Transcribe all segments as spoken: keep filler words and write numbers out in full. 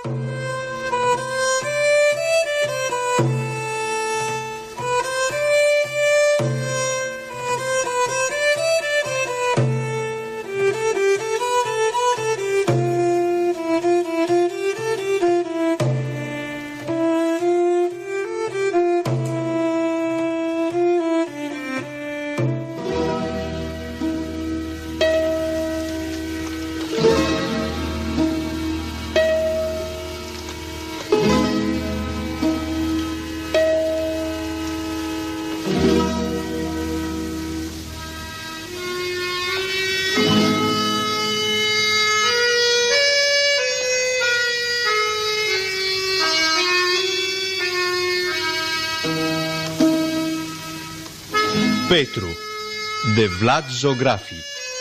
Petru, de Vlad Zografi.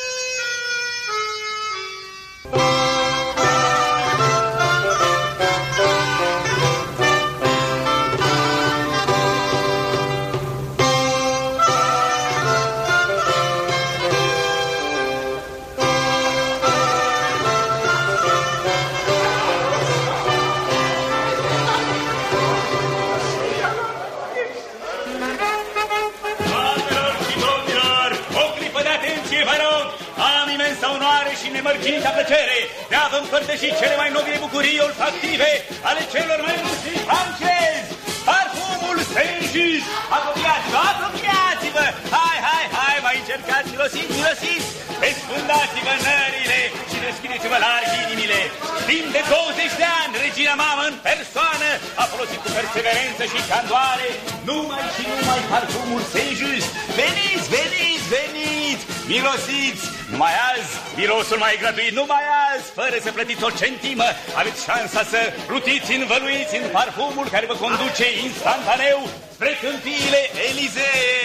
Nemărginita plăcere de a vă împărtăși cele mai nobile bucurii olfactive ale celor mai mulți francezi. Parfumul Saint-Just. Apropiați-vă, apropiați-vă! Hai, hai, hai, mai încercați, mirosiți, mirosiți! Desfundați-vă nările și deschideți-vă larg inimile. Timp de douăzeci de ani, regina mamă în persoană a folosit cu perseverență și candoare numai și numai parfumul Saint-Just. Veniți, veniți, veniți! Mirosiți! Numai azi, mirosul mai gratuit, numai azi, fără să plătiți o centimă, aveți șansa să plutiți învăluiți în parfumul care vă conduce instantaneu spre câmpiile Elizee.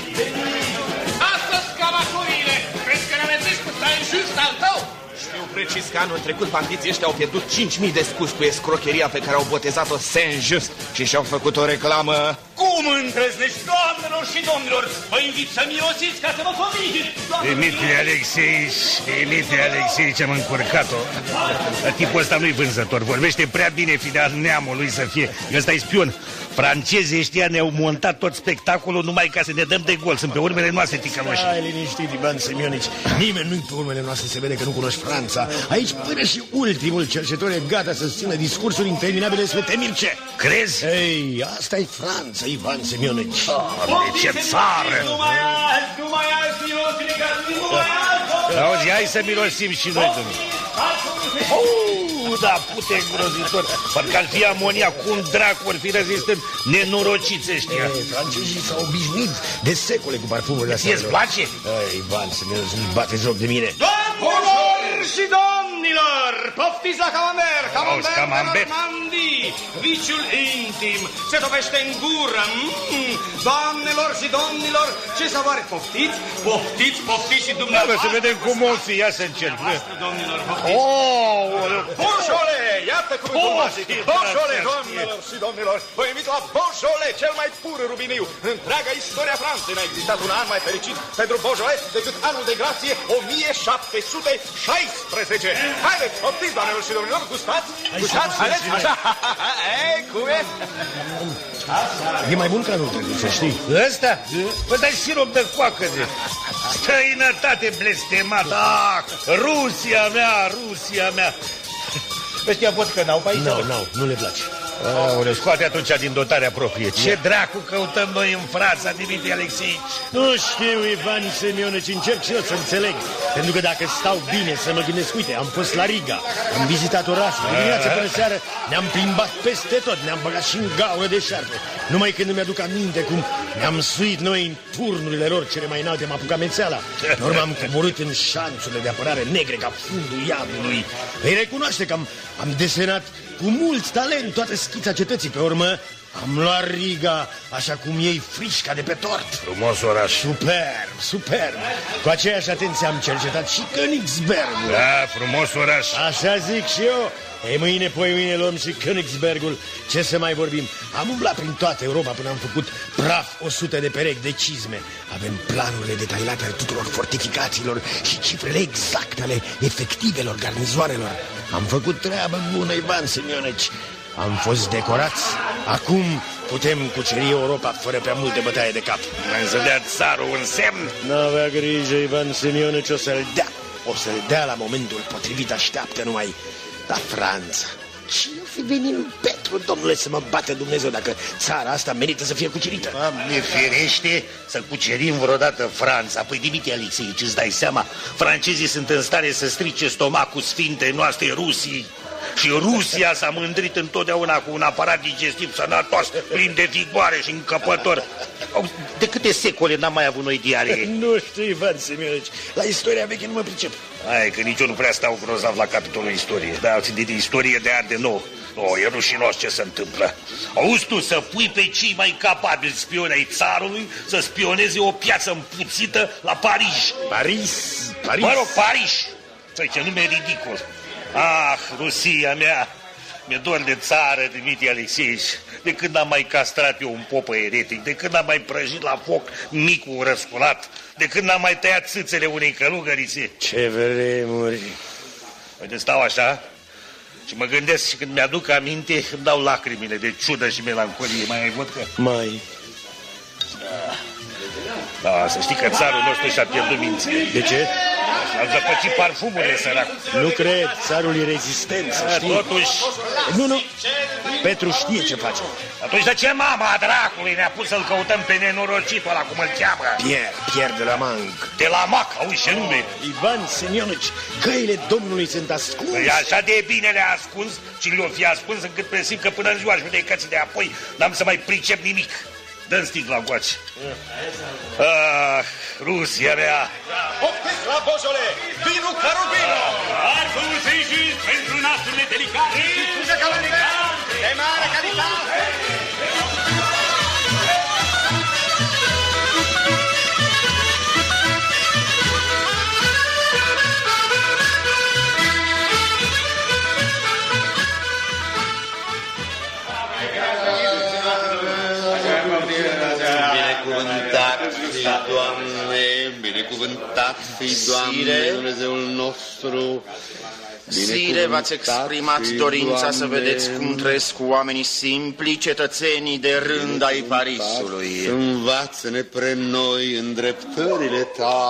Asta-s cavacurile! Crezi că ne-amețești cu Saint-Just al tău? Știu precis că anul trecut bandiții ăștia au pierdut cinci mii de scuzi cu escrocheria pe care au botezat-o Saint-Just și și-au făcut o reclamă. Cum îndrăznești, doamnelor și domnilor? Vă invit să mirosiți ca să vă convingeți. Dimitrie Alexeici, Dimitrie Alexeici, am încurcat-o. Tipul ăsta nu-i vânzător, vorbește prea bine, fidel neamului să fie. Ăsta e spion. Francezii ăștia ne-au montat tot spectacolul numai ca să ne dăm de gol. Sunt pe urmele noastre, ticăloși. Ai liniștit, Ivan Semionici. Nimeni nu-i pe urmele noastre, se vede că nu cunoști Franța. Aici până și ultimul cercetător e gata să țină discursuri interminabile despre Temirce. Crezi? Ei, asta e Franța, Ivan Semionici. Oh, ce țară! Nu mai azi, nu mai azi, mirosile, nu mai azi! Auzi, hai să mirosim și noi, domnule. Oh, da, pute îngrozitor. Parcă ar fi amonia, cum dracu or fi rezistând nenorociți ăștia. Ei, francezii s-au obișnuit de secole cu parfumurile astea. Ție-ți place? Ei, Ivan Semionici, nu-ți bate joc de mine. Doamnelor și domnilor, poftiți la camembert, camembert de Normandie, viciul intim, se topește în gură. Mm. Doamnelor și domnilor, ce savoare, poftiți, poftiți, poftiți și dumneavoastră. Da, să vedem cum o fi, ia să încerc. Domnilor, poftiți. Oh, Beaujolais, iată cuvântul magic. Beaujolais, doamnelor și domnilor, vă invit la Beaujolais, cel mai pur rubiniu. Întreaga istoria Franței n-a existat un an mai fericit pentru Beaujolais decât anul de grație o mie șapte sute șaisprezece. Haideți, poftiți, doamnelor și domnilor, gustați, gustați, haideți, așa. Ei, cum e? E mai bun ca anul trecut, să știi. Ăsta? Ăsta e sirop de coacă, de străinătate blestemată. Ah, Rusia mea, Rusia mea. Ăștia vodcă n-au pe aici? Nu, nu, nu le place. Aoleu, scoate atunci din dotarea proprie. Ce dracu căutăm noi în Franța, Dimitrie Alexeici? Nu știu, Ivan Semionici, încerc și eu să înțeleg. Pentru că dacă stau bine să mă gândesc, uite, am fost la Riga, am vizitat orașul, de dimineață până seară ne-am plimbat peste tot, ne-am băgat și în gaură de șarpe. Numai când îmi aduc aminte cum ne-am suit noi în turnurile lor cele mai înalte, m-a apucat mețeala. În urmă am coborât în șanțurile de apărare negre ca fundul iadului. Îi recunoaște că am, am desenat cu mult talent toată schița cetății. Pe urmă am luat Riga așa cum iei frișca de pe tort. Frumos oraș. Superb, superb. Cu aceeași atenție am cercetat și Königsberg. Da, frumos oraș. Așa zic și eu. Ei, mâine, poi mâine luăm și Königsbergul. Ce să mai vorbim? Am umblat prin toată Europa până am făcut praf o sută de perechi de cizme. Avem planurile detaliate ale tuturor fortificațiilor și cifrele exacte ale efectivelor garnizoarelor. Am făcut treabă bună, Ivan Semioneci. Am fost decorați. Acum putem cuceri Europa fără prea multe bătaie de cap. Să dea țarul un semn? N-avea grijă, Ivan Semioneci, o să-l dea. O să-l dea la momentul potrivit, așteaptă numai la Franța. Și eu fi venit în Petru, domnule, să mă bată Dumnezeu dacă țara asta merită să fie cucerită. Doamne ferește să cucerim vreodată Franța. Păi, Dimitrie Alexeici, îți dai seama? Francezii sunt în stare să strice stomacul sfintei noastre Rusiei. Și Rusia s-a mândrit întotdeauna cu un aparat digestiv sănătos, plin de vigoare și încăpător. De câte secole n-am mai avut noi diaree? Nu știu, Ivan Semioneci, la istoria veche nu mă pricep. Hai că nici eu nu prea stau grozav la capitolul istorie. Dar alții de istorie de arde nou. O, e rușinos ce se întâmplă. Auzi tu, să pui pe cei mai capabili spioni ai țarului să spioneze o piață împuțită la Paris. Paris, Paris. Mă rog, Paris. Să-i ce nume ridicol. Ah, Rusia mea, mi-e dor de țară, Dimitrie Alexeici. De când am mai castrat eu un popă eretic, de când am mai prăjit la foc micul răsculat, de când am mai tăiat țâțele unei călugărițe. Ce vremuri. Uite, stau așa și mă gândesc și când mi-aduc aminte îmi dau lacrimile de ciudă și melancolie. Mai ai vodcă? Mai. Da, să știi că țarul nostru și-a pierdut mințile. De ce? A zăpăcit parfumurile, sărac. Nu cred, țarul e rezistent, să știi. Totuși... Nu, nu, Petru știe ce face. Atunci de ce mama dracului ne-a pus să-l căutăm pe nenorocitul ăla, cum îl cheamă? Pierre, Pierre de la Manc. De la Mac, auzi ce nume? Ivan Semioneci, căile Domnului sunt ascunse. Păi așa de bine le-a ascuns și le-o fi ascuns încât presimt că până în ziua judecății de apoi n-am să mai pricep nimic. Dă-mi sticla încoace. Ah, Rusia mea. Poftiți la Bojole! Vinul Carubino! Arful Sejis pentru nasurile delicate! Scuze călările! De mare calitate! Binecuvântat fi, Doamne, binecuvântat fi, Doamne, Dumnezeul nostru. Sire, v-ați exprimat dorința să vedeți cum trăiesc oamenii simpli, cetățenii de rând ai Parisului. Învață-ne pre noi îndreptările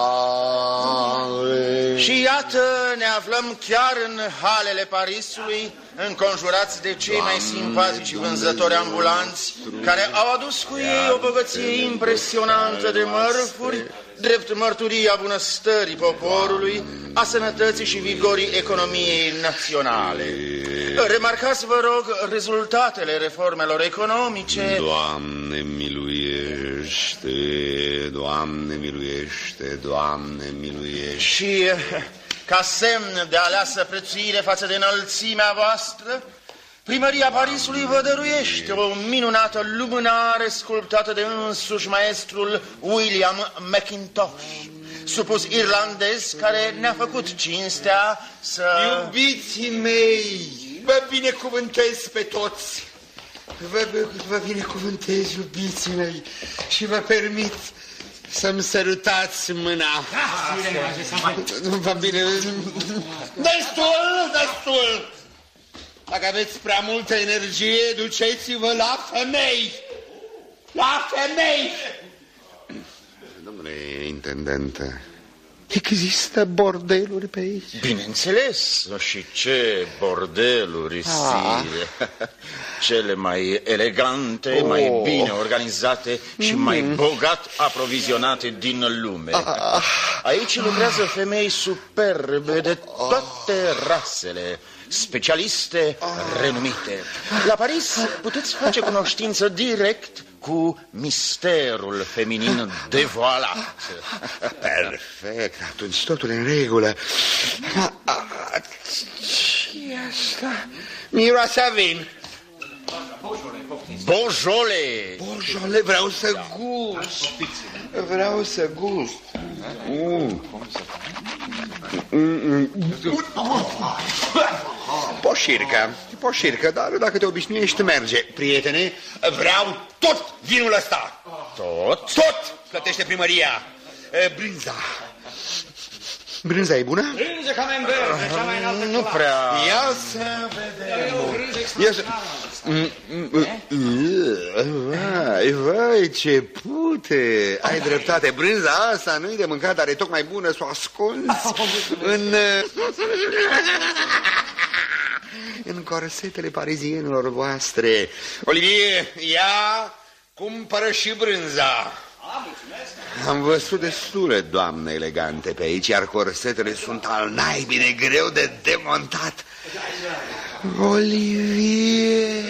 tale. Și iată, ne aflăm chiar în halele Parisului, înconjurați de cei mai simpatici vânzători ambulanți, care au adus cu ei o bogăție impresionantă de mărfuri, drept mărturia bunăstării poporului, a sănătății și vigorii economiei naționale. Remarcați, vă rog, rezultatele reformelor economice. Doamne, miluiește, Doamne, miluiește, Doamne, miluiește. Și ca semn de aleasă prețuire față de înălțimea voastră, Primăria Parisului vă dăruiește o minunată lumânare sculptată de însuși maestrul William Macintosh, supus irlandez care ne-a făcut cinstea să... Iubiții mei, vă binecuvântez pe toți. Vă, vă binecuvântez, iubiții mei, și vă permit să-mi sărutați mâna. Vă bine... Destul, destul! Dacă aveți prea multă energie, duceți-vă la femei! La femei! Domnule intendente, există bordeluri pe aici? Bineînțeles, și ce bordeluri, sire! Cele mai elegante, oh. mai bine organizate și mm. mai bogat aprovizionate din lume. Ah. Aici lucrează femei superbe de toate rasele, specialiste renumite. La Paris puteți face cunoștință direct cu misterul feminin devoalat. Perfect, atunci totul în regulă. Ce-i asta? Miroase a vin. Beaujolais. Beaujolais, vreau să gust. Vreau să gust. Mm. Mm -mm. Poșircă, poșircă, dar dacă te obișnuiești, merge. Prietene, vreau tot vinul ăsta. Tot? Tot! Plătește primăria. Brânza. Brânza e bună? Brânză camembert, cea mai înaltă Nu prea... Ia să vedem. Ia să... Vai, vai, ce pute! Ai dreptate, brânza asta nu-i de mâncat, dar e tocmai bună să o ascunzi în... în corsetele parizienilor voastre. Olivier, ia, cumpără și brânza. Am văzut destule doamne elegante pe aici, iar corsetele sunt al naibii de greu de demontat. Olivier,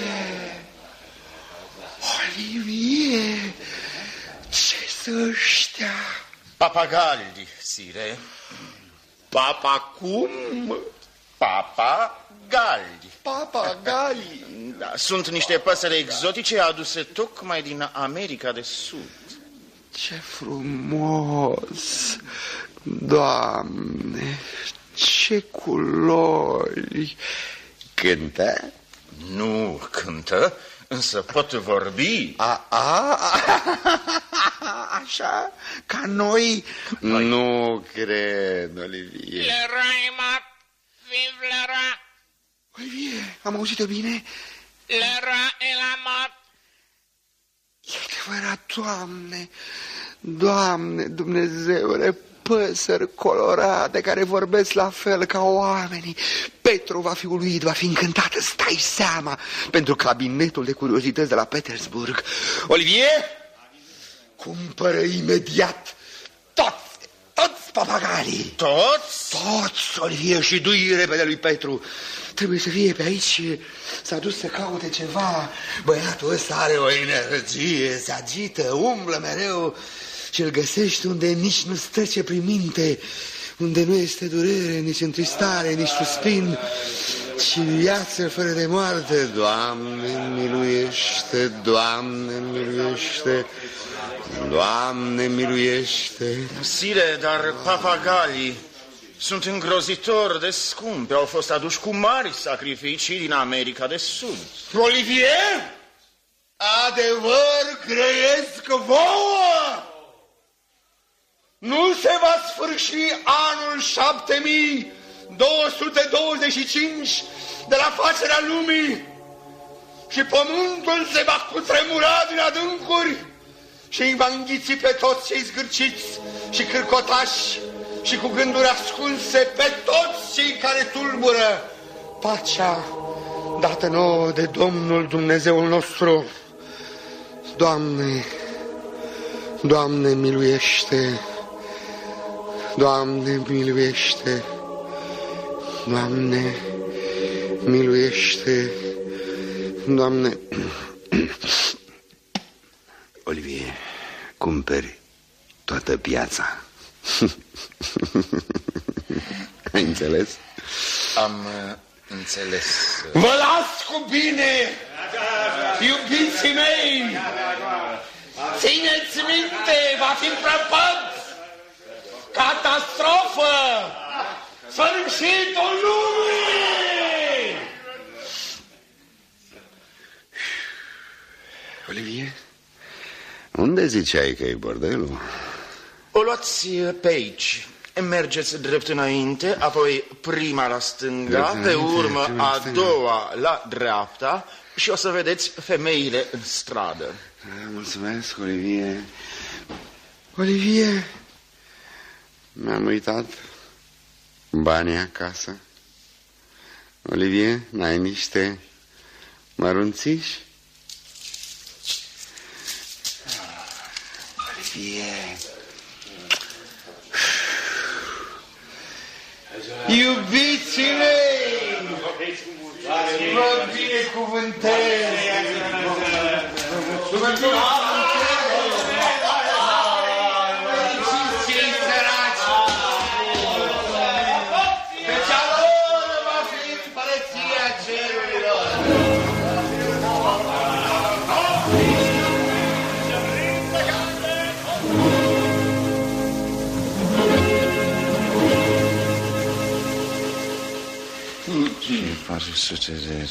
Olivier, ce să ăștia? Papagalli, sire. Papa cum? Papagalli. Papagali. Da, sunt niște păsări exotice aduse tocmai din America de Sud. Ce frumos! Doamne, ce culori! Cântă? Nu cântă, însă pot vorbi. A, a, a, așa? Ca noi? noi. Nu cred, Olivier. Leroy Mott, vive Leroy! Olivier, am auzit-o bine? Leroy et la Mott! E adevărat, Doamne, Doamne, Dumnezeule, păsări colorate care vorbesc la fel ca oamenii. Petru va fi uluit, va fi încântat, stai seama, pentru cabinetul de curiozități de la Petersburg. Olivier, cumpără imediat toți, toți papagalii. Toți? Toți, Olivier, și du-i repede lui Petru. Trebuie să fie pe aici și s-a dus să caute ceva. Băiatul ăsta are o energie, se agită, umblă mereu și îl găsești unde nici nu trece prin minte, unde nu este durere, nici întristare, nici suspin, ci viață fără de moarte. Doamne, miluiește, Doamne, miluiește, Doamne, miluiește. Sire, dar papagalii sunt îngrozitor de scumpi, au fost aduși cu mari sacrificii din America de Sud. Olivier, adevăr grăiesc vouă? Nu se va sfârși anul șapte mii două sute douăzeci și cinci de la facerea lumii și pământul se va cutremura din adâncuri și îi va înghiți pe toți cei zgârciți și cârcotași și cu gânduri ascunse pe toți cei care tulbură pacea dată nouă de Domnul Dumnezeul nostru. Doamne, Doamne, miluiește! Doamne, miluiește! Doamne, miluiește! Doamne... Olivier, cumperi toată piața. Ai înțeles? Am uh, înțeles. Vă las cu bine, iubiții mei! Țineți minte, va fi prăpăt! Catastrofă! Sfârșitul lumii! Olivier, unde ziceai că e bordelul? O luați pe aici. Mergeți drept înainte, apoi prima la stânga, pe urmă a doua la dreapta și o să vedeți femeile în stradă. Mulțumesc, Olivier. Olivier, mi-am uitat banii acasă. Olivier, n-ai niște mărunțiși? Olivier... Iubiții mei, vă binecuvântez. Cei săraci, pe cea lor va fi împărăția cerurilor. Ce patru sute de...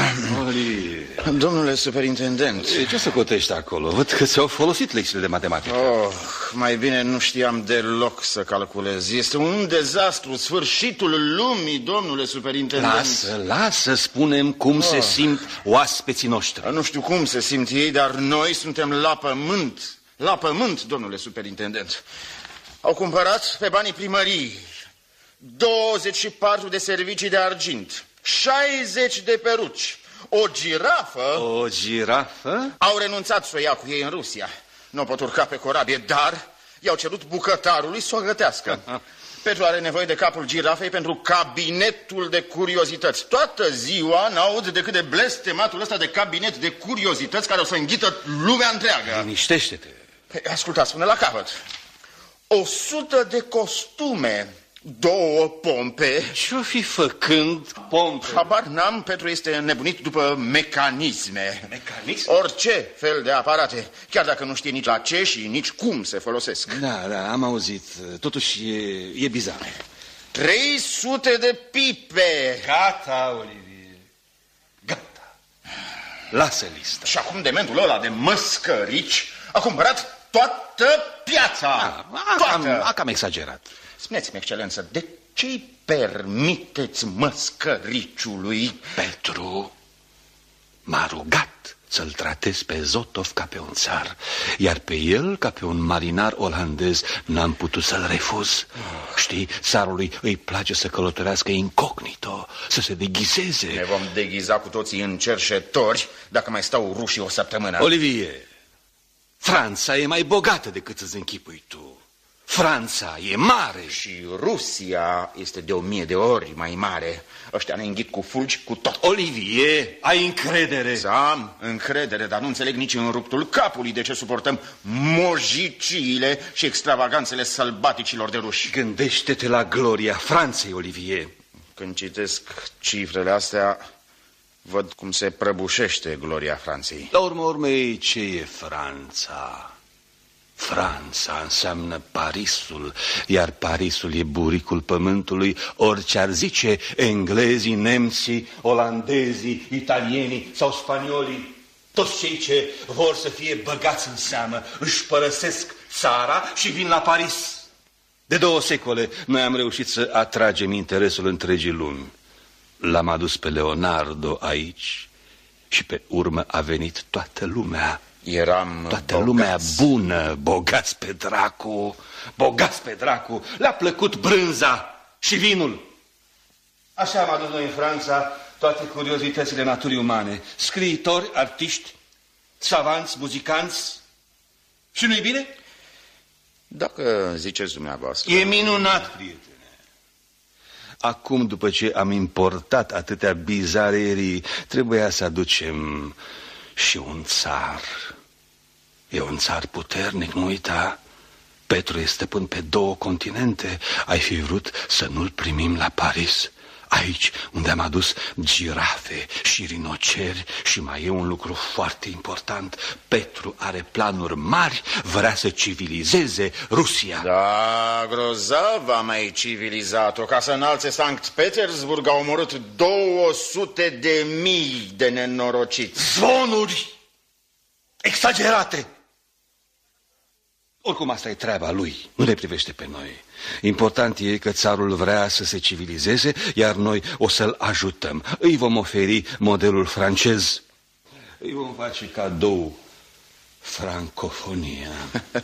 Domnule superintendent... Ce să cotești acolo? Văd că ți-au folosit lecțiile de matematică. Oh, mai bine nu știam deloc să calculez. Este un dezastru, sfârșitul lumii, domnule superintendent. Lasă, lasă, spunem cum oh. se simt oaspeții noștri. Nu știu cum se simt ei, dar noi suntem la pământ. La pământ, domnule superintendent. Au cumpărat pe banii primăriei douăzeci și patru de servicii de argint, șaizeci de peruci, o girafă... O girafă? Au renunțat să o ia cu ei în Rusia. Nu pot urca pe corabie, dar i-au cerut bucătarului să o gătească. Petru are nevoie de capul girafei pentru cabinetul de curiozități. Toată ziua n-aud decât de blestematul ăsta de cabinet de curiozități care o să înghită lumea întreagă. Liniștește-te. Păi, ascultați, până la capăt. O sută de costume, două pompe. Ce-o fi făcând pompe? Habar n-am, Petru este nebunit după mecanisme. Mecanisme? Orice fel de aparate, chiar dacă nu știe nici la ce și nici cum se folosesc. Da, da, am auzit. Totuși e, e bizar. trei sute de pipe. Gata, Olivier. Gata. Lasă lista. Și acum dementul ăla de măscărici a cumpărat toată piața. A, toată. A cam exagerat. Spuneți-mi, excelență, de ce-i permiteți măscăriciului? Petru m-a rugat să-l tratez pe Zotov ca pe un țar, iar pe el, ca pe un marinar olandez, n-am putut să-l refuz. Știi, țarului îi place să călătorească incognito, să se deghizeze. Ne vom deghiza cu toții în cerșetori dacă mai stau rușii o săptămână. Olivier, Franța e mai bogată decât îți închipui tu. Franța e mare. Și Rusia este de o mie de ori mai mare. Ăștia ne înghit cu fulgi, cu tot. Olivier, ai încredere? Să am încredere, dar nu înțeleg nici în ruptul capului de ce suportăm mojiciile și extravaganțele sălbaticilor de ruși. Gândește-te la gloria Franței, Olivier. Când citesc cifrele astea, văd cum se prăbușește gloria Franței. La urmă urmei, ce e Franța? Franța înseamnă Parisul, iar Parisul e buricul pământului, orice ar zice englezii, nemții, olandezii, italienii sau spaniolii. Toți cei ce vor să fie băgați în seamă își părăsesc țara și vin la Paris. De două secole noi am reușit să atragem interesul întregii lumi. L-am adus pe Leonardo aici și pe urmă a venit toată lumea. Eram Toată bogați. lumea bună, bogați pe dracu, bogați pe dracu. Le-a plăcut brânza și vinul. Așa am adus noi în Franța toate curiozitățile naturii umane. Scriitori, artiști, savanți, muzicanți. Și nu-i bine? Dacă ziceți dumneavoastră... E minunat, prietene. Acum, după ce am importat atâtea bizarerii, trebuia să aducem și un țar. E un țar puternic, nu uita. Petru e stăpân pe două continente. Ai fi vrut să nu-l primim la Paris? Aici, unde am adus girafe și rinoceri. Și mai e un lucru foarte important. Petru are planuri mari, vrea să civilizeze Rusia. Da, grozav am mai civilizat-o. Ca să înalțe Sankt Petersburg au omorât două sute de mii de nenorociți. Zvonuri exagerate. Oricum, asta e treaba lui, nu ne privește pe noi. Important e că țarul vrea să se civilizeze, iar noi o să-l ajutăm. Îi vom oferi modelul francez. Îi vom face cadou francofonia.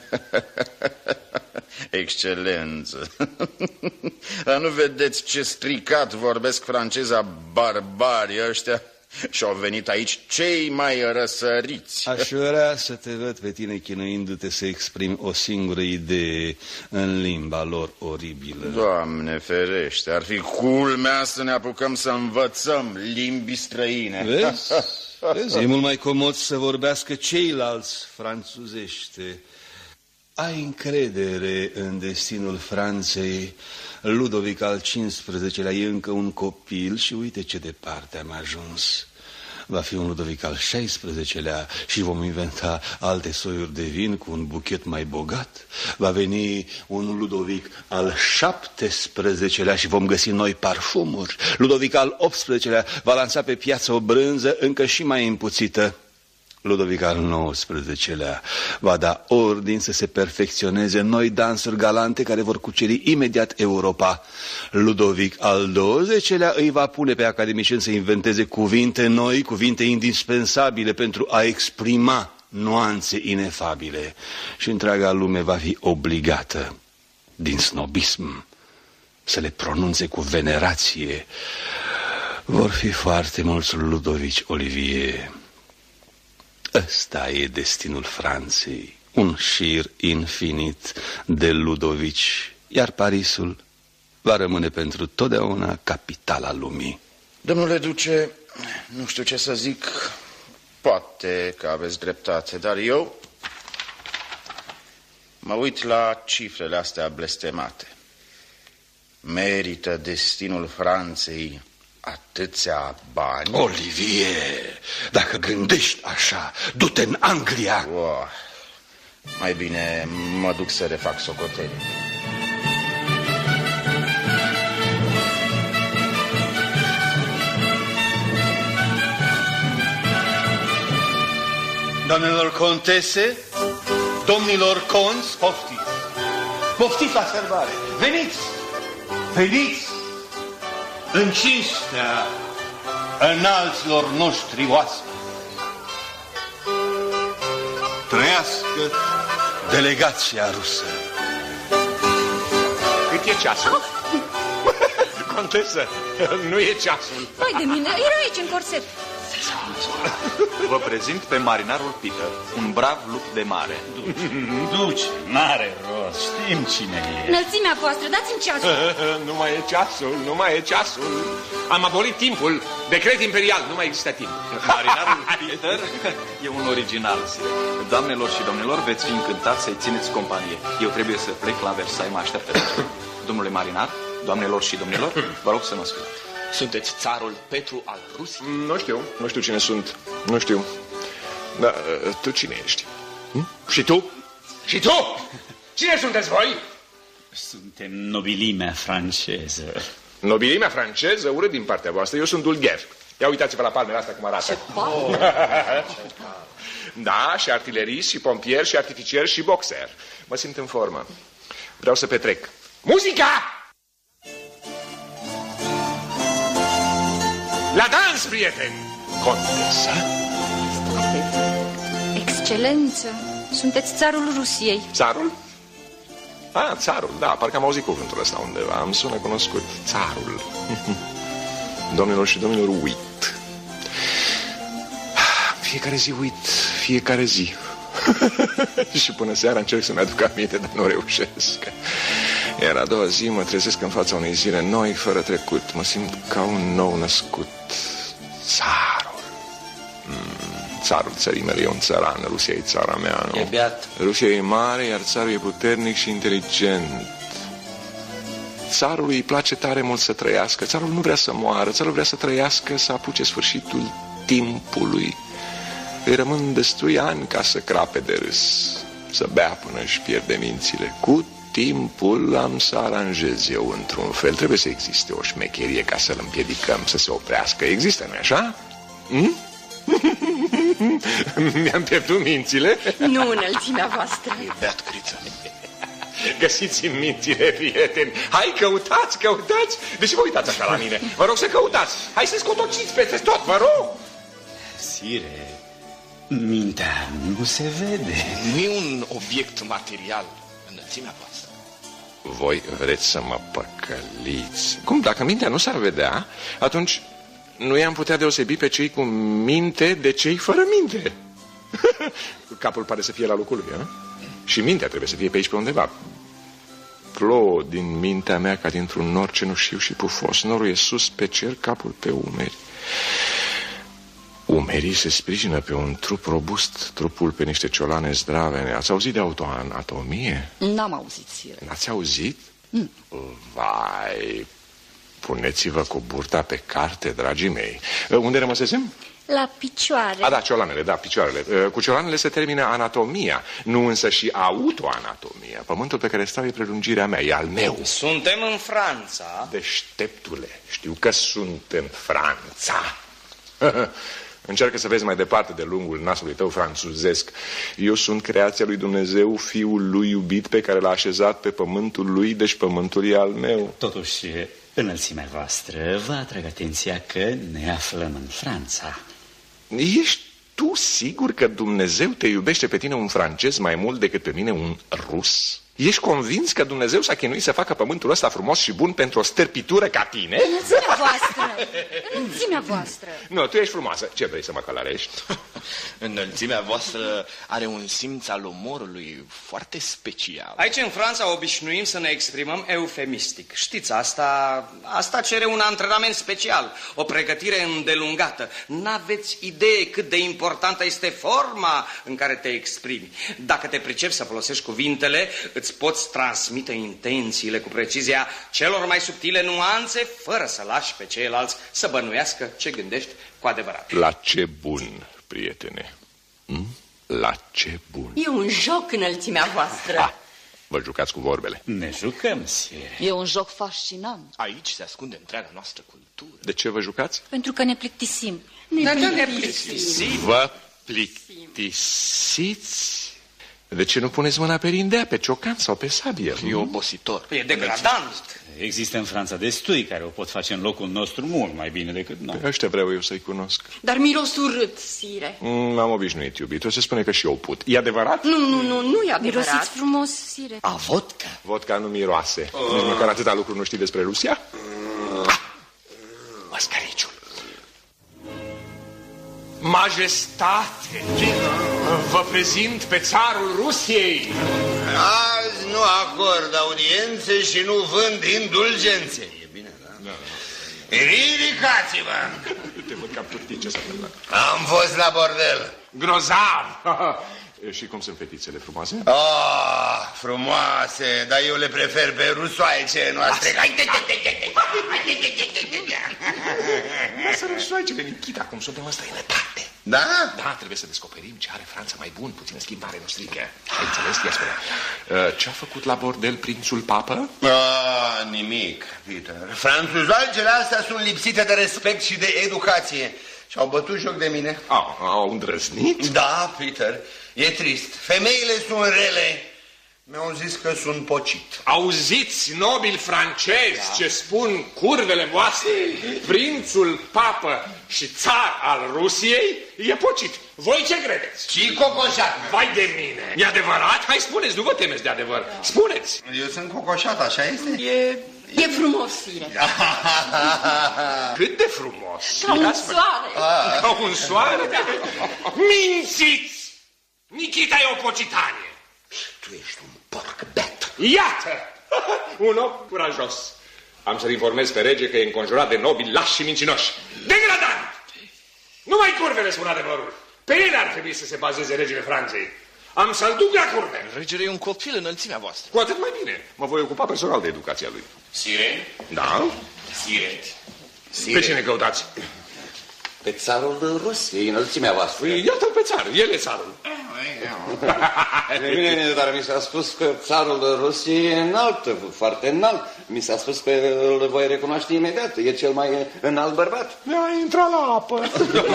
Excelență. Dar nu vedeți ce stricat vorbesc franceza barbarii ăștia? Și-au venit aici cei mai răsăriți. Aș vrea să te văd pe tine chinuindu-te să exprimi o singură idee în limba lor oribilă. Doamne ferește, ar fi culmea să ne apucăm să învățăm limbi străine. Vezi? Vezi? E mult mai comod să vorbească ceilalți franțuzește. Ai încredere în destinul Franței. Ludovic al cincisprezecelea-lea e încă un copil și uite ce departe am ajuns. Va fi un Ludovic al șaisprezecelea și vom inventa alte soiuri de vin cu un buchet mai bogat. Va veni un Ludovic al șaptesprezecelea și vom găsi noi parfumuri. Ludovic al optsprezecelea va lansa pe piață o brânză încă și mai împuțită. Ludovic al nouăsprezecelea va da ordin să se perfecționeze noi dansuri galante care vor cuceri imediat Europa. Ludovic al douăzecelea îi va pune pe academicieni să inventeze cuvinte noi, cuvinte indispensabile pentru a exprima nuanțe inefabile. Și întreaga lume va fi obligată, din snobism, să le pronunțe cu venerație. Vor fi foarte mulți Ludovici Olivier. Ăsta e destinul Franței, un șir infinit de Ludovici, iar Parisul va rămâne pentru totdeauna capitala lumii. Domnule duce, nu știu ce să zic, poate că aveți dreptate, dar eu mă uit la cifrele astea blestemate. Merită destinul Franței atâția bani? Olivier, dacă gândești așa, du-te în Anglia. Oh, mai bine mă duc să refac socotelii. Doamnelor contese, domnilor conți, poftiți. Poftiți la sărbare. Veniți, veniți în cinstea înalților noștri oaspeți. Trăiască delegația rusă. Cât e ceasul? Contesă, nu e ceasul. Vai de mine, era aici în corset. Vă prezint pe marinarul Peter, un brav lup de mare. Duce, n-are rost, știm cine e. Înălțimea voastră, dați-mi ceasul. Nu mai e ceasul, nu mai e ceasul. Am abolit timpul, decret imperial, nu mai există timp. Marinarul Peter e un original, sire. Doamnelor și domnilor, veți fi încântați să-i țineți companie. Eu trebuie să plec la Versailles, mă așteaptă. Domnule marinar, doamnelor și domnilor, vă rog să mă scuzați. Sunteți țarul Petru al Rusiei? Nu știu, nu știu cine sunt, nu știu. Dar tu cine ești? Hm? Și tu? Și tu? Cine sunteți voi? Suntem nobilimea franceză. Nobilimea franceză? Urât din partea voastră, eu sunt Dulgher. Ia uitați-vă la palmele astea cum arată. Ce palme! Da, și artilerist, și pompier, și artificier, și boxer. Mă simt în formă. Vreau să petrec. Muzica! La dans, prieteni! Contesa? Excelență, sunteți țarul Rusiei. Țarul? Ah, țarul, da, parcă am auzit cuvântul ăsta undeva. Îmi sună cunoscut. Țarul. Domnilor și domnilor, uit. Fiecare zi uit, fiecare zi. Și până seara încerc să-mi aduc aminte, dar nu reușesc. Iar a doua zi mă trezesc în fața unei zile noi, fără trecut. Mă simt ca un nou născut. Țarul. Mm, țarul țării mele e un țăran. Rusia e țara mea, nu? E beat. Rusia e mare, iar țarul e puternic și inteligent. Țarului îi place tare mult să trăiască. Țarul nu vrea să moară. Țarul vrea să trăiască, să apuce sfârșitul timpului. Îi rămân destui ani ca să crape de râs, să bea până își pierde mințile. Cu timpul am să aranjez eu într-un fel. Trebuie să existe o șmecherie ca să-l împiedicăm să se oprească. Există, nu-i așa? Hm? Mi-am pierdut mințile? Nu înălțimea voastră. E beat, Criță. Găsiți-mi mințile, prieteni. Hai, căutați, căutați. De ce vă uitați așa la mine? Vă rog să căutați. Hai să scotociți peste tot, vă rog. Sire, mintea nu se vede. Nu e un obiect material, înălțimea voastră. Voi vreți să mă păcăliți? Cum, dacă mintea nu s-ar vedea, atunci nu i-am putea deosebi pe cei cu minte de cei fără minte. Capul pare să fie la locul lui, a? Și mintea trebuie să fie pe aici pe undeva. Plouă din mintea mea ca dintr-un nor cenușiu și pufos. Norul e sus pe cer, capul pe umeri. Umerii se sprijină pe un trup robust, trupul pe niște ciolane zdrave. Ați auzit de autoanatomie? N-am auzit, sire. N-ați auzit? Mm. Vai, Puneți-vă cu burta pe carte, dragii mei. Unde rămăsesem? La picioare. A, da, ciolanele, da, picioarele. Cu ciolanele se termină anatomia, nu însă și autoanatomia. Pământul pe care stau e prelungirea mea, e al meu. Suntem în Franța. Deșteptule, știu că sunt în Franța. Încearcă să vezi mai departe de lungul nasului tău franțuzesc. Eu sunt creația lui Dumnezeu, fiul lui iubit pe care l-a așezat pe pământul lui, deci pământul e al meu. Totuși, înălțimea voastră, vă atrag atenția că ne aflăm în Franța. Ești tu sigur că Dumnezeu te iubește pe tine, un francez, mai mult decât pe mine, un rus? Ești convins că Dumnezeu s-a chinuit să facă pământul ăsta frumos și bun pentru o stârpitură ca tine? Înălțimea voastră! Înălțimea voastră! Nu, tu ești frumoasă. Ce vrei să mă călărești? Înălțimea voastră are un simț al umorului foarte special. Aici în Franța obișnuim să ne exprimăm eufemistic. Știți, asta, asta cere un antrenament special, o pregătire îndelungată. N-aveți idee cât de importantă este forma în care te exprimi. Dacă te pricepi să folosești cuvintele, îți poți transmite intențiile cu precizia celor mai subtile nuanțe, fără să lași pe ceilalți să bănuiască ce gândești cu adevărat. La ce bun, prietene? Hm? La ce bun? E un joc, înălțimea voastră. Ah, vă jucați cu vorbele. Ne jucăm, sire. E un joc fascinant. Aici se ascunde întreaga noastră cultură. De ce vă jucați? Pentru că ne plictisim. Ne, ne plictisim. Vă plictisiți? De ce nu puneți mâna pe rindea, pe ciocan sau pe sabie? E obositor. E degradant. Există în Franța destui care o pot face în locul nostru mult mai bine decât noi. Pe ăștia vreau eu să-i cunosc. Dar miros urât, sire. M-am obișnuit, iubito, se spune că și eu pot. E adevărat? Nu, nu, nu, nu e adevărat. Mirosiți frumos, sire. A, vodka? Vodka nu miroase. Uh. Nici măcar atâta lucru nu știi despre Rusia? Uh. Măscăriciul. Majestate, vă prezint pe țarul Rusiei. Azi nu acord audiențe și nu vând indulgențe. E bine, da? Da, da. Ridicați-vă! Te văd cam turtit, ce s-a întâmplat? Am fost la bordel. Grozav! Și cum sunt fetițele frumoase? Ah, frumoase, dar eu le prefer pe rusoaice noastre. Lasă rusoaicele, Nikita, cum suntem în străinătate. Da? Da, trebuie să descoperim ce are Franța mai bun, puțină schimbare, nu strică. Ai înțeles? Ia spune. Ce-a făcut la bordel prințul papă? Ah, nimic, Peter. Franțuzoalcele astea sunt lipsite de respect și de educație. Și-au bătut joc de mine. Au, au îndrăznit? Da, Peter. E trist. Femeile sunt rele. Mi-au zis că sunt pocit. Auziți, nobili francezi, da, ce spun curvele voastre? Prințul papă și țar al Rusiei e pocit. Voi ce credeți? Și cocoșat. Vai de mine. E adevărat? Hai, spuneți, nu vă temeți de adevăr. Spuneți. Eu sunt cocoșat, așa este? E... E frumos, sire. Cât de frumos. Ca un soare. Ca un soare? Mințiți! Nikita e o pocitanie. Tu ești un porc bet. Iată! Un om curajos. Am să-l informez pe rege că e înconjurat de nobili lași și mincinoși. Degradant! Numai curvele spun adevărul. Pe ele ar trebui să se bazeze regele Franței. Am să-l duc la curve. Regele e un copil, înălțimea voastră. Cu atât mai bine. Mă voi ocupa personal de educația lui. Sire? Da? Sire. Pe cine căutați? Pe țarul Rusiei, înălțimea voastră. Iată-l pe țar, el e țarul. Bine, dar mi s-a spus că țarul Rusiei e înalt, foarte înalt. Mi s-a spus că îl voi recunoaște imediat. E cel mai înalt bărbat. Mi-a intrat la apă.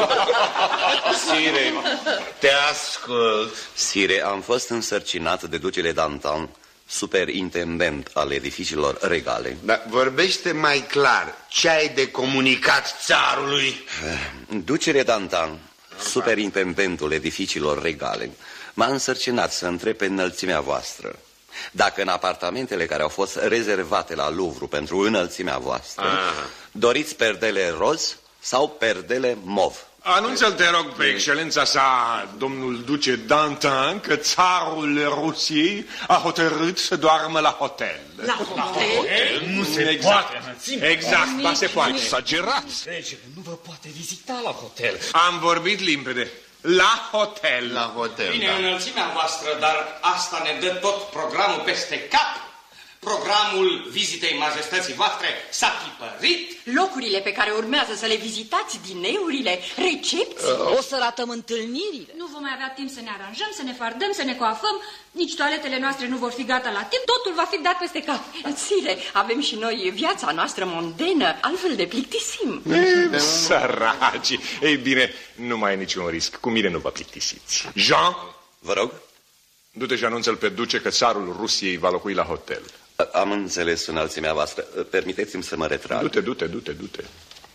Sire, te ascult. Sire, am fost însărcinat de ducele Danton, superintendent al edificiilor regale. Dar vorbește mai clar. Ce ai de comunicat țarului? Ducele Danton, superintendentul edificiilor regale, m-a însărcinat să întreb pe înălțimea voastră dacă în apartamentele care au fost rezervate la Louvre pentru înălțimea voastră ah. doriți perdele roz sau perdele mov. Anunță-l, te rog, pe excelența sa, domnul duce Danton, că țarul Rusiei a hotărât să doarmă la hotel. La hotel? Nu se exact. poate. Exact, ba se poate. Exagerat. Regele nu vă poate vizita la hotel. Am vorbit limpede. La hotel. La hotel, Bine, da. înălțimea voastră, dar asta ne dă tot programul peste cap. Programul vizitei majestății voastre s-a tipărit. Locurile pe care urmează să le vizitați, dineurile, recepții. O să ratăm întâlnirile. Nu vom mai avea timp să ne aranjăm, să ne fardăm, să ne coafăm. Nici toaletele noastre nu vor fi gata la timp. Totul va fi dat peste cap. Sire, avem și noi viața noastră mondenă, altfel de plictisim. E, săraci. Ei bine, nu mai e niciun risc. Cu mine nu vă plictisiți. Jean? Vă rog? Du-te și anunță-l pe duce că țarul Rusiei va locui la hotel. Am înțeles, înălțimea voastră. Permiteți-mi să mă retrag. Du-te, du-te, du-te, du-te.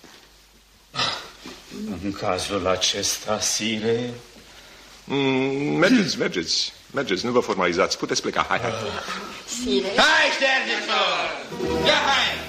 În cazul acesta, sire... Mm, mergeți, mergeți, mergeți, nu vă formalizați. Puteți pleca, hai, hai. Sire... Hai, ștergeți-o! Ia, hai!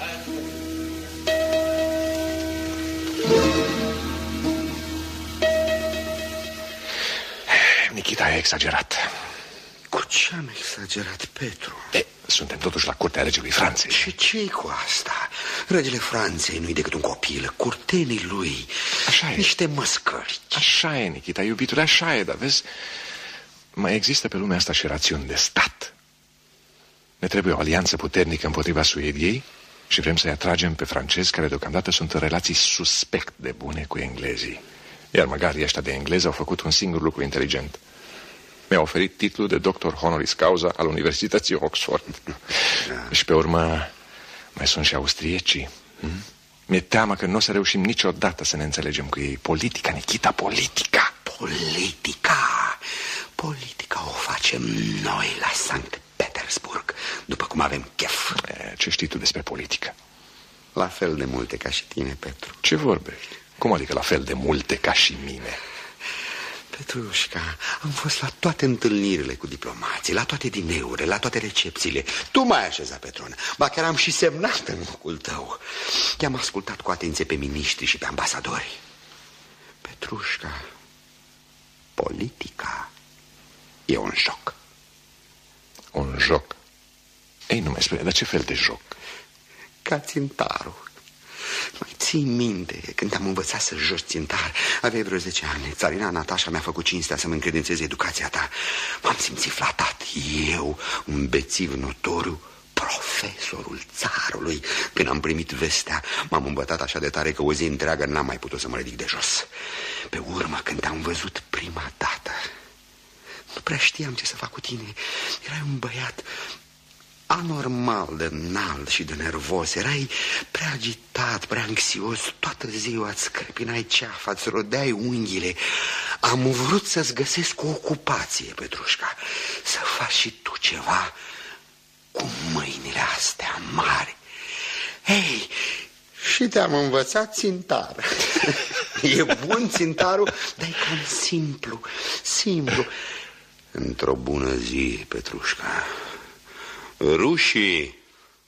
Nikita, ai exagerat. Cu ce am exagerat, Petru? E, suntem totuși la curtea regelui Franței. Și ce-i cu asta? Regele Franței nu-i decât un copil, curtenii lui, așa e. Niște măscări. Așa e, Nikita, iubitule, așa e, dar vezi, mai există pe lumea asta și rațiuni de stat. Ne trebuie o alianță puternică împotriva Suediei și vrem să-i atragem pe francezi care deocamdată sunt în relații suspect de bune cu englezii. Iar măgarii ăștia de englezi au făcut un singur lucru inteligent. Mi-a oferit titlul de doctor honoris causa al Universității Oxford. Da. Și pe urmă mai sunt și austriecii. Hmm? Mi-e teamă că nu o să reușim niciodată să ne înțelegem cu ei. Politica, Nikita, politica. Politica. Politica o facem noi la Sankt Petersburg, după cum avem chef. E, ce știi tu despre politică? La fel de multe ca și tine, Petru. Ce vorbești? Cum adică la fel de multe ca și mine? Petrușca, am fost la toate întâlnirile cu diplomații, la toate dineurile, la toate recepțiile. Tu m-ai așezat pe tron, ba chiar am și semnat în locul tău. I-am ascultat cu atenție pe miniștri și pe ambasadori. Petrușca, politica e un joc. Un joc? Ei, nu mai spune, dar ce fel de joc? Ca țintarul. Mai ții minte când am învățat să joci țintar? Aveai vreo zece ani. Țarina Natasha mi-a făcut cinstea să mă încredințez educația ta. M-am simțit flatat. Eu, un bețiv notoriu, profesorul țarului. Când am primit vestea, m-am îmbătat așa de tare că o zi întreagă n-am mai putut să mă ridic de jos. Pe urmă, când te-am văzut prima dată, nu prea știam ce să fac cu tine. Erai un băiat anormal de înalt și de nervos. Erai prea agitat, prea anxios. Toată ziua îți screpinai ceafa, îți rodeai unghiile. Am vrut să-ți găsesc o ocupație, Petrușca. Să faci și tu ceva cu mâinile astea mari. Ei, și te-am învățat țintar. E bun țintarul, dar e cam simplu, simplu. Într-o bună zi, Petrușca, Rușii,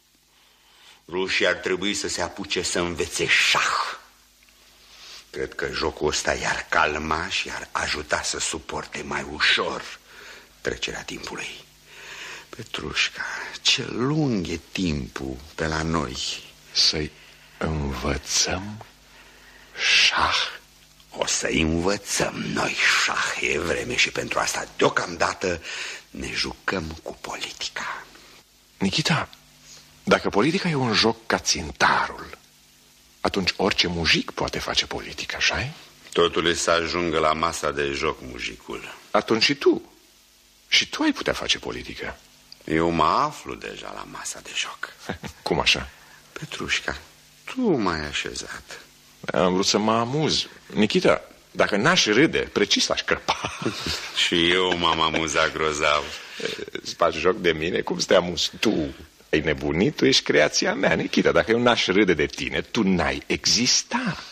rușii ar trebui să se apuce să învețe șah. Cred că jocul ăsta i-ar calma și i-ar ajuta să suporte mai ușor trecerea timpului. Petrușca, ce lung e timpul pe la noi. Să-i învățăm șah? O să-i învățăm noi șah. E vreme și pentru asta deocamdată ne jucăm cu politica. Nikita, dacă politica e un joc ca țintarul, atunci orice mujic poate face politică, așa-i? Totul e să ajungă la masa de joc, mujicul. Atunci și tu. Și tu ai putea face politică. Eu mă aflu deja la masa de joc. Cum așa? Petrușca, tu m-ai așezat. Am vrut să mă amuz. Nikita, dacă n-aș râde, precis l-aș crăpa. Și eu m-am amuzat grozav. Îți faci joc de mine? Cum să te amuzi tu? Ai nebunit? Tu ești creația mea, Nikita. Dacă eu n-aș râde de tine, tu n-ai exista.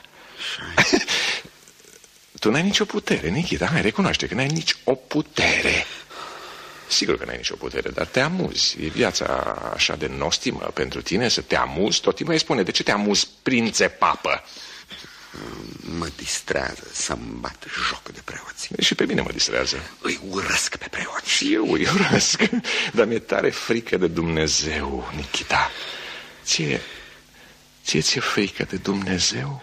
Tu n-ai nicio putere, Nikita. Hai, recunoaște că n-ai nici o putere. Sigur că n-ai nicio putere, dar te amuzi. E viața așa de nostimă pentru tine să te amuzi. Tot timpul îi spune, de ce te amuzi, prințe papă? Mă distrează să-mi bat joc de preoți. Și pe mine mă distrează. Îi urăsc pe preoți. Și eu îi urăsc. Dar mi-e tare frică de Dumnezeu, Nikita. Ție, ție ți-e frică de Dumnezeu?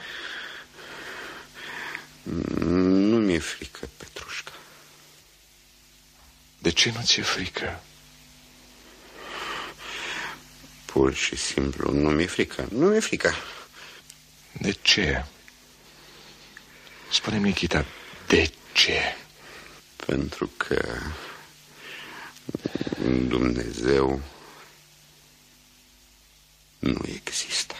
Nu mi-e frică, Petrușca. De ce nu ți-e frică? Pur și simplu nu mi-e frică. Nu mi-e frică. De ce? Spune-mi, Nikita, de ce? Pentru că Dumnezeu nu există.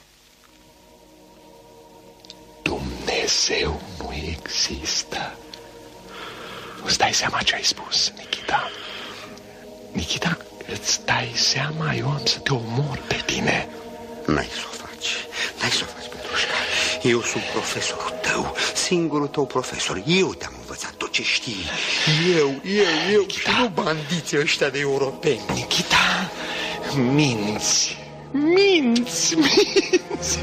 Dumnezeu nu există. Îți dai seama ce ai spus, Nikita? Nikita, îți dai seama? Eu am să te omor pe tine. N-ai să o faci. N-ai să o faci, Petrușca. Eu sunt profesorul tău, singurul tău profesor. Eu te-am învățat tot ce știi. Eu, eu, eu Nikita. Și nu bandiții ăștia de europeni. Nikita, minți. Minți, minți.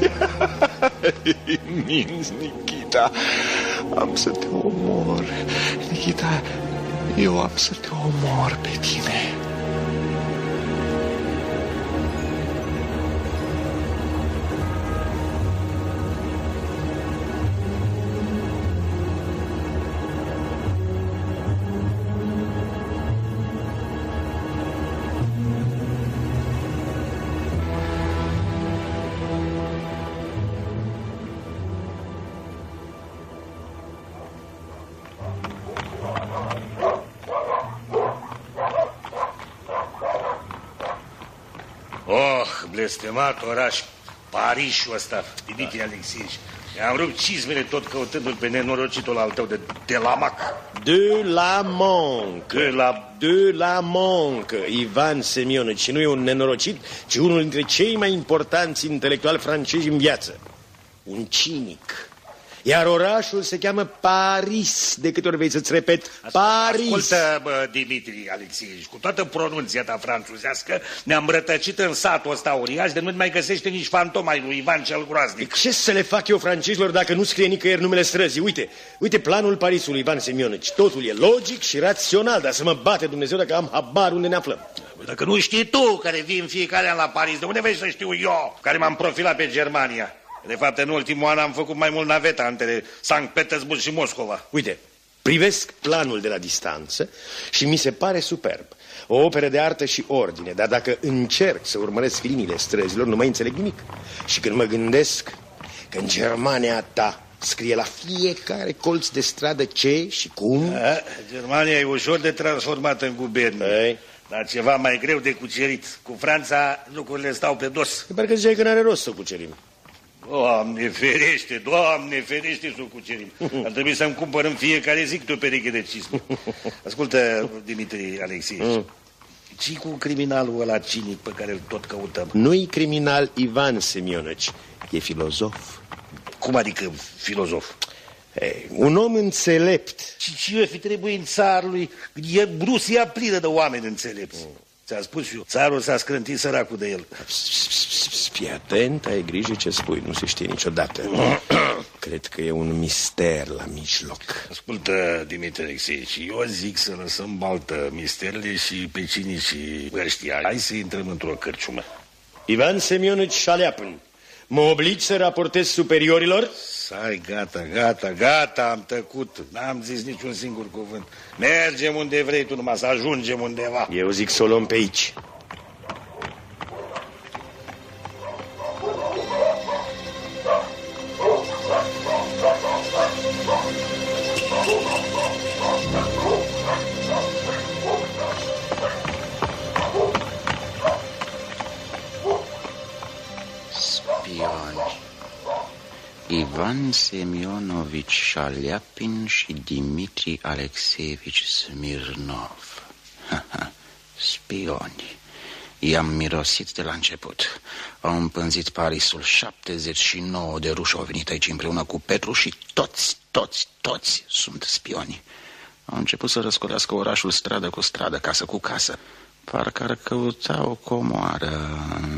Minți, Nikita. Am să te omor. Nikita, eu am să te omor pe tine. Blestemat oraș, Parisul ăsta, Dimitri Alexeevici. I-am rupt cizmele tot căutându-l pe nenorocitul al tău de Telamac. De la Moncă, de la, de la Moncă, Ivan Semionovici. Și nu e un nenorocit, ci unul dintre cei mai importanți intelectuali francezi în viață. Un cinic. Iar orașul se cheamă Paris. De câte ori vei să-ți repet, Paris. Ascultă, bă, Dimitri Alexeevici, cu toată pronunția ta franțuzească, ne-am rătăcit în satul ăsta uriaș de nu mai găsește nici fantoma lui Ivan cel Groaznic. Ce să le fac eu francezilor dacă nu scrie nicăieri numele străzii? Uite, uite planul Parisului, Ivan Semionovici. Totul e logic și rațional, dar să mă bate Dumnezeu dacă am habar unde ne aflăm. Dacă nu știi tu, care vii în fiecare an la Paris, de unde vei să știu eu, care m-am profilat pe Germania? De fapt, în ultimul an am făcut mai mult naveta între Sankt Petersburg și Moscova. Uite, privesc planul de la distanță și mi se pare superb. O operă de artă și ordine, dar dacă încerc să urmăresc liniile străzilor, nu mai înțeleg nimic. Și când mă gândesc că în Germania ta scrie la fiecare colț de stradă ce și cum... A, Germania e ușor de transformat în gubernie, dar ceva mai greu de cucerit. Cu Franța lucrurile stau pe dos. Parcă ziceai că n-are rost să cucerim. Doamne ferește, Doamne ferește să o cucerim. Ar trebui să-mi cumpăr în fiecare zi câte o pereche de cizme. Ascultă, Dimitri Alexeevici, mm. ce-i cu criminalul ăla cinic pe care îl tot căutăm? Nu-i criminal Ivan Semionovici, e filozof. Cum adică filozof? Hey, un om înțelept. Și ce fi trebuie în țarului? E Rusia plină de oameni înțelepți. Mm. Ți-am spus eu, țarul s-a scrântit săracul de el. Fii atent, ai grijă ce spui, nu se știe niciodată. Cred că e un mister la mijloc. Ascultă, Dimitri Alexeevici, eu zic să lăsăm baltă misterele și pe cinicii ăștia. Hai să intrăm într-o cărciumă. Ivan Semionovici Șaleapăn, mă obligi să raportez superiorilor? Hai, gata, gata, gata, am tăcut. N-am zis niciun singur cuvânt. Mergem unde vrei tu, numai să ajungem undeva. Eu zic să o luăm pe aici. Spioni. Ivan Semionovici Șaleapăn și Dimitri Alexeevici Smirnov. Spioni. I-am mirosit de la început. Au împânzit Parisul. șaptezeci și nouă de ruși au venit aici împreună cu Petru și toți, toți, toți sunt spioni. Au început să răscolească orașul stradă cu stradă, casă cu casă. Parcă ar căuta o comoară.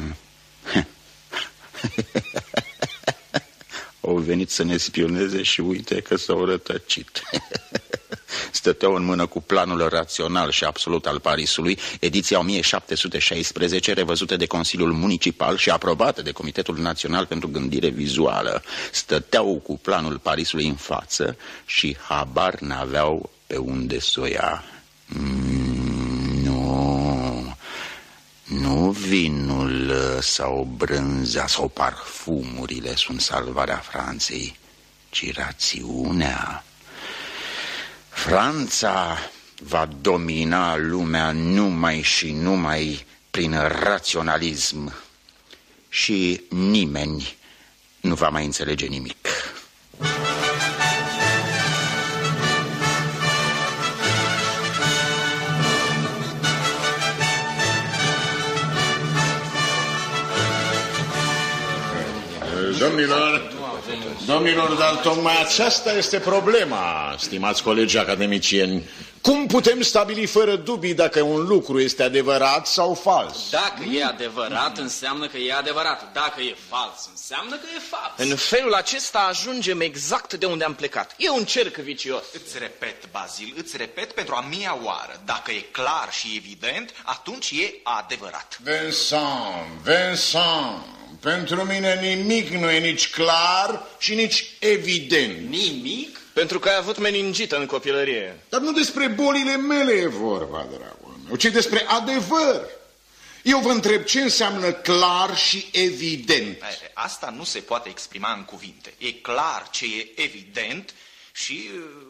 Au venit să ne spioneze și uite că s-au rătăcit. Stăteau în mână cu planul rațional și absolut al Parisului, ediția o mie șapte sute șaisprezece, revăzută de Consiliul Municipal și aprobată de Comitetul Național pentru Gândire Vizuală. Stăteau cu planul Parisului în față și habar n-aveau pe unde s-o ia. Mm, nu, nu vinul sau brânza sau parfumurile sunt salvarea Franței, ci rațiunea. Franța va domina lumea numai și numai prin raționalism și nimeni nu va mai înțelege nimic. Domnilor, domnilor, dar tocmai aceasta este problema, stimați colegi academicieni. Cum putem stabili fără dubii dacă un lucru este adevărat sau fals? Dacă e adevărat, înseamnă că e adevărat. Dacă e fals, înseamnă că e fals. În felul acesta ajungem exact de unde am plecat. E un cerc vicios. Îți repet, Bazil, îți repet pentru a mia oară. Dacă e clar și evident, atunci e adevărat. Vincent, Vincent, pentru mine nimic nu e nici clar și nici evident. Nimic? Pentru că ai avut meningită în copilărie. Dar nu despre bolile mele e vorba, dragul meu, ci despre adevăr. Eu vă întreb ce înseamnă clar și evident. Asta nu se poate exprima în cuvinte. E clar ce e evident și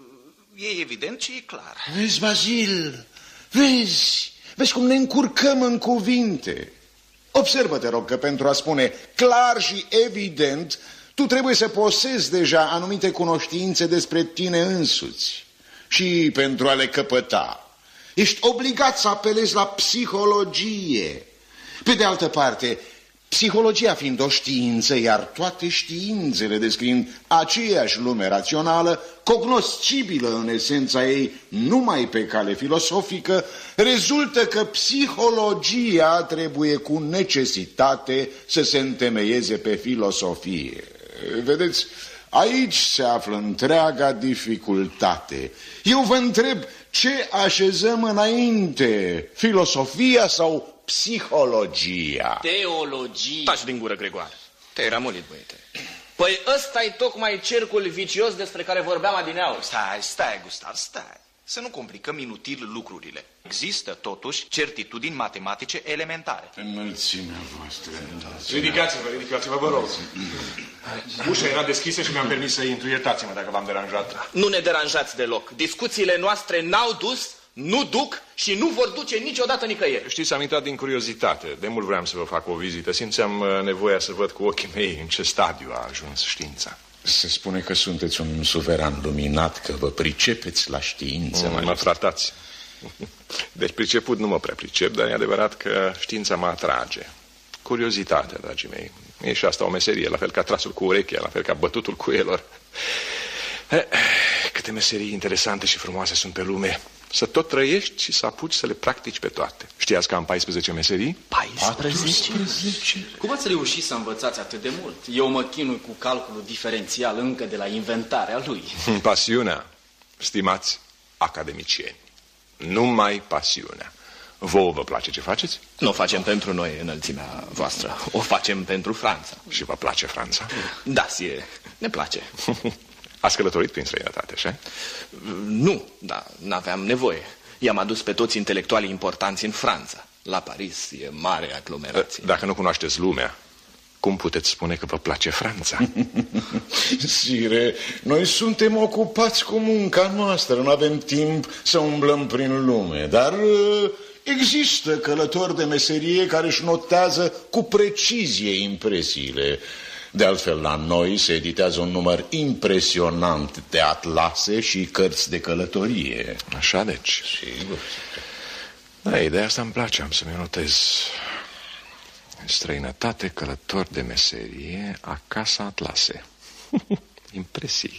e evident ce e clar. Vezi, Bazil, vezi, vezi cum ne încurcăm în cuvinte. Observă, te rog, că pentru a spune clar și evident, tu trebuie să posezi deja anumite cunoștințe despre tine însuți. Și pentru a le căpăta, ești obligat să apelezi la psihologie. Pe de altă parte, psihologia fiind o știință, iar toate științele descriind aceeași lume rațională, cognoscibilă în esența ei numai pe cale filosofică, rezultă că psihologia trebuie cu necesitate să se întemeieze pe filosofie. Vedeți, aici se află întreaga dificultate. Eu vă întreb, ce așezăm înainte, filosofia sau psihologia? Teologie. Taci din gură, Gregoare. Te-ai ramulit, băiete. Păi ăsta-i tocmai cercul vicios despre care vorbeam adineauri. Stai, stai, Gustav, stai. Să nu complicăm inutil lucrurile. Există, totuși, certitudini matematice elementare. Înălțimea voastră. Ridicați-vă, ridicați-vă, vă rog. Ușa era deschisă și mi-am permis să intru. Iertați-mă dacă v-am deranjat. Nu ne deranjați deloc. Discuțiile noastre n-au dus, nu duc și nu vor duce niciodată nicăieri. Știți, am intrat din curiozitate. De mult vreau să vă fac o vizită. Simțeam nevoia să văd cu ochii mei în ce stadiu a ajuns știința. Se spune că sunteți un suveran luminat, că vă pricepeți la știință. Mm, mă tratați. Deci priceput nu mă prea pricep, dar e adevărat că știința mă atrage. Curiozitatea, dragii mei. E și asta o meserie, la fel ca trasul cu urechea, la fel ca bătutul cuielor. Câte meserii interesante și frumoase sunt pe lume. Să tot trăiești și să apuci să le practici pe toate. Știați că am paisprezece meserii? paisprezece? Cum ați reușit să învățați atât de mult? Eu mă chinui cu calculul diferențial încă de la inventarea lui. Pasiunea, stimați academicieni. Numai pasiunea. Vouă vă place ce faceți? Nu o facem pentru noi, înălțimea voastră. O facem pentru Franța. Și vă place Franța? Da, sie, ne place. Ați călătorit prin străinătate, așa? Nu, dar n-aveam nevoie. I-am adus pe toți intelectualii importanți în Franța. La Paris e mare aglomerație. Dacă nu cunoașteți lumea, cum puteți spune că vă place Franța? Sire, noi suntem ocupați cu munca noastră, nu avem timp să umblăm prin lume, dar există călători de meserie care își notează cu precizie impresiile. De altfel, la noi se editează un număr impresionant de atlase și cărți de călătorie. Așa, deci? Sigur. Da, ideea asta îmi place, am să-mi notez. Străinătate, călători de meserie, acasă atlase. Impresii.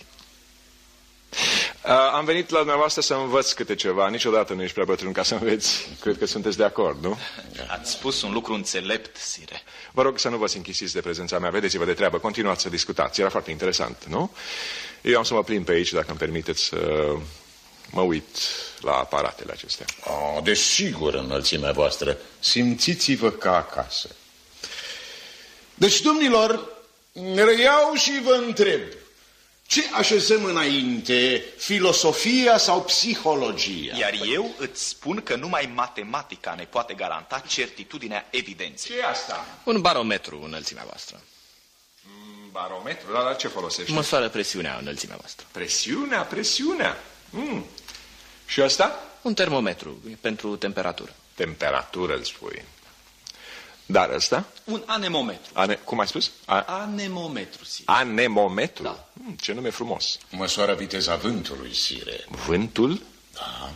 Am venit la dumneavoastră să învăț câte ceva. Niciodată nu ești prea bătrân ca să înveți. Cred că sunteți de acord, nu? Ați spus un lucru înțelept, sire. Vă rog să nu vă închisiți de prezența mea. Vedeți-vă de treabă. Continuați să discutați. Era foarte interesant, nu? Eu am să mă plimb pe aici, dacă îmi permiteți să mă uit la aparatele acestea. Oh, desigur, înălțimea voastră. Simțiți-vă ca acasă. Deci, domnilor, reiau și vă întreb. Ce așezăm înainte, filosofia sau psihologia? Iar eu îți spun că numai matematica ne poate garanta certitudinea evidenței. Ce e asta? Un barometru, înălțimea voastră. Barometru? Dar la ce folosești? Măsoară presiunea, înălțimea voastră. Presiunea, presiunea. Mm. Și asta? Un termometru pentru temperatură. Temperatură, îl spui. Dar ăsta? Un anemometru. Ane... Cum ai spus? A... Anemometru, sire. Anemometru? Da. Mm, ce nume frumos. Măsoară viteza vântului, sire. Vântul? Da.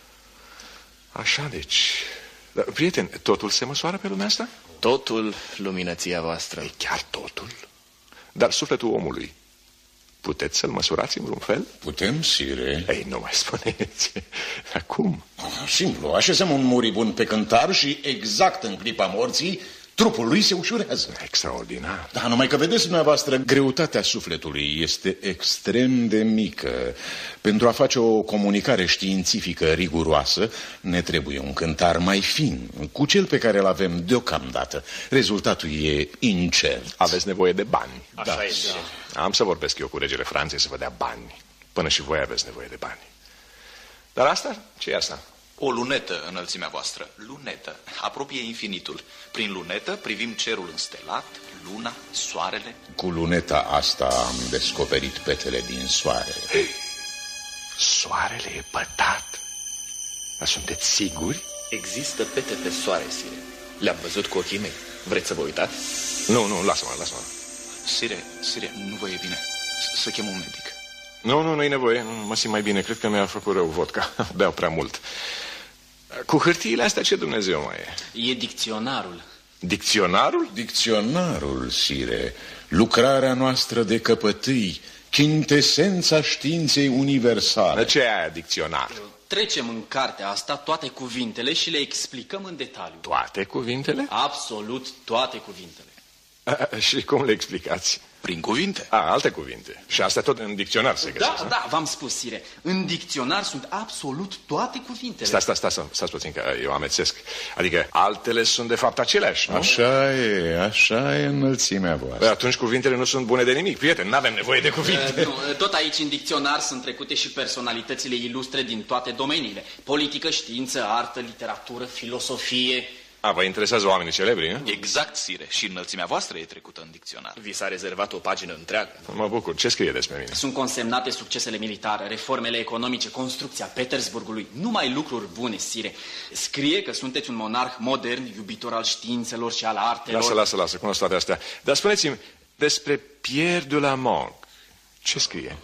Așa, deci... Dar, prieten, totul se măsoară pe lumea asta? Totul, luminăția voastră. E chiar totul? Dar sufletul omului, puteți să-l măsurați în vreun fel? Putem, sire. Ei, nu mai spuneți. Dar cum? Simplu, așezăm un muribund pe cântar și exact în clipa morții, trupul lui se ușurează. Extraordinar. Da, numai că vedeți dumneavoastră, greutatea sufletului este extrem de mică. Pentru a face o comunicare științifică riguroasă, ne trebuie un cântar mai fin, cu cel pe care îl avem deocamdată. Rezultatul e incert. Aveți nevoie de bani. Așa da. este. Am să vorbesc eu cu regele Franței să vă dea bani. Până și voi aveți nevoie de bani. Dar asta? Ce e asta? O lunetă, înălțimea voastră. Lunetă. Apropie infinitul. Prin lunetă privim cerul înstelat, luna, soarele. Cu luneta asta am descoperit petele din soare. Soarele e pătat. Dar sunteți siguri? Există pete pe soare, sire. Le-am văzut cu ochii mei. Vreți să vă uitați? Nu, nu, lasă-mă, lasă-mă. Sire, sire, nu vă e bine. Să chem un medic. Nu, nu, nu-i nevoie. Nu, mă simt mai bine. Cred că mi-a făcut rău vodka. Beau prea mult. Cu hârtiile astea ce Dumnezeu mai e? E dicționarul. Dicționarul? Dicționarul, sire. Lucrarea noastră de căpătâi. Chintesența științei universale. Ce e aia, dicționar? Trecem în cartea asta toate cuvintele și le explicăm în detaliu. Toate cuvintele? Absolut toate cuvintele. A, și cum le explicați? Prin cuvinte. A, alte cuvinte. Și asta tot în dicționar se găsesc. Da, da, v-am spus, sire. În dicționar sunt absolut toate cuvintele. Stai, stai, stai, stai, stai puțin, că eu amețesc. Adică altele sunt de fapt aceleași, nu? Așa e, așa e înălțimea voastră. Păi atunci cuvintele nu sunt bune de nimic, prieten, n-avem nevoie de cuvinte. Uh, nu, tot aici în dicționar sunt trecute și personalitățile ilustre din toate domeniile. Politică, știință, artă, literatură, filosofie. A, vă interesează oamenii celebri, nu? Exact, sire. Și înălțimea voastră e trecută în dicționar. Vi s-a rezervat o pagină întreagă. Mă bucur. Ce scrie despre mine? Sunt consemnate succesele militare, reformele economice, construcția Petersburgului. Numai lucruri bune, sire. Scrie că sunteți un monarh modern, iubitor al științelor și al artelor. Lasă, lasă, lasă, cunosc toate astea. Dar spuneți-mi, despre Pierre de la Manque, ce scrie?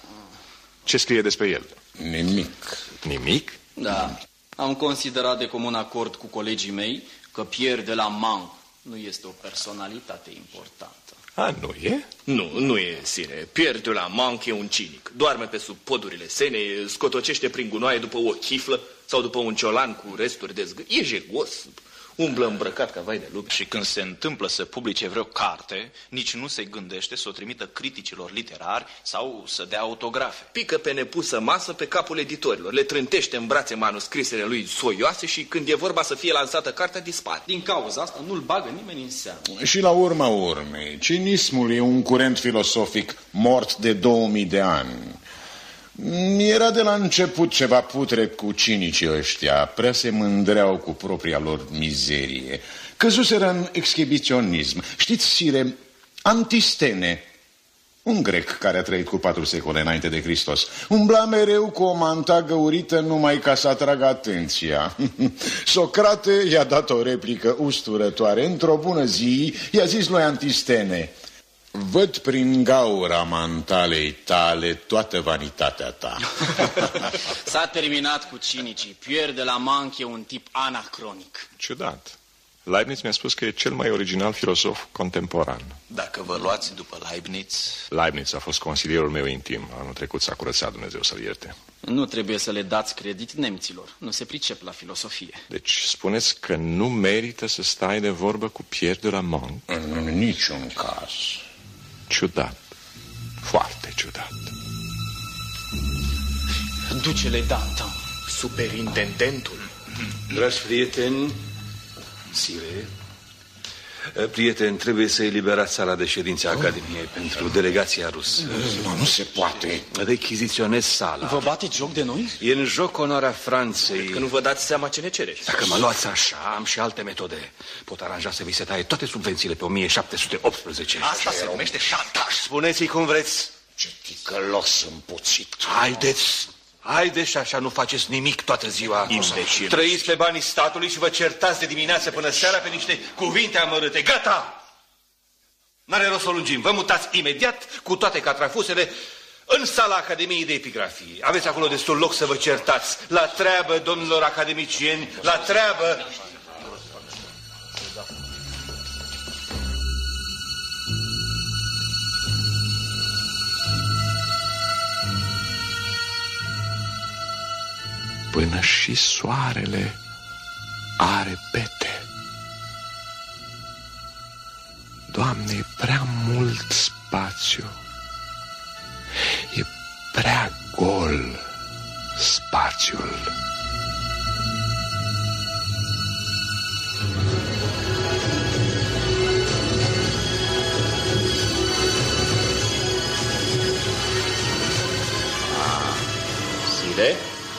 Ce scrie despre el? Nimic. Nimic? Da. Am considerat de comun acord cu colegii mei că Pierre de la Manque nu este o personalitate importantă. A, nu e? Nu, nu e, sire. Pierre de la Manque e un cinic. Doarme pe sub podurile Senei, scotocește prin gunoaie după o chiflă sau după un ciolan cu resturi de zgâ. E jegos, umblă îmbrăcat ca vai de lup. Și când se întâmplă să publice vreo carte, nici nu se gândește să o trimită criticilor literari sau să dea autografe. Pică pe nepusă masă pe capul editorilor, le trântește în brațe manuscrisele lui soioase și când e vorba să fie lansată cartea, dispare. Din cauza asta nu-l bagă nimeni în seamă. Și la urma urmei, cinismul e un curent filosofic mort de două mii de ani. Era de la început ceva putred cu cinicii ăștia, prea se mândreau cu propria lor mizerie. Căzuseră în exhibiționism. Știți, sire, Antistene, un grec care a trăit cu patru secole înainte de Hristos, umbla mereu cu o manta găurită numai ca să atragă atenția. Socrate i-a dat o replică usturătoare. Într-o bună zi i-a zis lui Antistene: văd prin gaura mantalei tale toată vanitatea ta. S-a terminat cu cinicii. Pierre de la Manque e un tip anacronic. Ciudat. Leibniz mi-a spus că e cel mai original filosof contemporan. Dacă vă luați după Leibniz... Leibniz a fost consilierul meu intim. Anul trecut s-a curățat, Dumnezeu să-l ierte. Nu trebuie să le dați credit nemților. Nu se pricep la filosofie. Deci spuneți că nu merită să stai de vorbă cu Pierre de la Manque? În niciun caz. Ciudat. Foarte ciudat. Ducele Danton, superintendentul. Dragi prieteni, sire, Prieten, trebuie să eliberați sala de ședințe a Academiei pentru delegația rusă. Nu, nu se poate. Rechiziționez sala. Vă bateți joc de noi? E în joc onoarea Franței. Că nu vă dați seama ce ne cereți. Dacă mă luați așa, am și alte metode. Pot aranja să vi se taie toate subvențiile pe o mie șapte sute optsprezece. Asta se numește șantaj. Spuneți-i cum vreți. Ce ticălos împuțit. Haideți, haideți și așa nu faceți nimic toată ziua. Imbecil. Trăiți pe banii statului și vă certați de dimineață până seara pe niște cuvinte amărâte. Gata! N-are rost să o lungim. Vă mutați imediat cu toate catrafusele în sala Academiei de Epigrafie. Aveți acolo destul loc să vă certați. La treabă, domnilor academicieni, la treabă! Până și soarele are pete. Doamne, e prea mult spațiu. E prea gol spațiul. Sire?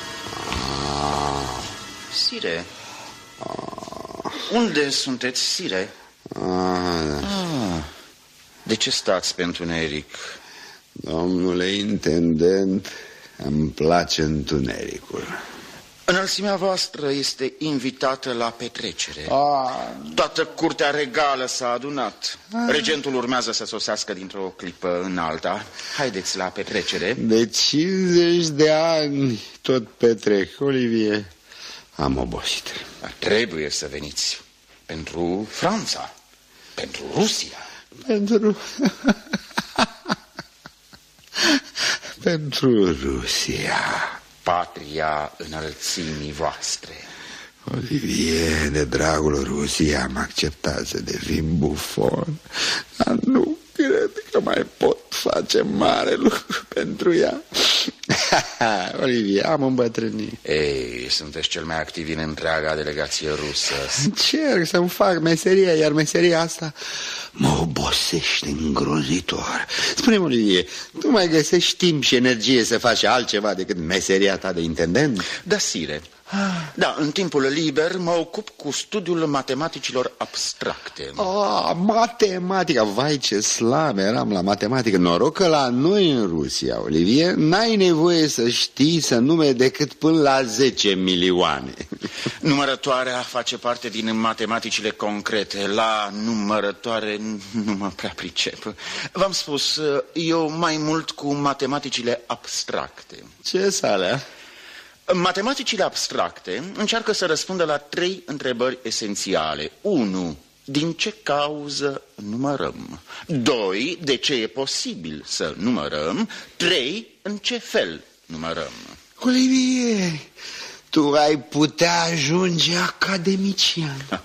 Sire? Unde sunteți, Sire? Ah, de ce stați pe întuneric? Domnule intendent, îmi place întunericul. Înălțimea voastră este invitată la petrecere. Ah. Toată curtea regală s-a adunat. Ah. Regentul urmează să sosească dintr-o clipă în alta. Haideți la petrecere. De cincizeci de ani tot petrec, Olivier. Am obosit. Dar trebuie să veniți. Pentru Franța. Pentru Rusia. Pentru... Pentru Rusia. Patria înălțimii voastre. Olivier, de dragul Rusiei am acceptat să devin bufon, dar nu cred că mai pot face mare lucru pentru ea. Olivier, am îmbătrânit. Ei, sunteți cel mai activ în întreaga delegație rusă. Încerc să-mi fac meseria, iar meseria asta mă obosește îngrozitor. Spune-mi, Olivier, tu mai găsești timp și energie să faci altceva decât meseria ta de intendent? Da, sire. Da, în timpul liber mă ocup cu studiul matematicilor abstracte. Ah, matematica, vai ce slab eram la matematică. Noroc că la noi în Rusia, Olivier, n-ai nevoie să știi să numeri decât până la zece milioane. Numărătoarea face parte din matematicile concrete. La numărătoare nu mă prea pricep. V-am spus, eu mai mult cu matematicile abstracte. Ce alea? Matematicile abstracte încearcă să răspundă la trei întrebări esențiale. unu. Din ce cauză numărăm? doi. De ce e posibil să numărăm? trei. În ce fel numărăm? Olivier, tu ai putea ajunge academician.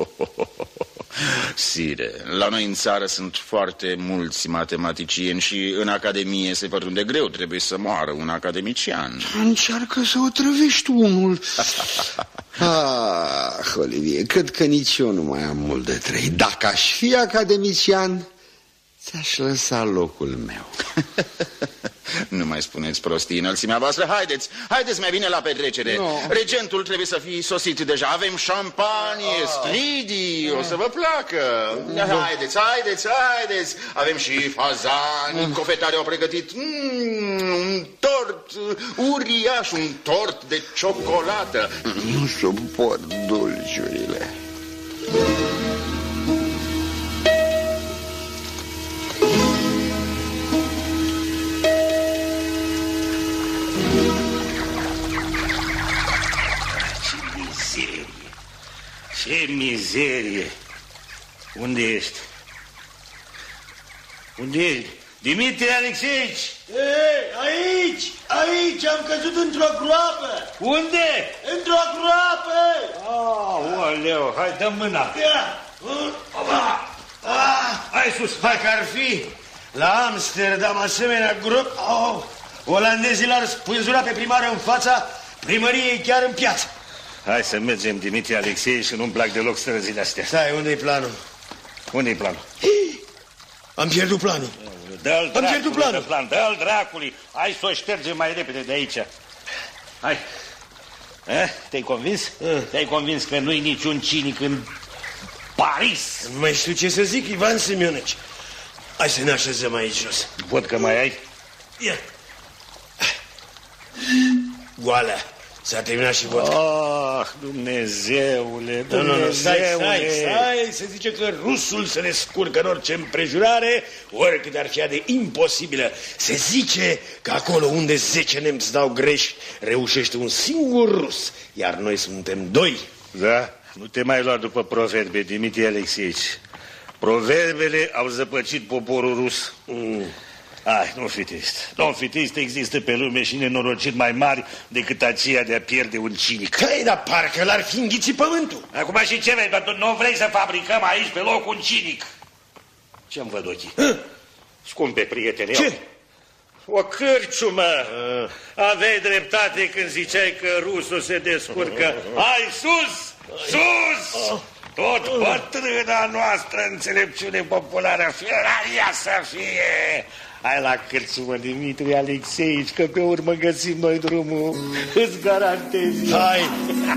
Sire, la noi în țară sunt foarte mulți matematicieni și în academie se pătrunde greu, trebuie să moară un academician. Încearcă să o trăvești unul. Ah, Olivier, cred că nici eu nu mai am mult de trei. Dacă aș fi academician, ți-aș lăsa locul meu. Nu mai spuneți prostii, înălțimea voastră. Haideți, haideți mai bine la petrecere. No. Regentul trebuie să fie sosit deja. Avem șampanie, oh. stridii, o să vă placă. No. Haideți, haideți, haideți. Avem și fazani, mm. cofetare au pregătit mm, un tort uriaș, un tort de ciocolată. Nu suport dulciurile. Ce mizerie! Unde ești? Unde ești? Dimitrie Alexeici! Ei, aici! Aici! Am căzut într-o groapă! Unde? Într-o groapă! Oh, oleu, hai, dă mâna! Ah, hai sus! Hai că ar fi la Amsterdam asemenea groapă! Oh, olandezii l-ar spânzura pe primar în fața primăriei chiar în piață! Hai să mergem, Dimitrie Alexei, și nu-mi plac deloc străzile astea. Stai, unde-i planul? Unde-i planul? Am pierdut planul. Dă-l Am pierdut planul. Plan. Dă-l dracului. Hai să o ștergem mai repede de aici. Hai. Eh? Te-ai convins? Eh. Te-ai convins că nu-i niciun cinic în Paris? Nu mai știu ce să zic, Ivan Semionovici. Hai să ne așezăm aici jos. Văd că mai ai. Ia. Goalea. S-a terminat și vodka. Ah, Dumnezeule, Dumnezeule. Nu, nu, stai, stai, stai. Se zice că rusul se descurcă în orice împrejurare, oricât ar fi de imposibilă. Se zice că acolo unde zece nemți dau greș, reușește un singur rus, iar noi suntem doi. Da? Nu te mai lua după proverbe, Dimitrie Alexeici. Proverbele au zăpăcit poporul rus. Mm. Hai, nu fi trist. Nu fi trist, există pe lume și nenorociri mai mari decât aceea de a pierde un cinic. Căi, dar parcă l-ar fi înghițit pământul. Acum și ce vrei? Dar nu vrei să fabricăm aici pe loc un cinic? Ce-mi văd ochii? Hă? Scumpe prietene, ce? O cârciumă. Uh. Aveai dreptate când ziceai că rusul se descurcă. Hai, sus! Sus! Uh. Tot bătrâna noastră înțelepciune populară, Feraria să fie! Hai la cârciumă, Dimitrie Alexeici, că pe urmă găsim noi drumul. Îți garantez. Hai!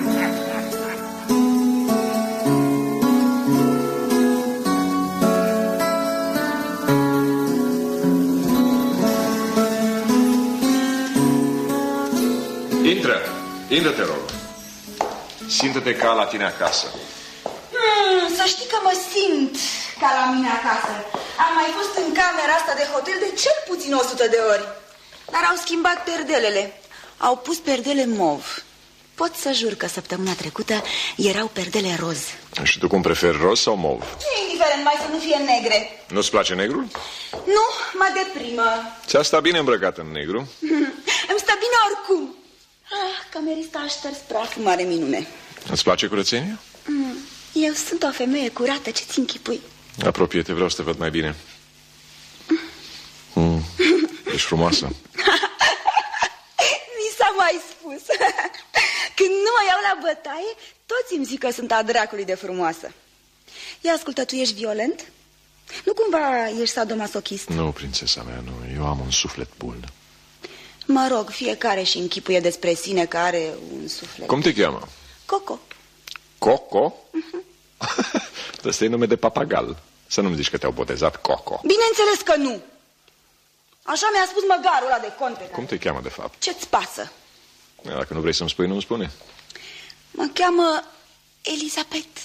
Intră, intră, te rog. Simtă-te ca la tine acasă. Hmm, să știi că mă simt ca la mine acasă. Am mai fost în camera asta de hotel de cel puțin o sută de ori. Dar au schimbat perdelele. Au pus perdele mov. Pot să jur că săptămâna trecută erau perdele roz. Și tu cum preferi roz sau mov? E indiferent, mai să nu fie negre. Nu-ți place negrul? Nu, mă deprimă. Ți-a stat bine îmbrăcat în negru? Îmi stă bine oricum. Ah, camerista a șters praf, mare minune. Îți place curățenia? Mm, eu sunt o femeie curată, ce-ți închipui? Apropie-te, vreau să te văd mai bine. Mm. Ești frumoasă. Mi s-a mai spus. Când nu mă iau la bătaie, toți îmi zic că sunt a dracului de frumoasă. Ia ascultă, tu ești violent? Nu cumva ești sadomasochist? Nu, prințesa mea, nu. Eu am un suflet bun. Mă rog, fiecare și închipuie despre sine că are un suflet. Cum te cheamă? Coco. Coco? Ăsta e nume de papagal. Să nu-mi zici că te-au botezat Coco. Bineînțeles că nu. Așa mi-a spus măgarul ăla de conte. Cum te cheamă, de fapt? Ce-ți pasă? Dacă nu vrei să-mi spui, nu-mi spune. Mă cheamă Elisabeth.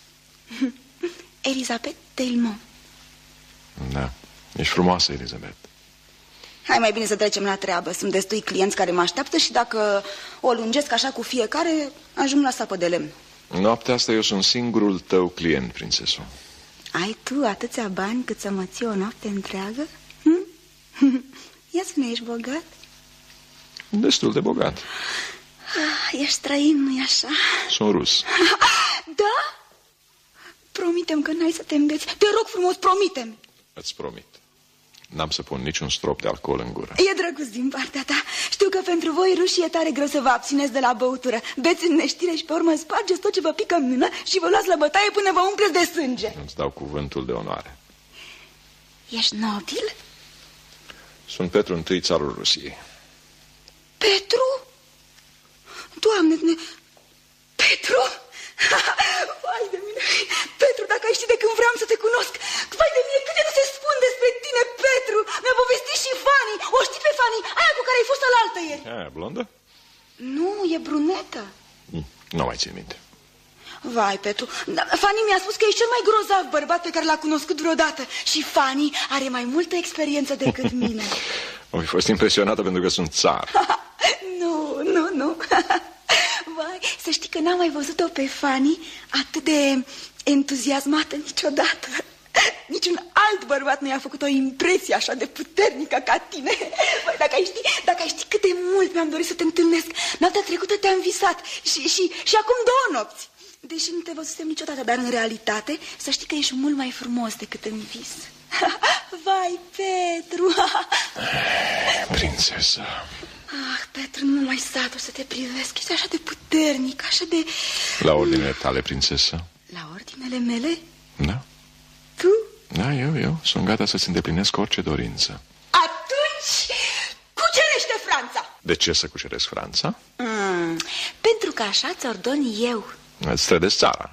Elisabeth Delmont. Da, ești frumoasă, Elisabeth. Hai mai bine să trecem la treabă. Sunt destui clienți care mă așteaptă și dacă o lungesc așa cu fiecare, ajung la sapă de lemn. Noaptea asta eu sunt singurul tău client, prințeso. Ai tu atâția bani cât să mă ții o noapte întreagă? Hm? Ia spune, ești bogat? Destul de bogat. Ah, ești străin, nu-i așa? Sunt rus. Da? Promitem că n-ai să te îmbeți. Te rog frumos, promitem. Îți promit. N-am să pun niciun strop de alcool în gură. E drăguț din partea ta. Știu că pentru voi rușii e tare greu să vă abțineți de la băutură. Beți în neștire și pe urmă spargeți tot ce vă pică în mână și vă luați la bătaie până vă umpleți de sânge. Îți dau cuvântul de onoare. Ești nobil? Sunt Petru întâi, țarul Rusiei. Petru? Doamne, ne... Petru? Vai de mine, Petru, dacă ai ști de când vreau să te cunosc. Vai de mine, câte nu se spun despre tine, Petru. Mi-a povestit și Fanny. O știi pe Fanny, aia cu care ai fost alaltă ieri. Aia, blondă? Nu, e brunetă. mm, Nu mai țin minte. Vai, Petru, Fanny mi-a spus că ești cel mai grozav bărbat pe care l-a cunoscut vreodată. Și Fanny are mai multă experiență decât mine. O fi fost impresionată pentru că sunt țar. Nu, nu, nu. Vai, să știi că n-am mai văzut-o pe Fanny atât de entuziasmată niciodată. Niciun alt bărbat nu i-a făcut o impresie așa de puternică ca tine. Vai, dacă ai ști, dacă ai ști cât de mult mi-am dorit să te întâlnesc. Noaptea trecută te-am visat și, și, și acum două nopți. Deși nu te văzusem niciodată, dar în realitate să știi că ești mult mai frumos decât în vis. Vai, Petru. Prințesă. Ah, Petru, nu mai satur să te privesc. Ești așa de puternic, așa de... La ordinele tale, prințesă. La ordinele mele? Da. Da, eu, eu sunt gata să-ți îndeplinesc orice dorință. Atunci, cucerește Franța! De ce să cuceresc Franța? Mm, pentru că așa ți-ordon eu. Îți trădesc țara.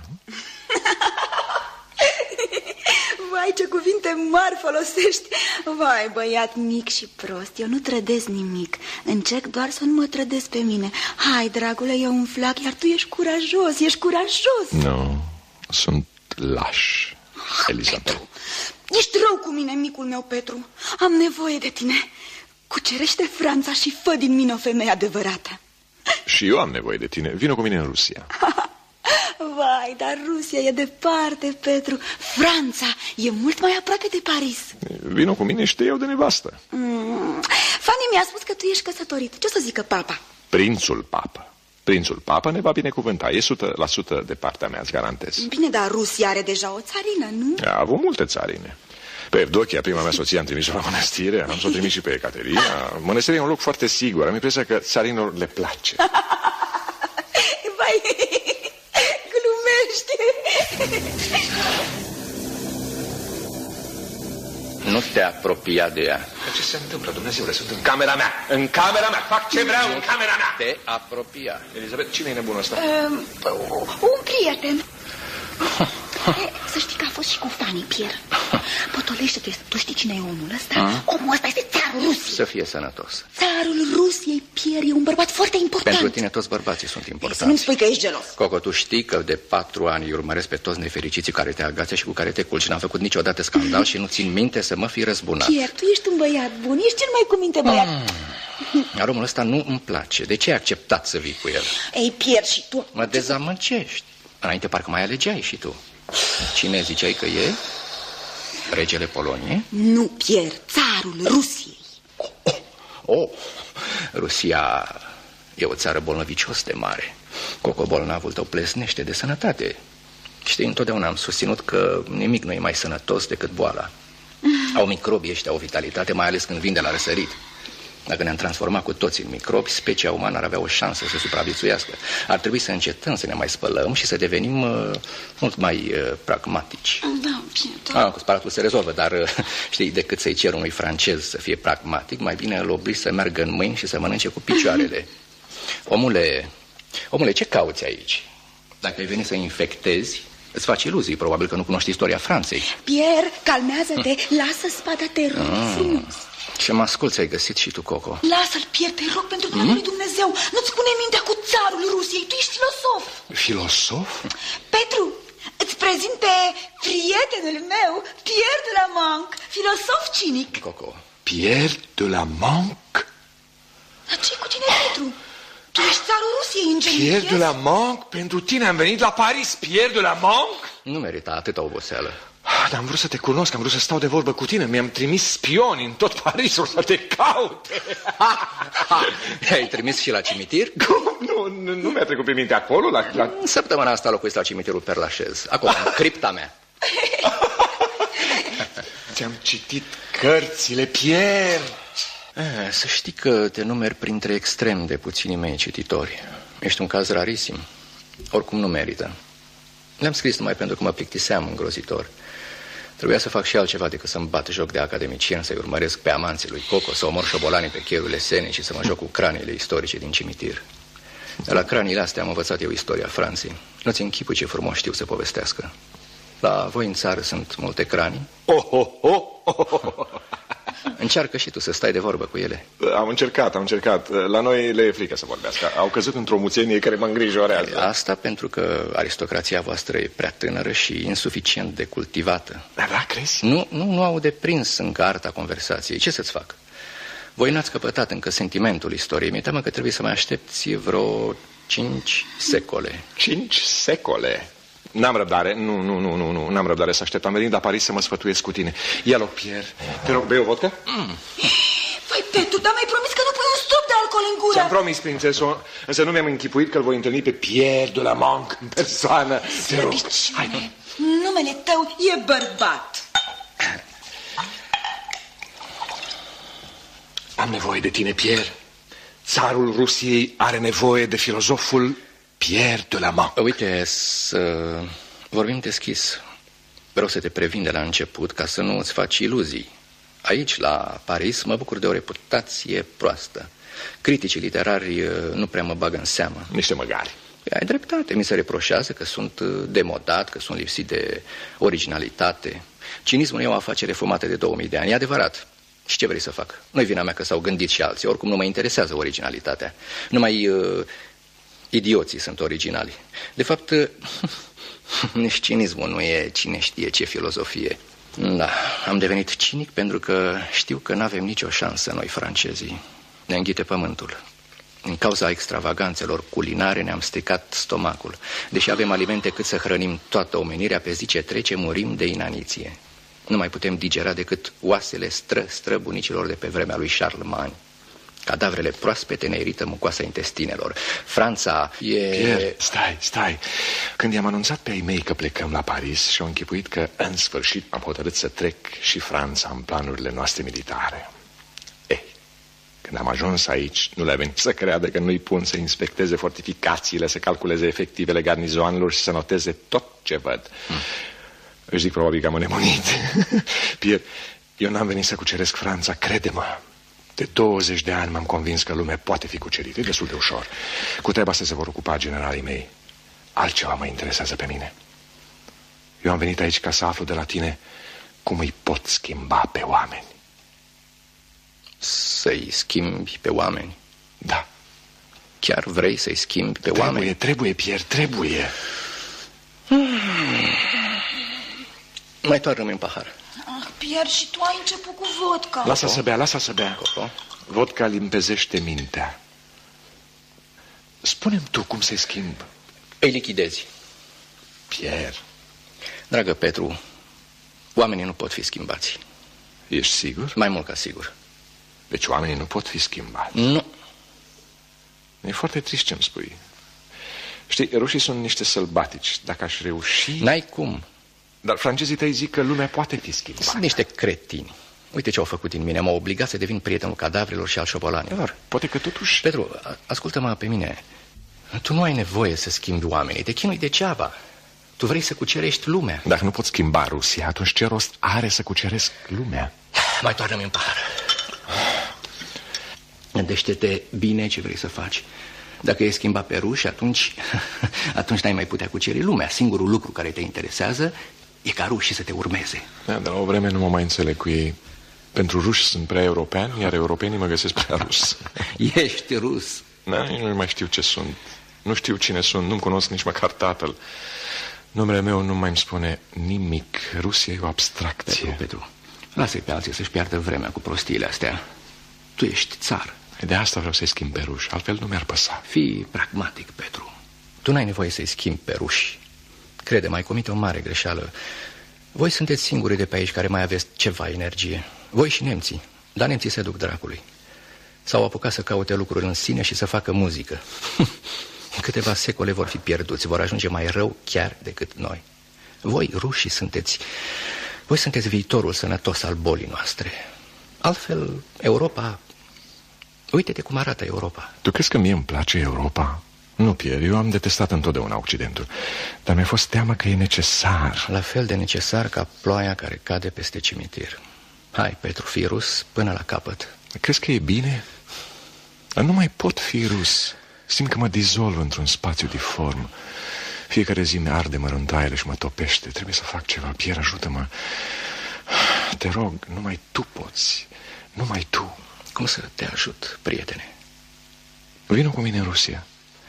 Vai, ce cuvinte mari folosești. Vai, băiat mic și prost, eu nu trădez nimic. Încerc doar să nu mă trădez pe mine. Hai, dragule, eu un flac, iar tu ești curajos, ești curajos. Nu, sunt laș, Elizabeth. Petru, ești rău cu mine, micul meu, Petru. Am nevoie de tine. Cucerește Franța și fă din mine o femeie adevărată. Și eu am nevoie de tine. Vino cu mine în Rusia. Vai, dar Rusia e departe, Petru. Franța e mult mai aproape de Paris. Vino cu mine și te iau de nevastă. mm. Fanny mi-a spus că tu ești căsătorit. Ce o să zică papa? Prințul papă. Prințul papă ne va binecuvânta. E sută la sută de partea mea, îți garantez. Bine, dar Rusia are deja o țarină, nu? A avut multe țarine. Pe Evdochia, prima mea soție, am trimis-o la mănăstire. Am să o trimis și pe Ecaterina. Mănăstirea e un loc foarte sigur. Am impresia că țarinilor le place. Vai, glumește. Nu te apropia de ea. Ce se întâmplă, Dumnezeule? Sunt în camera mea. În camera mea. Fac ce vreau în camera mea. Te apropia. Elizabeth, cine e nebunul ăsta? Uh, un prieten. E, să știi că a fost și cu Fanny, Pierre. Potolește-te, tu știi cine e omul ăsta? A? Omul ăsta este țarul Rusiei. Să fie sănătos. Țarul Rusiei, Pierre, e un bărbat foarte important. Pentru tine toți bărbații sunt importanți. Să nu-mi spui că ești gelos. Coco, tu știi că de patru ani îi urmăresc pe toți nefericiții care te agață și cu care te culci. N-am făcut niciodată scandal și nu țin minte să mă fi răzbunat. Pierre, tu ești un băiat bun, ești cel mai cu minte băiat. Mm. Iar omul ăsta nu îmi place. De ce ai acceptat să vii cu el? Ei, Pierre, și tu? Mă dezamăgești. Înainte parcă mai alegeai și tu. Cine ziceai că e? Regele Poloniei? Nu, Pierre, țarul Rusiei. Oh, oh, oh. Rusia e o țară bolnăvicios de mare. Coco, bolnavul tău plesnește de sănătate. Știi, întotdeauna am susținut că nimic nu e mai sănătos decât boala. Au microbii ăștia o vitalitate, mai ales când vin de la răsărit. Dacă ne-am transformat cu toți în microbi, specia umană ar avea o șansă să supraviețuiască. Ar trebui să încetăm să ne mai spălăm și să devenim uh, mult mai uh, pragmatici. Da, bine, ah, cu spălatul se rezolvă, dar uh, știi, decât să-i cer unui francez să fie pragmatic, mai bine îl obligi să meargă în mâini și să mănânce cu picioarele. Omule, omule, ce cauți aici? Dacă ai venit să infectezi, îți faci iluzii, probabil că nu cunoști istoria Franței. Pierre, calmează-te, lasă spada, te rog mm. frumos. Ce masculți ai găsit și tu, Coco? Lasă-l, Pierre, te rog, pentru dragul lui Dumnezeu. Nu-ți pune mintea cu țarul Rusiei, tu ești filosof. Filosof? Petru, îți prezint pe prietenul meu, Pierre de la Manque, filosof cinic. Coco. Pierre de la Manque? Dar ce cu tine, Petru? Tu ești țarul Rusiei, ingenier. Pierre de la Manque? Pentru tine am venit la Paris. Pierre de la Manque? Nu merita atâta oboseală. Dar am vrut să te cunosc, am vrut să stau de vorbă cu tine. Mi-am trimis spioni în tot Parisul să te caute. Ai trimis și la cimitir? Nu, nu, nu mi-a trecut pe minte acolo. La, la... Săptămâna asta locuiesc la cimitirul Perlașez. Acolo, în cripta mea. Ți-am citit cărțile, Pierre. A, să știi că te numeri printre extrem de puținii mei cititori. Ești un caz rarisim. Oricum nu merită. Le-am scris numai pentru că mă plictiseam îngrozitor. Trebuia să fac și altceva decât să-mi bat joc de academicieni, să-i urmăresc pe amanții lui Coco, să omor șobolanii pe cheiurile Senei și să mă joc cu craniile istorice din cimitir. De la craniile astea am învățat eu istoria Franței. Nu-ți închipui ce frumos știu să povestească. La voi în țară sunt multe cranii. Oh, oh, oh, oh, oh. Încearcă și tu să stai de vorbă cu ele. Am încercat, am încercat. La noi le e frică să vorbească. Au căzut într-o muțenie care mă îngrijorează. Asta pentru că aristocrația voastră e prea tânără și insuficient de cultivată. Da, da, crezi? Nu, nu, nu au de prins încă arta conversației. Ce să-ți fac? Voi n-ați căpătat încă sentimentul istoriei. Mi-e teamă că trebuie să mai aștepți vreo cinci secole. Cinci secole? N-am răbdare, nu, nu, nu, nu, nu, n-am răbdare să aștept. Am venit la Paris să mă sfătuiesc cu tine. Ia-l-o, Pierre. Te rog, bei o vodcă? Mm. Vai, Petru, dar mi-ai promis că nu pui un stop de alcool în gură. Ți-am promis, prințeso, însă nu mi-am închipuit că îl voi întâlni pe Pierre de la Manque în persoană. Te rog, hai. Numele tău e bărbat. Am nevoie de tine, Pierre. Țarul Rusiei are nevoie de filozoful Pierre de la Manque. Uite, să vorbim deschis. Vreau să te previn de la început ca să nu îți faci iluzii. Aici, la Paris, mă bucur de o reputație proastă. Criticii literari nu prea mă bagă în seamă. Niște măgari. Ai dreptate, mi se reproșează că sunt demodat, că sunt lipsit de originalitate. Cinismul e o afacere fumată de două mii de ani, e adevărat. Și ce vrei să fac? Nu-i vina mea că s-au gândit și alții, oricum nu mă interesează originalitatea. Numai uh, idioții sunt originali. De fapt, uh, nici cinismul nu e cine știe ce filozofie. Da, am devenit cinic pentru că știu că n-avem nicio șansă noi francezii. Ne înghite pământul. Din cauza extravaganțelor culinare ne-am stricat stomacul. Deși avem alimente cât să hrănim toată omenirea, pe zi ce trece murim de inaniție. Nu mai putem digera decât oasele stră-străbunicilor de pe vremea lui Charlemagne. Cadavrele proaspete ne irită mucoasa intestinelor. Franța e... Pierre, stai, stai. Când i-am anunțat pe ai mei că plecăm la Paris și-au închipuit că în sfârșit am hotărât să trec și Franța în planurile noastre militare. Ei, când am ajuns aici, nu le-a venit să creadă că nu-i pun să inspecteze fortificațiile, să calculeze efectivele garnizoanelor și să noteze tot ce văd. Hmm. Își zic probabil că am înnebunit. Pierre, eu n-am venit să cuceresc Franța, crede-mă. De douăzeci de ani m-am convins că lumea poate fi cucerită, e destul de ușor. Cu treaba asta se vor ocupa generalii mei. Altceva mă interesează pe mine. Eu am venit aici ca să aflu de la tine cum îi pot schimba pe oameni. Să-i schimbi pe oameni? Da. Chiar vrei să-i schimbi pe trebuie, oameni? Trebuie, Pierre, trebuie. Mai toarnă-mi în pahar. Ah, Pierre, și tu ai început cu vodka. Lasă să bea, lasă să bea. Vodka limpezește mintea. Spune-mi tu cum se schimbă. Îi lichidezi. Pierre. Dragă Petru, oamenii nu pot fi schimbați. Ești sigur? Mai mult ca sigur. Deci oamenii nu pot fi schimbați? Nu. E foarte trist ce-mi spui. Știi, rușii sunt niște sălbatici. Dacă aș reuși... N-ai cum. Dar francezii tăi zic că lumea poate fi schimbată. Sunt niște cretini. Uite ce au făcut din mine. M-au obligat să devin prietenul cadavrelor și al șobolanilor. Dar poate că totuși... Petru, ascultă-mă pe mine. Tu nu ai nevoie să schimbi oamenii. Te chinui degeaba. Tu vrei să cucerești lumea. Dacă nu pot schimba Rusia, atunci ce rost are să cuceresc lumea? Mai toarnă-mi în pahar. Gândește-te bine ce vrei să faci. Dacă e schimba pe ruși, atunci, atunci n-ai mai putea cuceri lumea. Singurul lucru care te interesează e ca rușii să te urmeze. Da, dar la o vreme nu mă mai înțeleg cu ei. Pentru ruși sunt prea europeni, iar europenii mă găsesc prea rus. Ești rus. Da, eu nu mai știu ce sunt. Nu știu cine sunt, nu-mi cunosc nici măcar tatăl. Numele meu nu mai îmi spune nimic. Rusia e o abstracție. Petru, Petru, lasă-i pe alții să-și piardă vremea cu prostiile astea. Tu ești țar. De asta vreau să-i schimb pe ruși, altfel nu mi-ar păsa. Fii pragmatic, Petru. Tu n-ai nevoie să-i schimbi pe ruși. Crede, mai comite o mare greșeală. Voi sunteți singurii de pe aici care mai aveți ceva energie. Voi și nemții. Dar nemții se duc dracului. S-au apucat să caute lucruri în sine și să facă muzică. În câteva secole vor fi pierduți. Vor ajunge mai rău chiar decât noi. Voi, rușii, sunteți... Voi sunteți viitorul sănătos al bolii noastre. Altfel, Europa... Uite-te cum arată Europa. Tu crezi că mie îmi place Europa? Nu, Pierre, eu am detestat întotdeauna Occidentul. Dar mi-a fost teamă că e necesar. La fel de necesar ca ploaia care cade peste cimitir. Hai, Petru, fii rus până la capăt. Crezi că e bine? Dar nu mai pot fi rus. Simt că mă dizolv într-un spațiu diform. Fiecare zi mi-arde mărântaile și mă topește. Trebuie să fac ceva. Pierre, ajută-mă. Te rog, numai tu poți. Numai tu. Cum să te ajut, prietene? Vino cu mine în Rusia.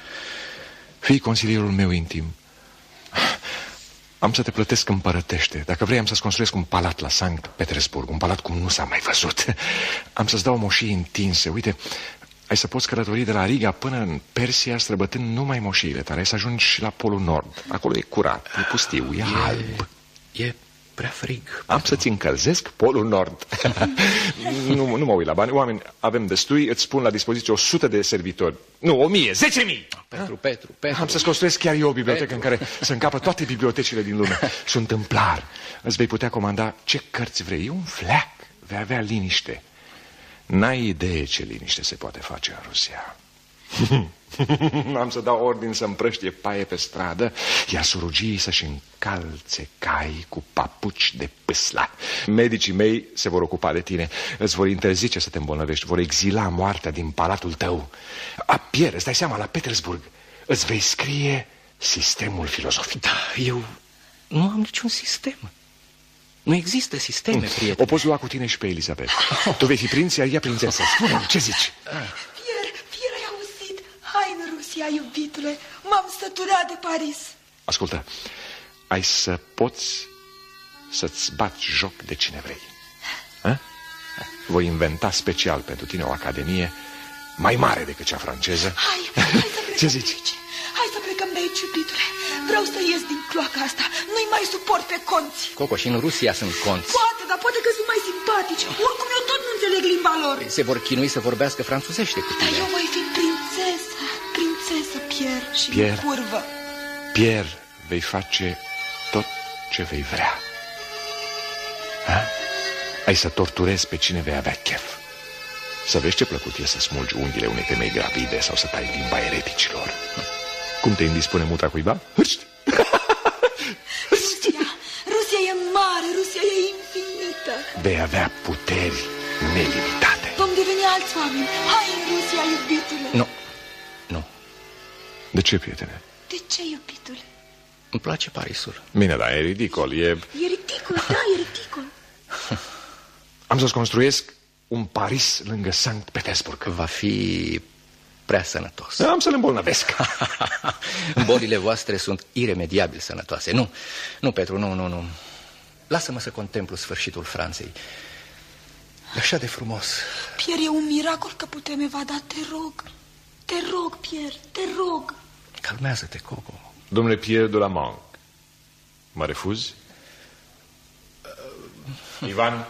Fii consilierul meu intim. Am să te plătesc împărătește. Dacă vrei, am să-ți construiesc un palat la Sankt Petersburg. Un palat cum nu s-a mai văzut. Am să-ți dau moșii întinse. Uite, ai să poți călători de la Riga până în Persia, străbătând numai moșiile tale. Ai să ajungi și la Polul Nord. Acolo e curat, e pustiu, e, e alb. E prea frig. Am să-ți încălzesc Polul Nord. nu, nu mă uit la bani. Oameni, avem destui. Îți pun la dispoziție o sută de servitori. Nu, o mie, zece mii. Petru, Petru, Petru. Am să-ți construiesc chiar eu o bibliotecă Petru. În care să încapă toate bibliotecile din lume. Sunt tâmplar. Îți vei putea comanda ce cărți vrei. E un fleac. Vei avea liniște. N-ai idee ce liniște se poate face în Rusia. Am să dau ordin să împrăștie paie pe stradă, iar surugii să-și încalțe cai cu papuci de pâsla. Medicii mei se vor ocupa de tine. Îți vor interzice să te îmbolnăvești, vor exila moartea din palatul tău. A, Pierre, îți dai seama, la Petersburg îți vei scrie sistemul filozofic. Da, eu nu am niciun sistem. Nu există sisteme, prietene. O poți lua cu tine și pe Elisabeth. Tu vei fi prinț, iar ea prințesă. Spune-mi, ce zici? Pierre, Pierre, ai auzit? Hai în Rusia, iubitule. M-am săturat de Paris. Ascultă, ai să poți să-ți bați joc de cine vrei. Ha? Voi inventa special pentru tine o academie mai mare decât cea franceză. Hai, hai să plecăm. Ce zici? Hai să plecăm de aici, iubitule. Vreau să ies din cloaca asta. Nu-i mai suport pe conți. Coco, și în Rusia sunt conți. Poate, dar poate că sunt mai simpatici. Oricum eu tot nu înțeleg limba lor. Se vor chinui să vorbească franțuzește cu tine. Dar eu voi fi prințesă. Prințesă, Pierre, și Pierre, în curvă. Pierre, vei face tot ce vei vrea. Ha? Ai să torturezi pe cine vei avea chef. Să vezi ce plăcut e să smulgi unghiile unei femei gravide sau să tai limba ereticilor. Cum te indispune mutra cuiva? Hârști! Rusia, Rusia e mare, Rusia e infinită. Vei avea puteri nelimitate. Vom deveni alți oameni. Hai în Rusia, iubitule. Nu, nu. De ce, prietene? De ce, iubitule? Îmi place Parisul. Bine, dar e ridicol, e... E ridicol, da, e ridicol. Am să-ți construiesc un Paris lângă Sankt Petersburg. Va fi prea sănătos. Am să le îmbolnăvesc. Bolile voastre sunt iremediabil sănătoase. Nu, nu, Petru, nu, nu, nu. Lasă-mă să contemplu sfârșitul Franței. Așa de frumos. Pierre, e un miracol că putem evada. Te rog, te rog, Pierre, te rog. Calmează-te, Coco. Domnule Pierre de la Manque, mă refuzi? Uh... Ivan?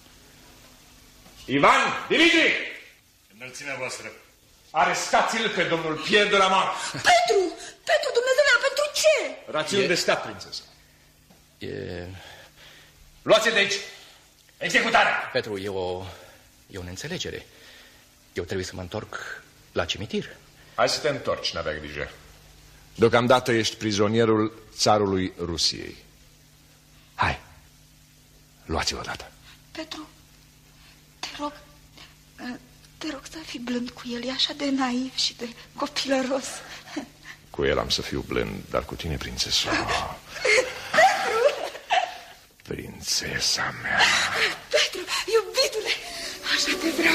Ivan, Dimitri! Înălțimea voastră. Arestați-l pe domnul Pierre de la Manque. Petru, Petru, Dumnezeule, pentru ce? Rațiuni e... de stat, prințesă. E... Luați-l de aici. Executarea. Petru, e o... e o neînțelegere. Eu trebuie să mă întorc la cimitir. Hai să te întorci, n-avea grijă. Deocamdată ești prizonierul țarului Rusiei. Hai, luați-l odată. Petru, te rog, te rog să fii blând cu el, e așa de naiv și de copilăros. Cu el am să fiu blând, dar cu tine, prințesă. Prințesa mea. Petru, iubitule, așa te vreau.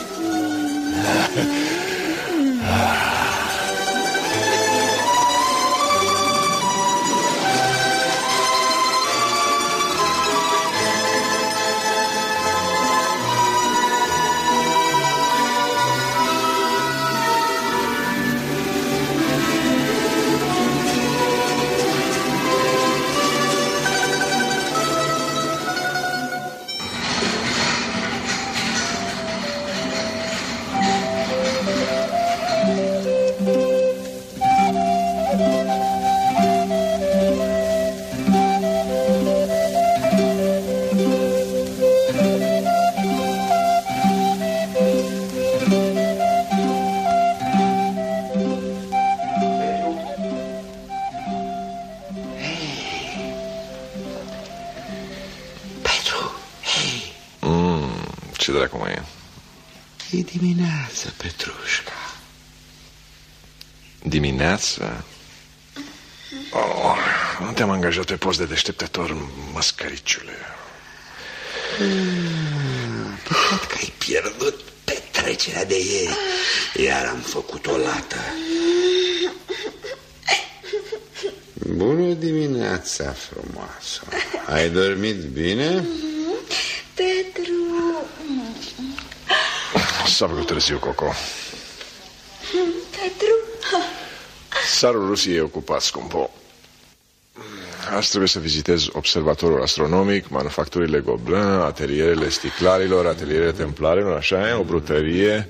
Ce dracu mai e? E dimineața, Petrușca. Dimineața? Oh, nu te-am angajat pe post de deșteptător, măscăriciule. Hmm, păcat că ai pierdut petrecerea de ieri. Iar am făcut o lată. Bună dimineața, frumoasă. Ai dormit bine? Petru. S-a făcut târziu, Coco. Petru. Țarul Rusiei e ocupat, scumpo. Azi trebuie să vizitez observatorul astronomic, manufacturile Gobelin, atelierele sticlarilor, atelierele templarilor, așa e, o brutărie.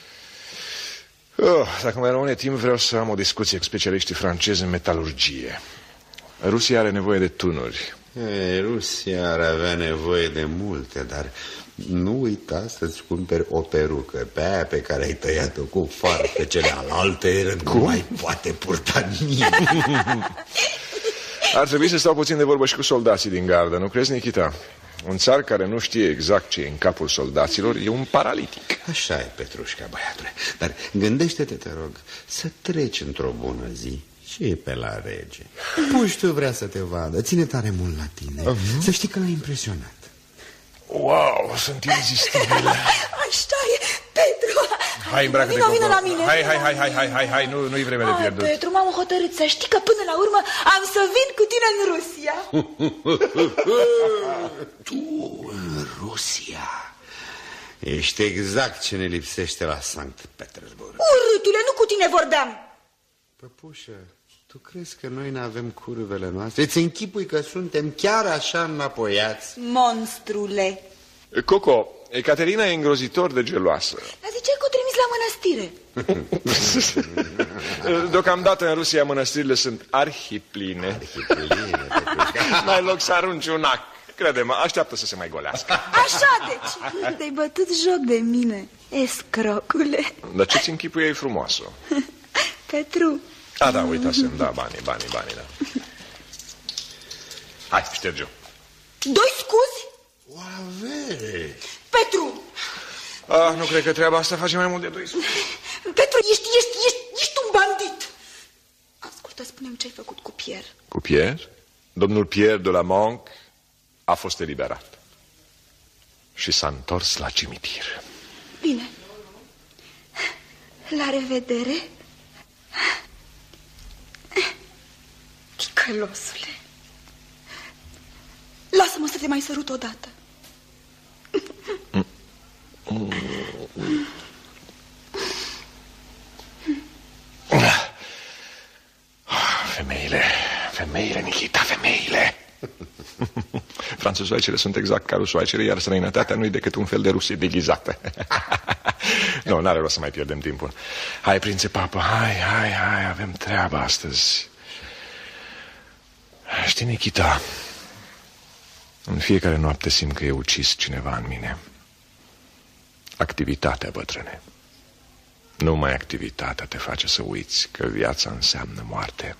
Oh, dacă mai rămâne timp, vreau să am o discuție cu specialiștii francezi în metalurgie. Rusia are nevoie de tunuri, Ei, Rusia ar avea nevoie de multe, dar nu uita să-ți cumperi o perucă. Pe aia pe care ai tăiat-o cu farfecele alalte nu mai poate purta nimeni. Ar trebui să stau puțin de vorbă și cu soldații din gardă, nu crezi, Nikita? Un țar care nu știe exact ce e în capul soldaților e un paralitic. Așa e, Petrușca, băiatule. Dar gândește-te, te rog, să treci într-o bună zi și e pe la rege. Puștiu vrea să te vadă, ține tare mult la tine. uh-huh. Să știi că l-ai impresionat. Wow, sunt irezistibile. Așa e, Petru. Hai, îmbracă-te, vino, vino la mine. Hai, hai, hai, hai, hai, hai, hai, nu, nu-i vreme de pierdut. Petru, m-am hotărât să știi că până la urmă am să vin cu tine în Rusia. Tu în Rusia? Ești exact ce ne lipsește la Sankt Petersburg. Urâtule, nu cu tine vorbeam. Păpușă, tu crezi că noi n-avem curvele noastre? Îți închipui că suntem chiar așa înapoiați? Monstrule. Coco, Ecaterina e îngrozitor de geloasă. Dar ziceai că o trimis la mănăstire. Deocamdată în Rusia mănăstirile sunt arhipline. Arhipline, n-ai loc să arunci un ac. Crede-mă, așteaptă să se mai golească. Așa deci, te-ai bătut joc de mine, escrocule. Dar ce-ți închipuie e frumoasă? Petru. A, da, uitasem, da, banii, banii, banii, da. Hai, șterge-o. Doi scuzi? O avere. Petru! Ah, nu cred că treaba asta face mai mult de doi scuzi. Petru, ești, ești, ești, ești un bandit. Ascultă, spune-mi ce ai făcut cu Pierre. Cu Pierre? Domnul Pierre de la Monc a fost eliberat și s-a întors la cimitir. Bine. La revedere. Ticălosule. Lasă-mă să te mai sărut odată. Femeile, femeile, Nikita, femeile. Franțuzoaicele sunt exact ca rusoaicele, iar străinătatea nu-i decât un fel de Rusie deghizată. Nu, n-are rost să mai pierdem timpul. Hai, prințe papă, hai, hai, hai, avem treabă astăzi. Știi, Nikita, în fiecare noapte simt că e ucis cineva în mine. Activitatea, bătrâne. Numai activitatea te face să uiți că viața înseamnă moarte.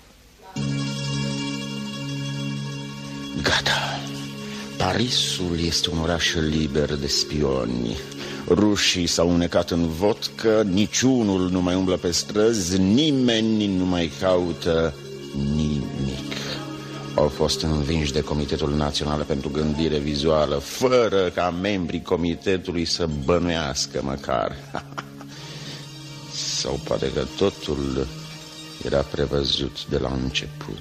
Gata. Parisul este un oraș liber de spioni. Rușii s-au unecat în vodcă, niciunul nu mai umblă pe străzi, nimeni nu mai caută nimic. Au fost învinși de Comitetul Național pentru Gândire Vizuală, fără ca membrii comitetului să bănuiască măcar. Sau poate că totul era prevăzut de la început.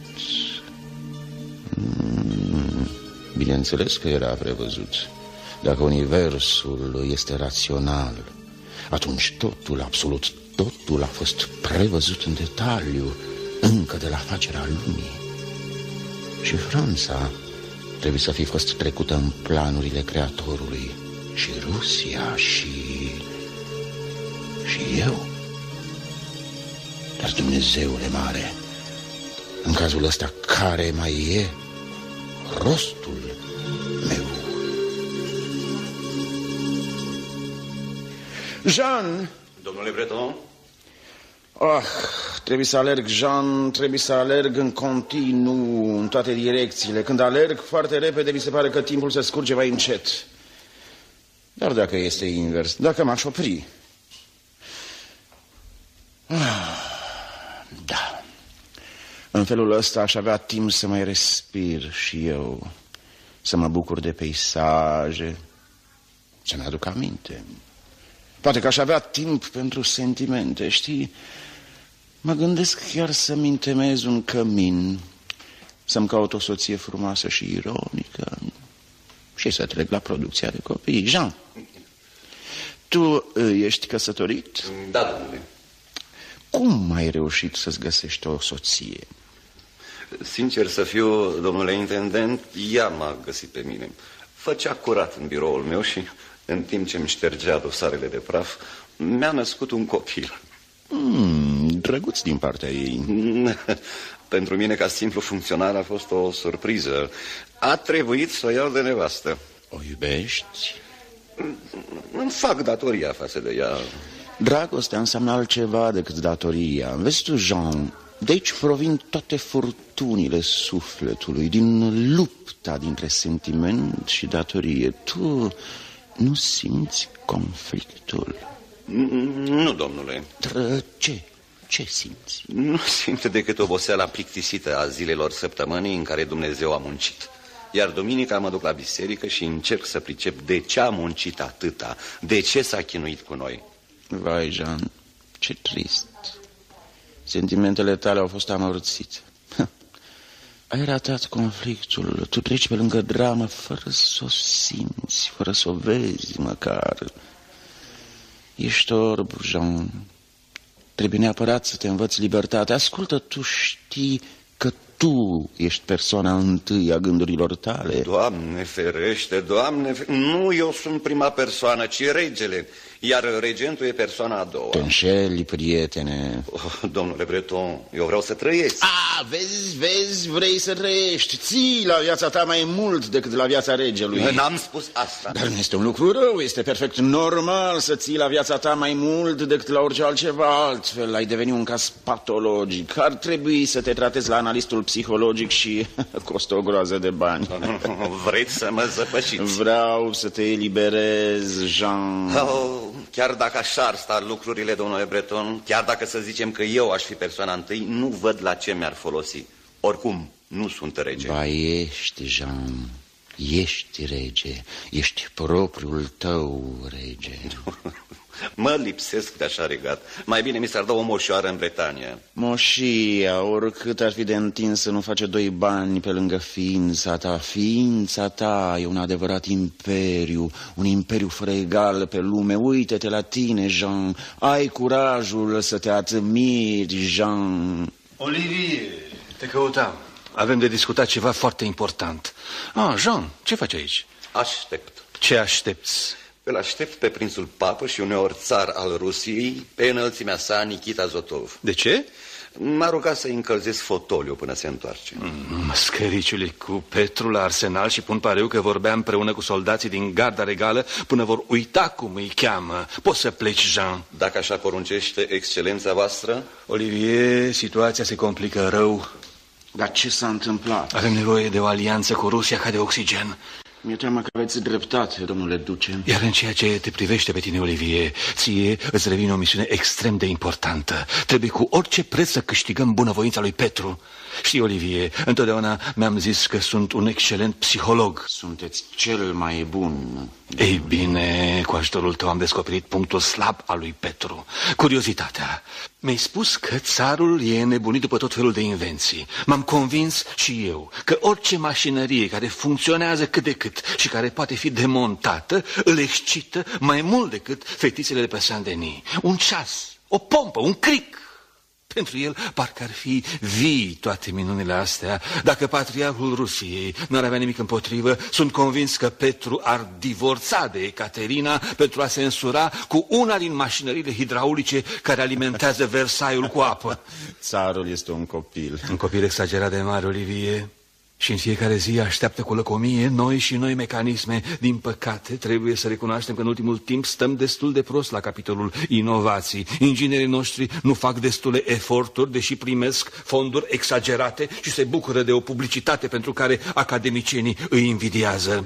Bineînțeles că era prevăzut. Dacă universul este rațional, atunci totul, absolut totul a fost prevăzut în detaliu, încă de la facerea lumii. Și Franța trebuie să fi fost trecută în planurile Creatorului. Și Rusia și... și eu. Dar Dumnezeule mare, în cazul ăsta, care mai e rostul meu? Jean! Domnule Breton? Ah, trebuie să alerg, Jean, trebuie să alerg în continuu, în toate direcțiile. Când alerg foarte repede, mi se pare că timpul se scurge mai încet. Dar dacă este invers, dacă m-aș opri... Ah, da. În felul ăsta aș avea timp să mai respir și eu, să mă bucur de peisaje, să-mi aduc aminte. Poate că aș avea timp pentru sentimente, știi? Mă gândesc chiar să-mi întemeiez un cămin, să-mi caut o soție frumoasă și ironică și să trec la producția de copii. Jean, tu ești căsătorit? Da, domnule. Cum ai reușit să-ți găsești o soție? Sincer să fiu, domnule intendent, ea m-a găsit pe mine. Făcea curat în biroul meu și, în timp ce îmi ștergea dosarele de praf, mi-a născut un copil. Hmm, drăguț din partea ei. Pentru mine, ca simplu funcționar, a fost o surpriză. A trebuit să o iau de nevastă. O iubești? Îmi fac datoria față de ea. Dragostea înseamnă altceva decât datoria. Vezi tu, Jean, de aici provin toate furtunile sufletului, din lupta dintre sentiment și datorie. Tu nu simți conflictul? Nu, domnule. Ce? Ce simți? Nu simt decât oboseala plictisită a zilelor săptămânii în care Dumnezeu a muncit. Iar duminica mă duc la biserică și încerc să pricep de ce a muncit atâta, de ce s-a chinuit cu noi. Vai, Jean, ce trist. Sentimentele tale au fost amorțite. Ai ratat conflictul. Tu treci pe lângă dramă fără să o simți, fără să o vezi măcar. Ești orb, Jean. Trebuie neapărat să te învăți libertatea. Ascultă, tu știi că tu ești persoana întâi a gândurilor tale. Doamne ferește, Doamne ferește. Nu eu sunt prima persoană, ci regele. Iar regentul e persoana a doua. Te înșeli, prietene. Oh, domnule Breton, eu vreau să trăiesc. A, vezi, vezi, vrei să trăiești. Ții la viața ta mai mult decât la viața regelui. N-am spus asta. Dar nu este un lucru rău, este perfect normal să ții la viața ta mai mult decât la orice altceva. Altfel ai deveni un caz patologic. Ar trebui să te tratezi la analistul psihologic și costă o groază de bani. Vreți să mă zăpășiți? Vreau să te eliberez, Jean. Oh, chiar dacă așa ar sta lucrurile, domnule Breton, chiar dacă să zicem că eu aș fi persoana întâi, nu văd la ce mi-ar folosi. Oricum, nu sunt rege. Ba, ești, Jean, ești rege, ești propriul tău rege. Mă lipsesc de așa regat. Mai bine mi s-ar da o moșoară în Bretania. Moșia, oricât ar fi de întins, nu face doi bani pe lângă ființa ta. Ființa ta e un adevărat imperiu, un imperiu fără egal pe lume. Uite-te la tine, Jean, ai curajul să te admiri, Jean. Olivier, te căutam. Avem de discutat ceva foarte important. Ah, Jean, ce faci aici? Aștept. Ce aștepți? Îl aștept pe prințul papă și uneori țar al Rusiei, pe înălțimea sa, Nikita Zotov. De ce? M-a rugat să încălzesc fotoliu până se întoarce. Mm, scăriciule, cu Petru la arsenal și pun pariu că vorbea împreună cu soldații din garda regală până vor uita cum îi cheamă. Poți să pleci, Jean. Dacă așa poruncește excelența voastră? Olivier, situația se complică rău. Dar ce s-a întâmplat? Avem nevoie de o alianță cu Rusia ca de oxigen. Mi-e teamă că aveți dreptate, domnule duce. Iar în ceea ce te privește pe tine, Olivier, ție îți revine o misiune extrem de importantă. Trebuie cu orice preț să câștigăm bunăvoința lui Petru. Știi, Olivier, întotdeauna mi-am zis că sunt un excelent psiholog. Sunteți cel mai bun. Ei bine, cu ajutorul tău am descoperit punctul slab al lui Petru. Curiozitatea. Mi-ai spus că țarul e nebunit după tot felul de invenții. M-am convins și eu că orice mașinărie care funcționează cât de cât și care poate fi demontată îl excită mai mult decât fetițele de pe Saint-Denis. Un ceas, o pompă, un cric. Pentru el parcă ar fi vii toate minunile astea. Dacă patriarhul Rusiei n-ar avea nimic împotrivă, sunt convins că Petru ar divorța de Ecaterina pentru a se însura cu una din mașinările hidraulice care alimentează Versaiul cu apă. Țarul este un copil. Un copil exagerat de mare, Olivier. Și în fiecare zi așteaptă cu lăcomie noi și noi mecanisme. Din păcate, trebuie să recunoaștem că în ultimul timp stăm destul de prost la capitolul inovații. Inginerii noștri nu fac destule eforturi, deși primesc fonduri exagerate și se bucură de o publicitate pentru care academicienii îi invidiază.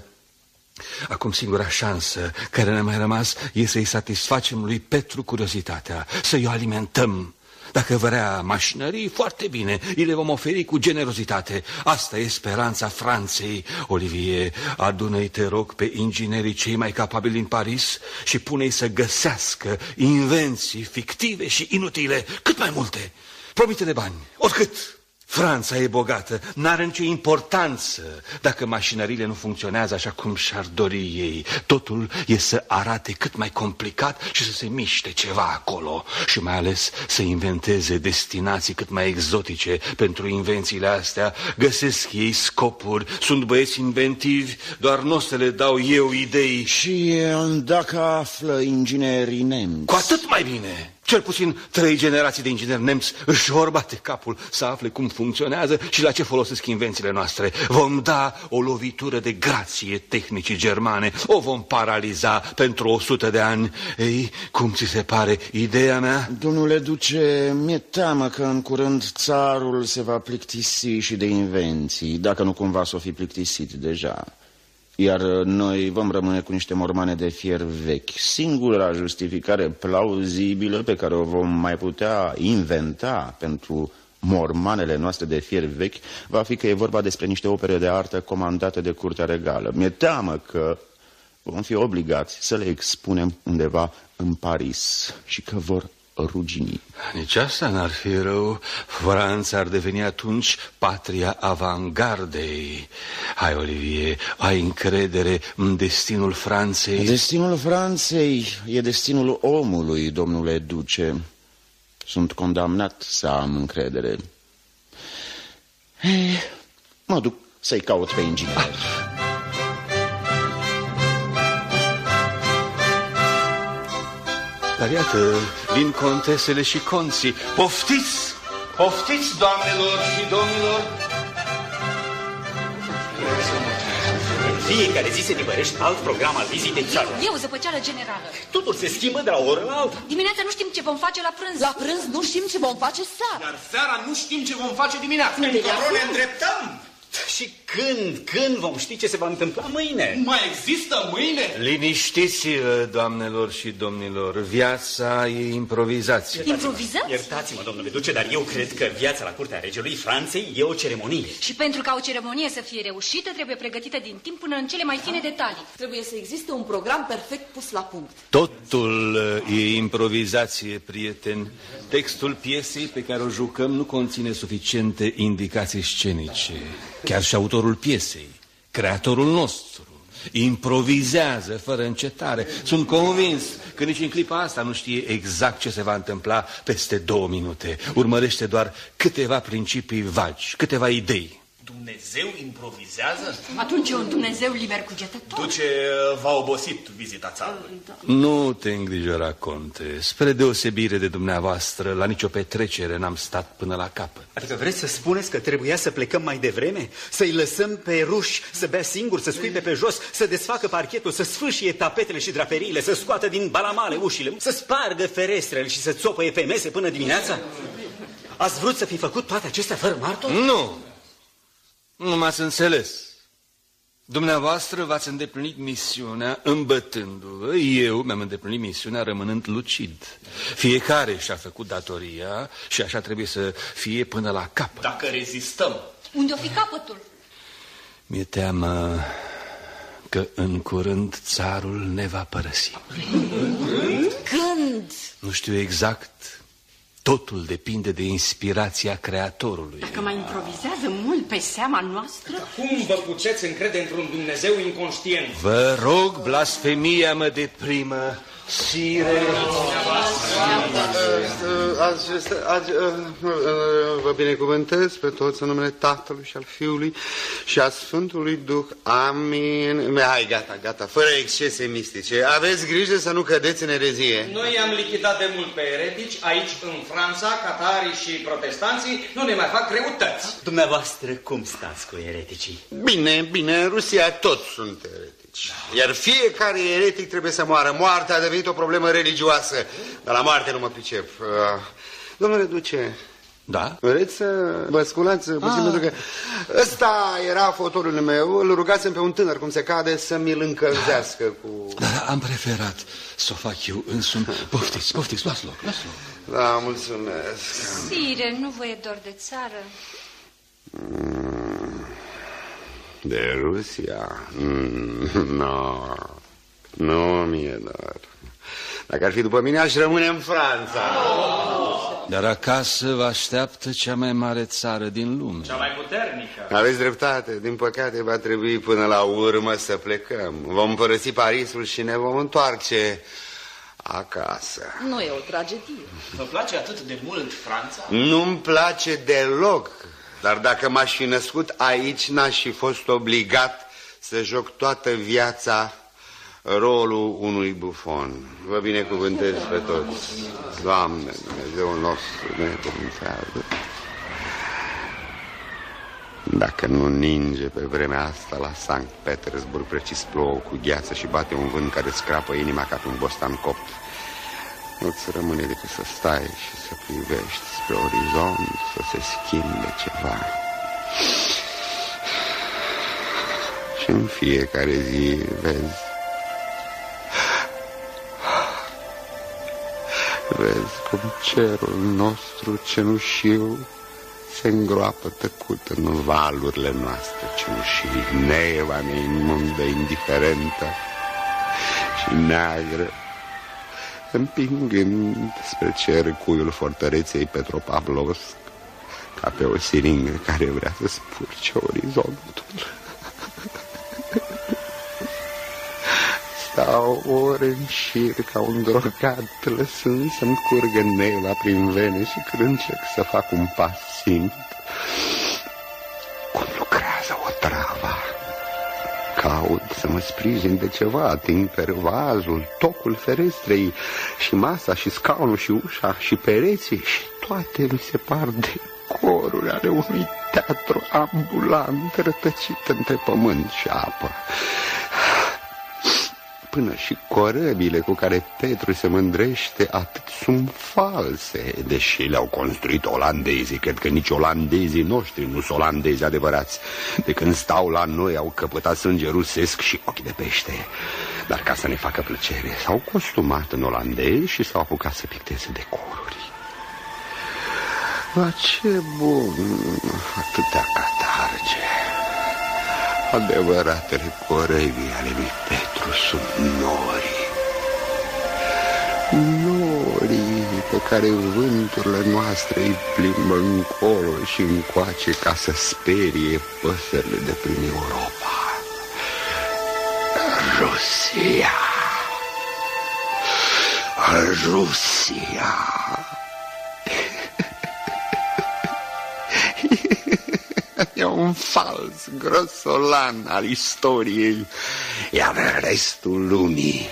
Acum singura șansă care ne-a mai rămas e să-i satisfacem lui Petru curiozitatea, să-i o alimentăm. Dacă vrea mașinării, foarte bine, îi le vom oferi cu generozitate. Asta e speranța Franței. Olivier, adună-i, te rog, pe inginerii cei mai capabili din Paris și pune-i să găsească invenții fictive și inutile, cât mai multe. Promite-le bani, oricât. Franța e bogată, n-are nicio importanță dacă mașinările nu funcționează așa cum și-ar dori ei. Totul e să arate cât mai complicat și să se miște ceva acolo. Și mai ales să inventeze destinații cât mai exotice pentru invențiile astea. Găsesc ei scopuri, sunt băieți inventivi, doar nu o să le dau eu idei. Și dacă află inginerii nemți? Cu atât mai bine! Cel puțin trei generații de ingineri nemți își vor bate capul să afle cum funcționează și la ce folosesc invențiile noastre. Vom da o lovitură de grație tehnicii germane, o vom paraliza pentru o sută de ani. Ei, cum ți se pare ideea mea? Domnule duce, mi-e teamă că în curând țarul se va plictisi și de invenții, dacă nu cumva s-o fi plictisit deja. Iar noi vom rămâne cu niște mormane de fier vechi. Singura justificare plauzibilă pe care o vom mai putea inventa pentru mormanele noastre de fier vechi va fi că e vorba despre niște opere de artă comandate de Curtea Regală. Mi-e teamă că vom fi obligați să le expunem undeva în Paris și că vor rugini. Nici asta n-ar fi rău. Franța ar deveni atunci patria avangardei. Hai, Olivier, ai încredere în destinul Franței? Destinul Franței e destinul omului, domnule duce. Sunt condamnat să am încredere. Ei, mă duc să-i caut pe inginer. Dar iată, vin contesele și conții. Poftiți! Poftiți, doamnelor și domnilor! În fiecare zi se nivărește alt program al vizitei țară. Eu, zăpăceală generală. Totul se schimbă de la o oră la alta. Dimineața nu știm ce vom face la prânz. La prânz nu știm ce vom face seara. Iar seara nu știm ce vom face dimineața. Încotro ne îndreptăm. Și când, când vom ști ce se va întâmpla mâine? Mai există mâine? Liniștiți-vă, doamnelor și domnilor, viața e improvizație. Improvizație? Iertați-mă, domnule duce, dar eu cred că viața la curtea regelui Franței e o ceremonie. Și pentru ca o ceremonie să fie reușită, trebuie pregătită din timp până în cele mai fine detalii. Trebuie să existe un program perfect pus la punct. Totul e improvizație, prieteni. Textul piesei pe care o jucăm nu conține suficiente indicații scenice. Chiar și autorul piesei, creatorul nostru, improvizează fără încetare. Sunt convins că nici în clipa asta nu știe exact ce se va întâmpla peste două minute. Urmărește doar câteva principii vagi, câteva idei. Dumnezeu improvizează? Atunci e un Dumnezeu liber cugetător. Duce, v-a obosit vizita țarului. Nu te îngrijora, conte. Spre deosebire de dumneavoastră, la nicio petrecere n-am stat până la capăt. Adică vreți să spuneți că trebuia să plecăm mai devreme? Să-i lăsăm pe ruși să bea singur, să scuipe pe jos, să desfacă parchetul, să sfâșie tapetele și draperiile, să scoată din balamale ușile, să spargă ferestrele și să țopăie pe mese până dimineața? Ați vrut să fi făcut toate acestea fără martor? Nu! Nu m-ați înțeles. Dumneavoastră v-ați îndeplinit misiunea îmbătându-vă. Eu mi-am îndeplinit misiunea rămânând lucid. Fiecare și-a făcut datoria și așa trebuie să fie până la capăt. Dacă rezistăm. Unde o fi capătul? Mi-e teamă că în curând țarul ne va părăsi. Când? Nu știu exact. Totul depinde de inspirația creatorului. Dacă mai improvizează mult pe seama noastră... Cum vă puteți încrede într-un Dumnezeu inconștient? Vă rog, blasfemia mă deprimă. Sire... Vă binecuvântez pe toți în numele Tatălui și al Fiului și a Sfântului Duh. Amin. Hai, gata, gata, fără excese mistice. Aveți grijă să nu cădeți în erezie. Noi am lichidat de mult pe eretici. Aici, în Franța, catarii și protestanții nu ne mai fac greutăți. Dumneavoastră, cum stați cu ereticii? Bine, bine, în Rusia toți sunt eretici. Iar fiecare eretic trebuie să moară. Moartea a devenit o problemă religioasă. Dar la moarte nu mă pricep. Domnule duce, da? Vreți să vă sculați puțin, pentru că ăsta era fotolul meu. Îl rugasem pe un tânăr, cum se cade, să mi-l încălzească cu... Dar am preferat să o fac eu însumi. Poftiți, poftiți, luați loc, luați loc. Da, mulțumesc. Sire, nu vă e dor de țară? De Rusia? Mm, no, nu mi-e dor. Dacă ar fi după mine, aș rămâne în Franța. Dar acasă vă așteaptă cea mai mare țară din lume. Cea mai puternică. Aveți dreptate. Din păcate va trebui până la urmă să plecăm. Vom părăsi Parisul și ne vom întoarce acasă. Nu e o tragedie. Vă place atât de mult Franța? Nu-mi place deloc. Dar dacă m-aș fi născut aici, n-aș fi fost obligat să joc toată viața rolul unui bufon. Vă binecuvântez pe toți. Doamne, Dumnezeul nostru, binecuvântează. Dacă nu ninge pe vremea asta la Sankt Petersburg, precis plouă cu gheață și bate un vânt care scrapă inima ca pe un bostan copt, nu-ți rămâne decât să stai și să privești spre orizont, să se schimbe ceva. Și în fiecare zi vezi, vezi cum cerul nostru cenușiu se îngroapă tăcut în valurile noastre cenușii. Neva mea imundă, indiferentă și neagră, împingând spre cer cuiul fortăreței Petropavlovsk, ca pe o siringă care vrea să spurce orizontul. Stau ore în șir ca un drogat, lăsând să-mi curgă neva prin vene și când încerc să fac un pas simt cum lucrează o travă. Caut să mă sprijin de ceva, ating pervazul, tocul ferestrei și masa și scaunul și ușa și pereții și toate mi se par decoruri ale unui teatru ambulant rătăcit între pământ și apă. Până și corăbile cu care Petru se mândrește atât sunt false, deși le-au construit olandezii. Cred că nici olandezii noștri nu sunt olandezi adevărați. De când stau la noi au căpătat sânge rusesc și ochi de pește. Dar ca să ne facă plăcere, s-au costumat în olandezi și s-au apucat să picteze decoruri. La ce bun atâtea catarge! Adevăratele corăbii ale lui Petru sunt norii. Norii pe care vânturile noastre îi plimbă încolo și încoace ca să sperie păsările de prin Europa. Rusia! Rusia! E un fals grosolan al istoriei, iar restul lumii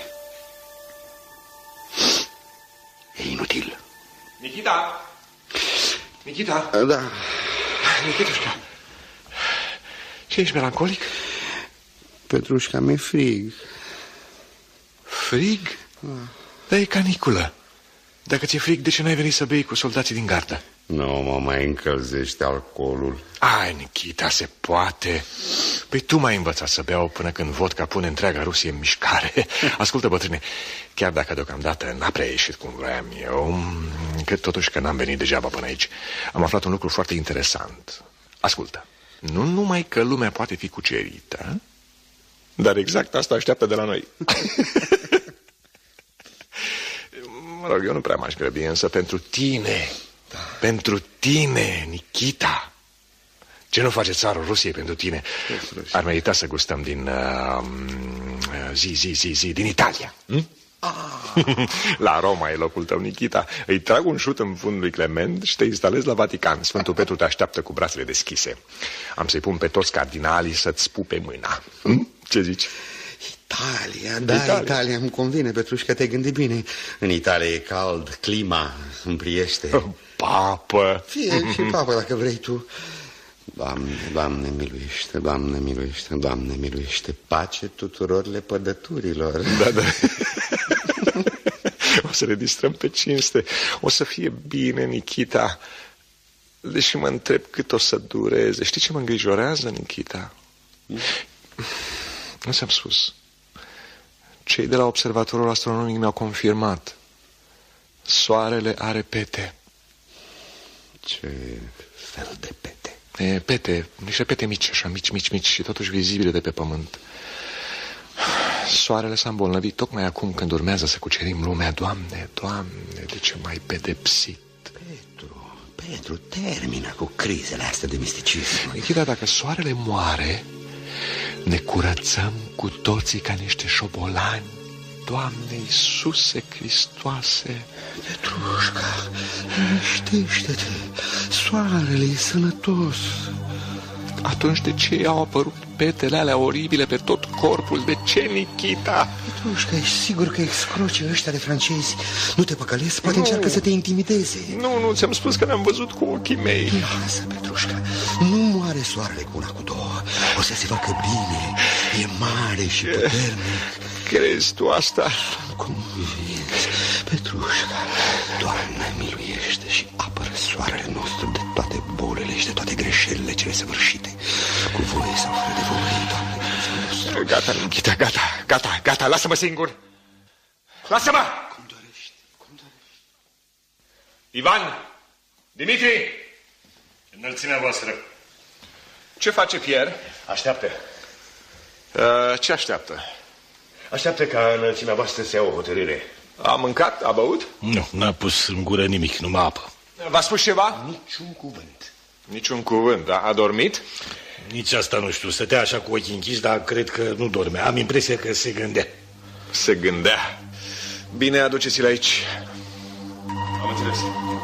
e inutil. Nikita! Nikita! Da. Nikitușca, ce ești melancolic? Petrușca, mi-e frig. Frig? Da. Dar e caniculă. Dacă ți-e frig, de ce n-ai venit să bei cu soldații din gardă? Nu mă mai încălzește alcoolul. Ai, Nikita, se poate. Păi tu m-ai învățat să beau până când vodka pune întreaga Rusie în mișcare. Ascultă, bătrâne, chiar dacă deocamdată n-a prea ieșit cum vroiam eu, cred totuși că n-am venit degeaba până aici. Am aflat un lucru foarte interesant. Ascultă, nu numai că lumea poate fi cucerită, dar exact asta așteaptă de la noi. Mă rog, eu nu prea m-aș grăbi, însă pentru tine, da. Pentru tine, Nikita, ce nu face țarul Rusiei pentru tine? Ar merita să gustăm din uh, zi, zi, zi, zi, din Italia. Hm? Ah. La Roma e locul tău, Nikita. Îi trag un șut în fundul lui Clement și te instalezi la Vatican. Sfântul Petru te așteaptă cu brațele deschise. Am să-i pun pe toți cardinalii să-ți pupe mâna. Hm? Ce zici? Italia, da, Italia, Italia îmi convine, Petrușca, te gândi bine. În Italia e cald, clima îmi priește. Papă! Fie și papă, dacă vrei tu. Doamne, Doamne, miluiește, Doamne, miluiește, Doamne, miluiește. Pace tuturor lepădăturilor. Da, da. O să le distrăm pe cinste. O să fie bine, Nikita. Deși mă întreb cât o să dureze. Știi ce mă îngrijorează, Nikita? Nu ți-am spus. Cei de la observatorul astronomic mi-au confirmat. Soarele are pete. Ce fel de pete? E, pete, niște pete mici, așa, mici, mici, mici și totuși vizibile de pe pământ. Soarele s-a îmbolnăvit tocmai acum când urmează să cucerim lumea. Doamne, Doamne, de ce m-ai pedepsit? Petru, Petru, termină cu crizele astea de misticism. Nikita, dacă soarele moare, ne curățăm cu toții ca niște șobolani. Doamne Iisuse Hristoase. Petrușca, știște-te, soarele e sănătos. Atunci de ce au apărut petele alea oribile pe tot corpul? De ce, Nikita? Petrușca, ești sigur că excrocii ăștia de francezi nu te păcălesc? Poate nu. Încearcă să te intimideze. Nu, nu, ți-am spus că ne-am văzut cu ochii mei. Lasă, Petrușca, nu moare soarele cu una, cu două. O să se facă bine, e mare și puternic. Crezi tu asta? Cum vinzi, Petrușca, Doamne, miluiește și apără soarele nostru de toate bolile și de toate greșelile cele săvârșite, cu voie sau fără de voie, Doamne, nostru. Gata, Nikita, gata, gata, gata, lasă-mă singur. Lasă-mă! Cum dorești, cum dorești. Ivan, Dimitri, înălțimea voastră. Ce face Pierre? Așteaptă. Uh, ce așteaptă? Așteaptă ca înălțimea voastră să ia o hotărâre. A mâncat? A băut? Nu, n-a pus în gură nimic, numai apă. V-a spus ceva? Niciun cuvânt. Niciun cuvânt, da? A dormit? Nici asta nu știu, stătea așa cu ochii închiși, dar cred că nu dormea. Am impresia că se gândea. Se gândea. Bine, aduceți-l aici. Am înțeles.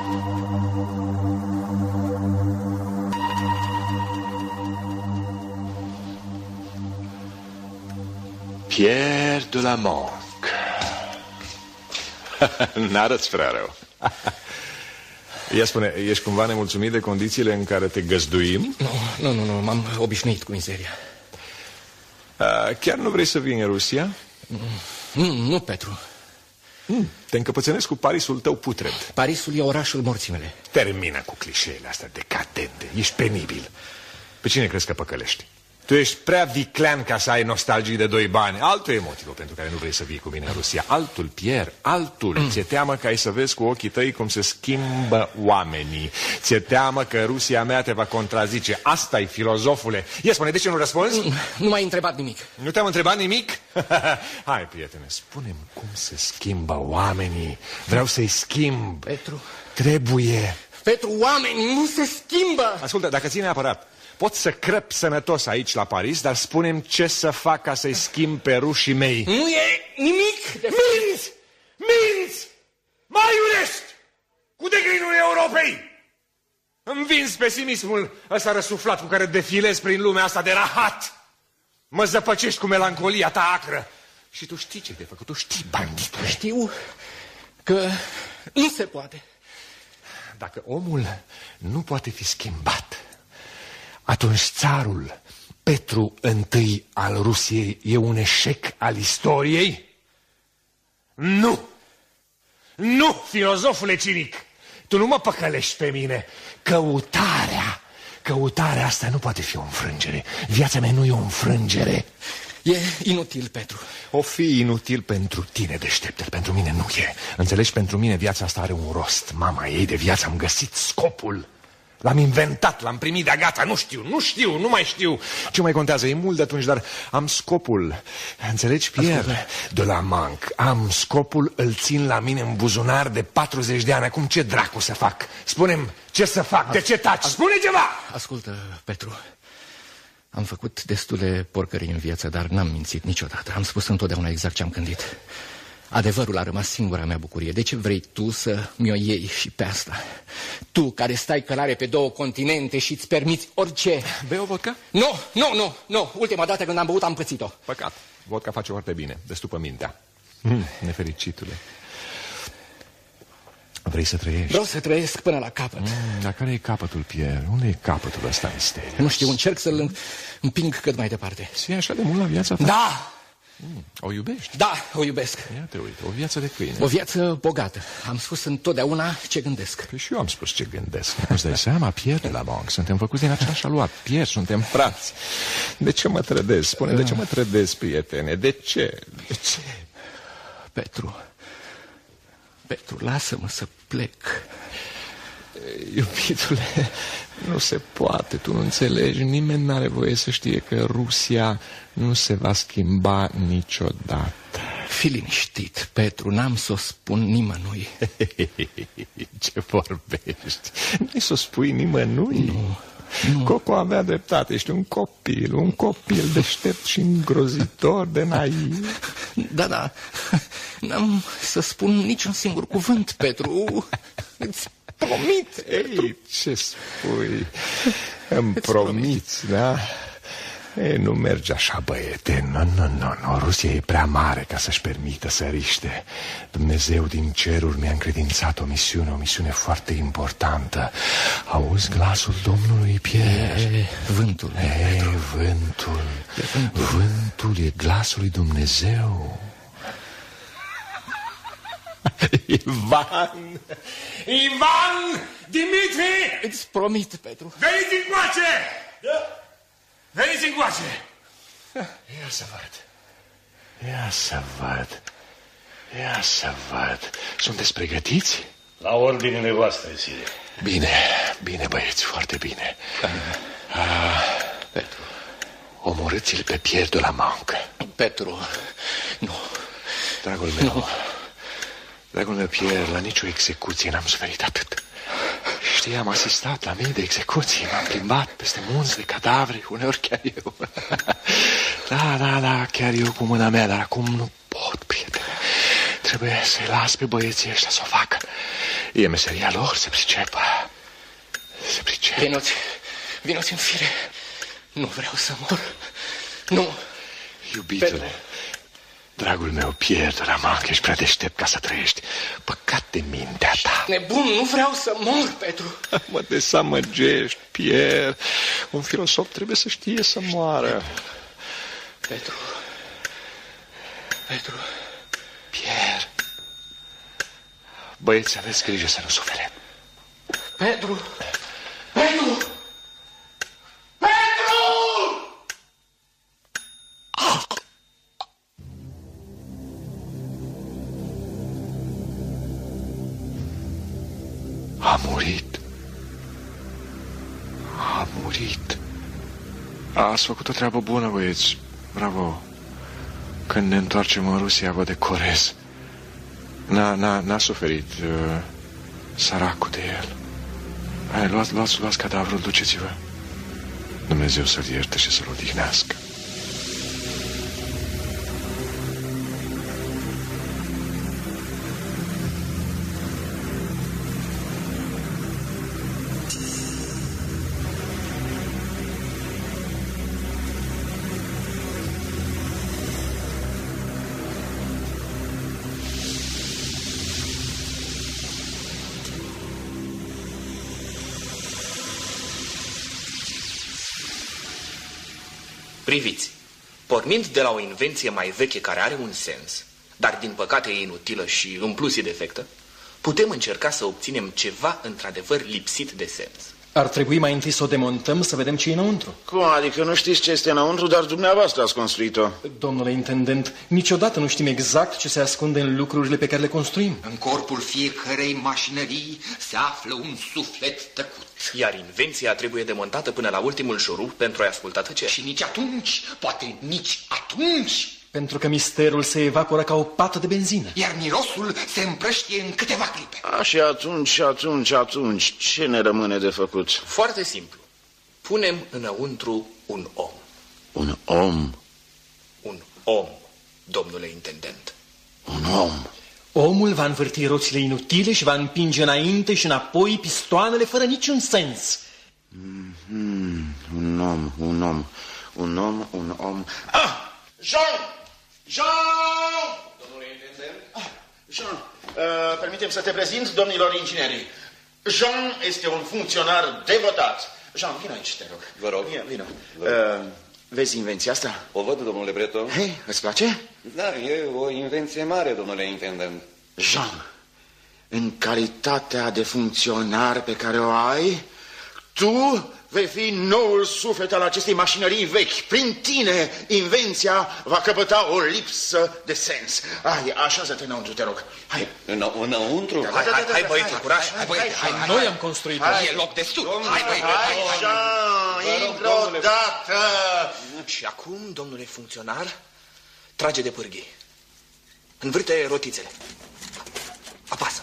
Pierre de la Manque. N-arăți prea rău. Ia spune, ești cumva nemulțumit de condițiile în care te găzduim? Nu, nu, nu, nu m-am obișnuit cu mizeria. A, chiar nu vrei să vii în Rusia? Nu, nu, Petru. Mm, te încăpățânezi cu Parisul tău putred. Parisul e orașul morții mele. Termină cu clișeele astea decadente. Ești penibil. Pe cine crezi că păcălești? Tu ești prea viclean ca să ai nostalgii de doi bani. Altul e motivul pentru care nu vrei să vii cu mine în Rusia. Altul, Pierre, altul. Mm. Ți-e teamă că ai să vezi cu ochii tăi cum se schimbă oamenii. Ți-e teamă că Rusia mea te va contrazice. Asta-i, filozofule. Ia spune, de ce nu răspunzi? Mm, nu m-ai întrebat nimic. Nu te-am întrebat nimic? Hai, prietene, spune-mi cum se schimbă oamenii. Vreau să-i schimb. Petru. Trebuie. Petru, oamenii nu se schimbă. Ascultă, dacă ține apărat, pot să crăp sănătos aici la Paris, dar spune-mi ce să fac ca să-i schimb pe rușii mei. Nu e nimic de Minți! Minți! Mai iurești! Cu degrinul Europei! Învinzi pesimismul ăsta răsuflat cu care defilezi prin lumea asta de rahat. Mă zăpăcești cu melancolia ta acră. Și tu știi ce te-ai făcut, tu știi, banditule. Știu că nu se poate. Dacă omul nu poate fi schimbat, atunci țarul Petru I al Rusiei e un eșec al istoriei? Nu! Nu, filozofule cinic! Tu nu mă păcălești pe mine. Căutarea, căutarea asta nu poate fi o înfrângere. Viața mea nu e o înfrângere. E inutil, Petru. O fi inutil pentru tine, deștepte, pentru mine nu e. Înțelegi, pentru mine viața asta are un rost. Mama ei de viață, am găsit scopul. L-am inventat, l-am primit de gata, nu știu, nu știu, nu mai știu. Ce mai contează? E mult de atunci, dar am scopul. Înțelegi, Pierre de la Manque? Am scopul, îl țin la mine în buzunar de patruzeci de ani. Acum ce dracu să fac? Spune-mi, ce să fac? De ce taci? Spune ceva! Ascultă, Petru, am făcut destule porcării în viață, dar n-am mințit niciodată. Am spus întotdeauna exact ce am gândit. Adevărul a rămas singura mea bucurie. De ce vrei tu să mi-o iei și pe asta? Tu, care stai călare pe două continente și îți permiți orice. Bei o vodka? Nu, nu, nu, nu. Ultima dată când am băut am pățit-o. Păcat. Vodka face foarte bine. Destupă mintea. Mm, nefericitule. Vrei să trăiești? Vreau să trăiesc până la capăt. Mm, dar care e capătul, Pierre? Unde e capătul ăsta misterios? Nu știu, încerc să-l împing cât mai departe. Ți-e așa de mult la viața ta? Da! Mm, o iubești? Da, o iubesc. Ia te uite, o viață de câine. O viață bogată. Am spus întotdeauna ce gândesc. Păi și eu am spus ce gândesc. Nu-ți dai seama, Pierre de la Manque. Suntem făcuți din aceeași aluat. Pierre, suntem frați. De ce mă trădezi? Spune, de ce mă trădezi, prietene? De ce? De ce? Petru, Petru, lasă-mă să plec. Iubitule, nu se poate, tu nu înțelegi. Nimeni n-are voie să știe că Rusia nu se va schimba niciodată. Fii liniștit, Petru, n-am să o spun nimănui. Ce vorbești? Nu-i să o spui nimănui? Nu, nu. Coco avea dreptate, ești un copil, un copil deștept și îngrozitor de naiv. Da, da, n-am să spun niciun singur cuvânt, Petru. Îți promit. Ei, ce spui? Îmi promiți, da? Ei, nu merge așa, băiete. Nu, nu, nu, nu. Rusia e prea mare ca să-și permită să riște. Dumnezeu din ceruri mi-a încredințat o misiune, o misiune foarte importantă. Auzi glasul Domnului, Pierre? Vântul. E, vântul. Vântul e glasul lui Dumnezeu. Ivan! Ivan! Dimitri! Îți promit, Petru. Veniți încoace! Da. Veniți încoace! Ia să văd. Ia să văd. Ia să văd. Sunteți pregătiți? La ordinele voastre, Sire. Bine, bine, băieți, foarte bine. Ah, Petru. Omorâți-l pe Pierre de la Manque. Petru, nu. Dragul meu, nu. Dragul meu, Pierre, la nicio execuție n-am suferit atât. Știi, am asistat la mii de execuții, m-am plimbat peste munți de cadavre, uneori chiar eu. Da, da, da, chiar eu cu mâna mea, dar acum nu pot, prietene. Trebuie să-i las pe băieții ăștia să o facă. E meseria lor, se pricepă. Se pricepă. Vinoți, vinoți în fire. Nu vreau să mor. Nu. Iubitule, Pe... dragul meu, Pierre de la Manque, ești prea deștept ca să trăiești. Păcat de mintea ta. Nebun, nu vreau să mor, Petru. Mă desamăgești, Pierre. Un filosof trebuie să știe să moară. Petru. Petru. Pierre. Băieți, aveți grijă să nu sufere. Petru. Petru. Petru! A murit. A murit. Ați făcut o treabă bună, băieți. Bravo. Când ne întoarcem în Rusia, vă decorez. N-a, n-a, n-a suferit uh, săracul de el. Hai, luați, luați, luați cadavrul, duceți-vă. Dumnezeu să-l ierte și să-l odihnească. Priviți, pornind de la o invenție mai veche care are un sens, dar din păcate e inutilă și în plus e defectă, putem încerca să obținem ceva într-adevăr lipsit de sens. Ar trebui mai întâi să o demontăm să vedem ce e înăuntru. Cum adică nu știți ce este înăuntru, dar dumneavoastră ați construit-o? Domnule intendent, niciodată nu știm exact ce se ascunde în lucrurile pe care le construim. În corpul fiecărei mașinării se află un suflet tăcut. Iar invenția trebuie demontată până la ultimul șurub pentru a-i asculta tăcerea. Și nici atunci, poate nici atunci... Pentru că misterul se evaporă ca o pată de benzină. Iar mirosul se împrăștie în câteva clipe. A, și atunci, și atunci, și atunci, ce ne rămâne de făcut? Foarte simplu. Punem înăuntru un om. Un om? Un om, domnule intendent. Un om? Omul va învârti roțile inutile și va împinge înainte și înapoi pistoanele fără niciun sens. Mm-hmm. Un om, un om, un om, un om... Ah! Jean! Jean! Domnule intendent? Ah, Jean, uh, permitem să te prezint domnilor ingineri. Jean este un funcționar devotat. Jean, vină aici, te rog. Vă rog. Vină, vină. Uh, vezi invenția asta? O văd, domnule Breton. Hei, îți place? Da, e o invenție mare, domnule intendent. Jean, în calitatea de funcționar pe care o ai, tu vei fi noul suflet al acestei mașinării vechi. Prin tine, invenția va căpăta o lipsă de sens. Hai, așează-te înăuntru, te rog. Hai. În, înăuntru? Hai, hai, hai, băieți, curaj. Hai, băieți, hai, hai. Noi am construit-o. E loc destul. Hai, băieți. Hai, Jean, intră odată. Și acum, domnule funcționar, trage de pârghie. Învârte rotițele. Apasă.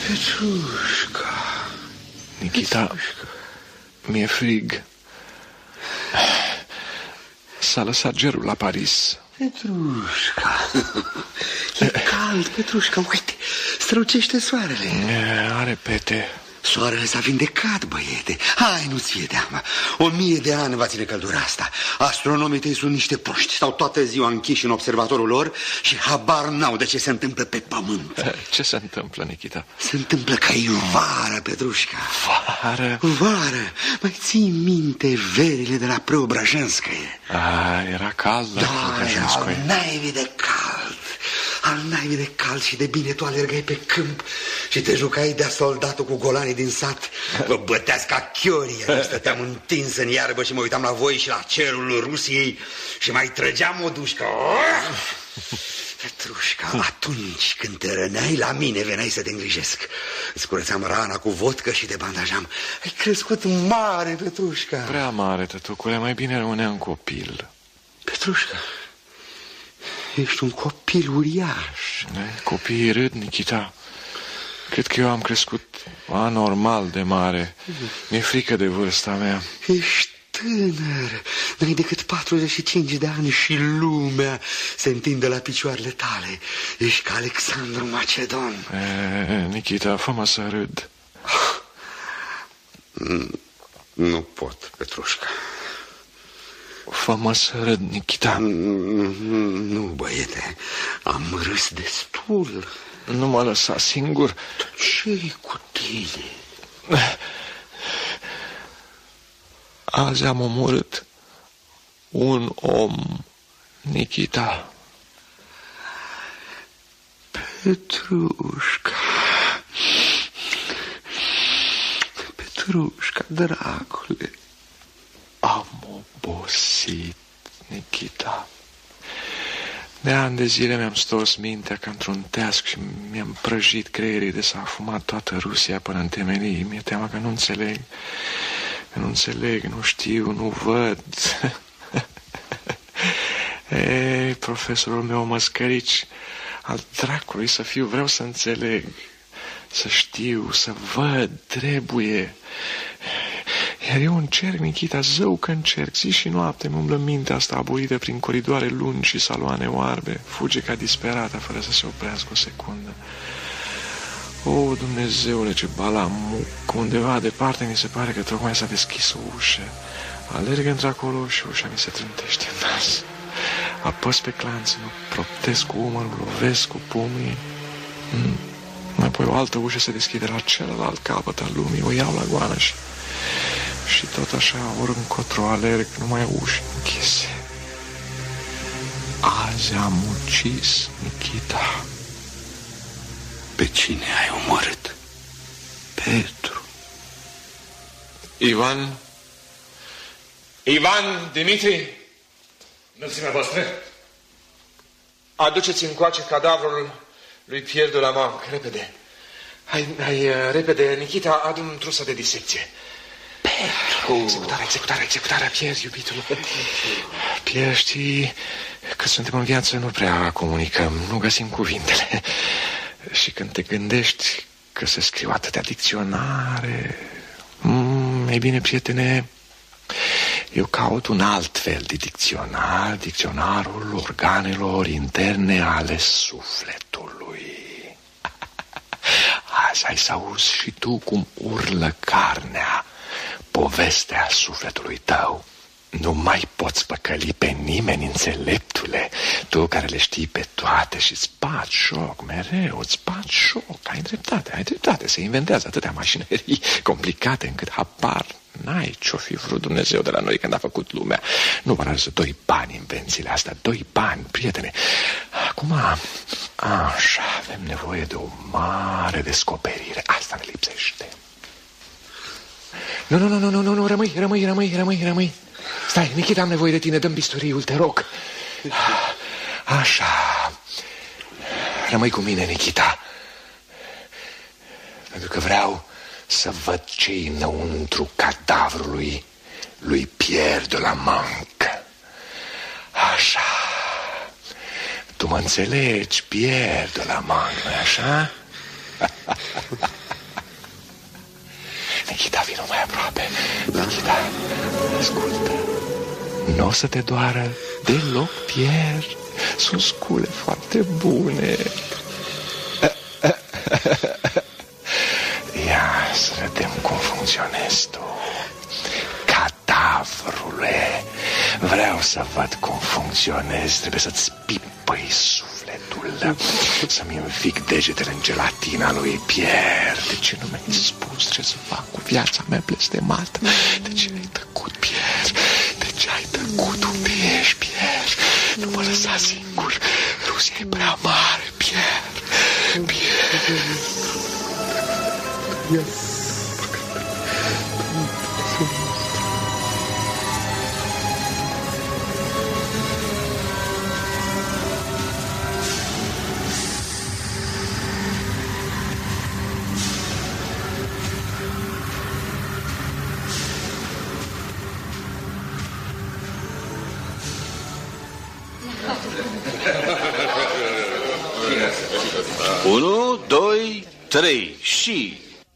Petrușca. Nikita, Petrușca. mi-e frig. S-a lăsat gerul la Paris. Petrușca. E cald, Petrușca, uite, strălucește soarele. E, are pete. Soarele s-a vindecat, băiete. Hai, nu-ți fie teamă. O mie de ani va ține căldura asta. Astronomii tăi sunt niște proști. Stau toată ziua închiși în observatorul lor și habar n-au de ce se întâmplă pe pământ. Ce se întâmplă, Nikita? Se întâmplă că e vară, Petrușca. Vară? Vară. Mai ții minte verile de la Preobrajenskăie? A, era cald la Da, Preobrajenskăie. al naibii de cald. Al naibii de cald și de bine tu alergai pe câmp și te jucai de-a soldatul cu golanii din sat. Vă băteați ca chiorii. Eu stăteam întins în iarbă și mă uitam la voi și la cerul Rusiei și mai trăgeam o dușcă. Petrușca, atunci când te răneai, la mine veneai să te îngrijesc. Îți curățam rana cu vodcă și te bandajam. Ai crescut mare, Petrușca. Prea mare, tătucule, mai bine rămâneam copil. Petrușca, ești un copil uriaș. Copiii râd, Nikita. Cred că eu am crescut anormal de mare. Mi-e frică de vârsta mea. Ești tânăr, n-ai decât patruzeci și cinci de ani și lumea se întinde la picioarele tale. Ești ca Alexandru Macedon. E, Nikita, fă-mă să râd. Nu pot, Petrușca. Fă-mă să râd, Nikita. Nu, băiete, am râs destul. Nu mă lăsa singur. Ce-i cu tine? Azi am omorât un om, Nikita. Petrușca. Petrușca, dragule. Am obosit, Nikita. De ani de zile mi-am stors mintea ca într-un teasc și mi-am prăjit creierii de s-a afumat toată Rusia până în temelii. Mi-e teama că nu înțeleg, că nu înțeleg, nu știu, nu văd. Ei, profesorul meu măscărici, al dracului să fiu, vreau să înțeleg, să știu, să văd, trebuie. Iar eu încerc, Nikita, zău că încerc, zi și noapte îmi umblă mintea asta aburită prin coridoare lungi și saloane oarbe, fuge ca disperată, fără să se oprească o secundă. O, Dumnezeule, ce balamuc, undeva departe mi se pare că tocmai s-a deschis o ușă. Alerg într-acolo și ușa mi se trântește în nas. Apăs pe clanță, mă proptesc cu umărul, lovesc cu pumnii. Mm. Apoi o altă ușă se deschide la celălalt capăt al lumii, o iau la goană și... Și tot așa, ori încotro alerg, numai uși închise. Azi am ucis, Nikita. Pe cine ai omorât? Petru. Ivan? Ivan, Dimitri? Înălțimea voastră? Aduceți încoace cadavrul lui Pierre de la Manque, repede. Hai, hai, repede, Nikita, adu-mi trusă de disecție. Petru! Executarea, executarea, executarea, Pierre, iubitul. Pierre, știi că suntem în viață, nu prea comunicăm, nu găsim cuvintele. Și când te gândești că se scriu atâtea dicționare... Mm, ei bine, prietene, eu caut un alt fel de dicționar, dicționarul organelor interne ale sufletului. Azi ai să auzi și tu cum urlă carnea, povestea sufletului tău. Nu mai poți păcăli pe nimeni, înțeleptule, tu care le știi pe toate și îți bagi joc mereu, îți bagi joc, ai dreptate, ai dreptate, se inventează atâtea mașinării complicate încât habar n-ai ce-o fi vrut Dumnezeu de la noi când a făcut lumea. Nu vă arătă doi bani invențiile astea, doi bani, prietene. Acum, așa, avem nevoie de o mare descoperire, asta ne lipsește. Nu, nu, nu, nu, nu, nu, rămâi, rămâi, rămâi, rămâi, rămâi. Stai, Nikita, am nevoie de tine, dă-mi bisturiul, te rog. Așa. Rămâi cu mine, Nikita. Pentru că vreau să văd ce-i înăuntru cadavrului lui Pierre de la Manque. Așa. Tu mă înțelegi, Pierre de la Manque, nu-i așa? aproape. Da? Da. Ascultă. Nu o să te doară deloc, Pierre. Sunt scule foarte bune. Ia să vedem cum funcționezi tu. Cadavrule, vreau să văd cum funcționezi. Trebuie să-ți pipăi sufletul, să-mi înfic degetele în gelatina lui Pierre. De ce nu mi-ai spus ce să fac cu viața mea blestemată? De ce ai tăcut, Pierre? De ce ai tăcut? Unde ești, Pierre? Nu mă lăsa singur. Rusia e prea mare, Pierre. Pierre. Unu, doi, trei și...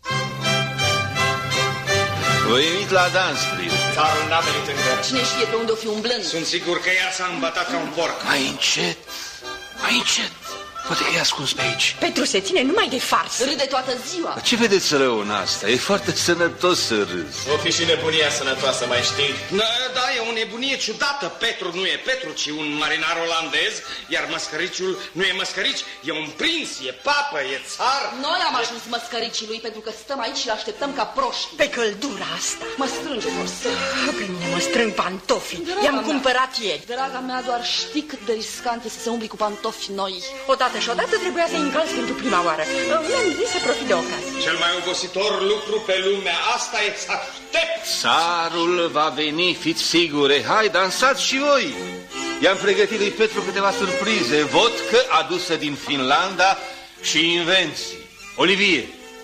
Vă invit la dans, prin. Țarul n-a venit încă. Cine știe pe unde o fi umblând? Sunt sigur că ea s-a îmbătat ca un porc. Mai încet, mai încet. Poate că e ascuns pe aici. Petru se ține numai de fars. Râde toată ziua. Dar ce vedeți rău în asta? E foarte sănătos să râzi. O fi și nebunia sănătoasă, mai știi? Da, da, e o nebunie ciudată. Petru nu e Petru, ci un marinar olandez, iar măscăriciul nu e măscărici, e un prinț, e papă, e țar. Noi am ajuns măscăricii lui pentru că stăm aici și l-așteptăm ca proști. Pe căldura asta. Mă strânge, forță. Pe mine mă strâng pantofii. I-am cumpărat ieri. Draga mea, doar știi cât de riscant e să se umbli cu pantofi noi. Odată și odată trebuia să-i încalzi pentru prima oară. Mi-am zis să profit de ocazie. Cel mai obositor lucru pe lumea asta e să aștept. Țarul va veni, fiți sigure. Hai, dansați și voi. I-am pregătit lui Petru câteva surprize. Vodcă adusă din Finlanda și invenții. Olivier,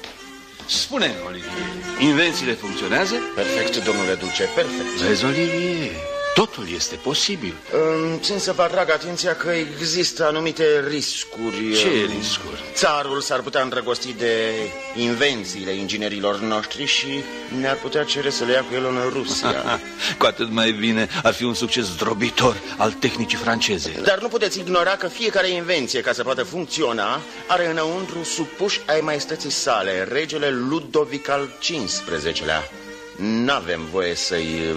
spune-mi, Olivier, invențiile funcționează? Perfect, domnule duce, perfect. Vezi, Olivier, totul este posibil. Țin să vă atrag atenția că există anumite riscuri. Ce riscuri? Țarul s-ar putea îndrăgosti de invențiile inginerilor noștri și ne-ar putea cere să le ia cu el în Rusia. Cu atât mai bine, ar fi un succes zdrobitor al tehnicii franceze. Dar nu puteți ignora că fiecare invenție, ca să poată funcționa, are înăuntru supuși ai maestății sale, regele Ludovic al cincisprezecelea. N-avem voie să-i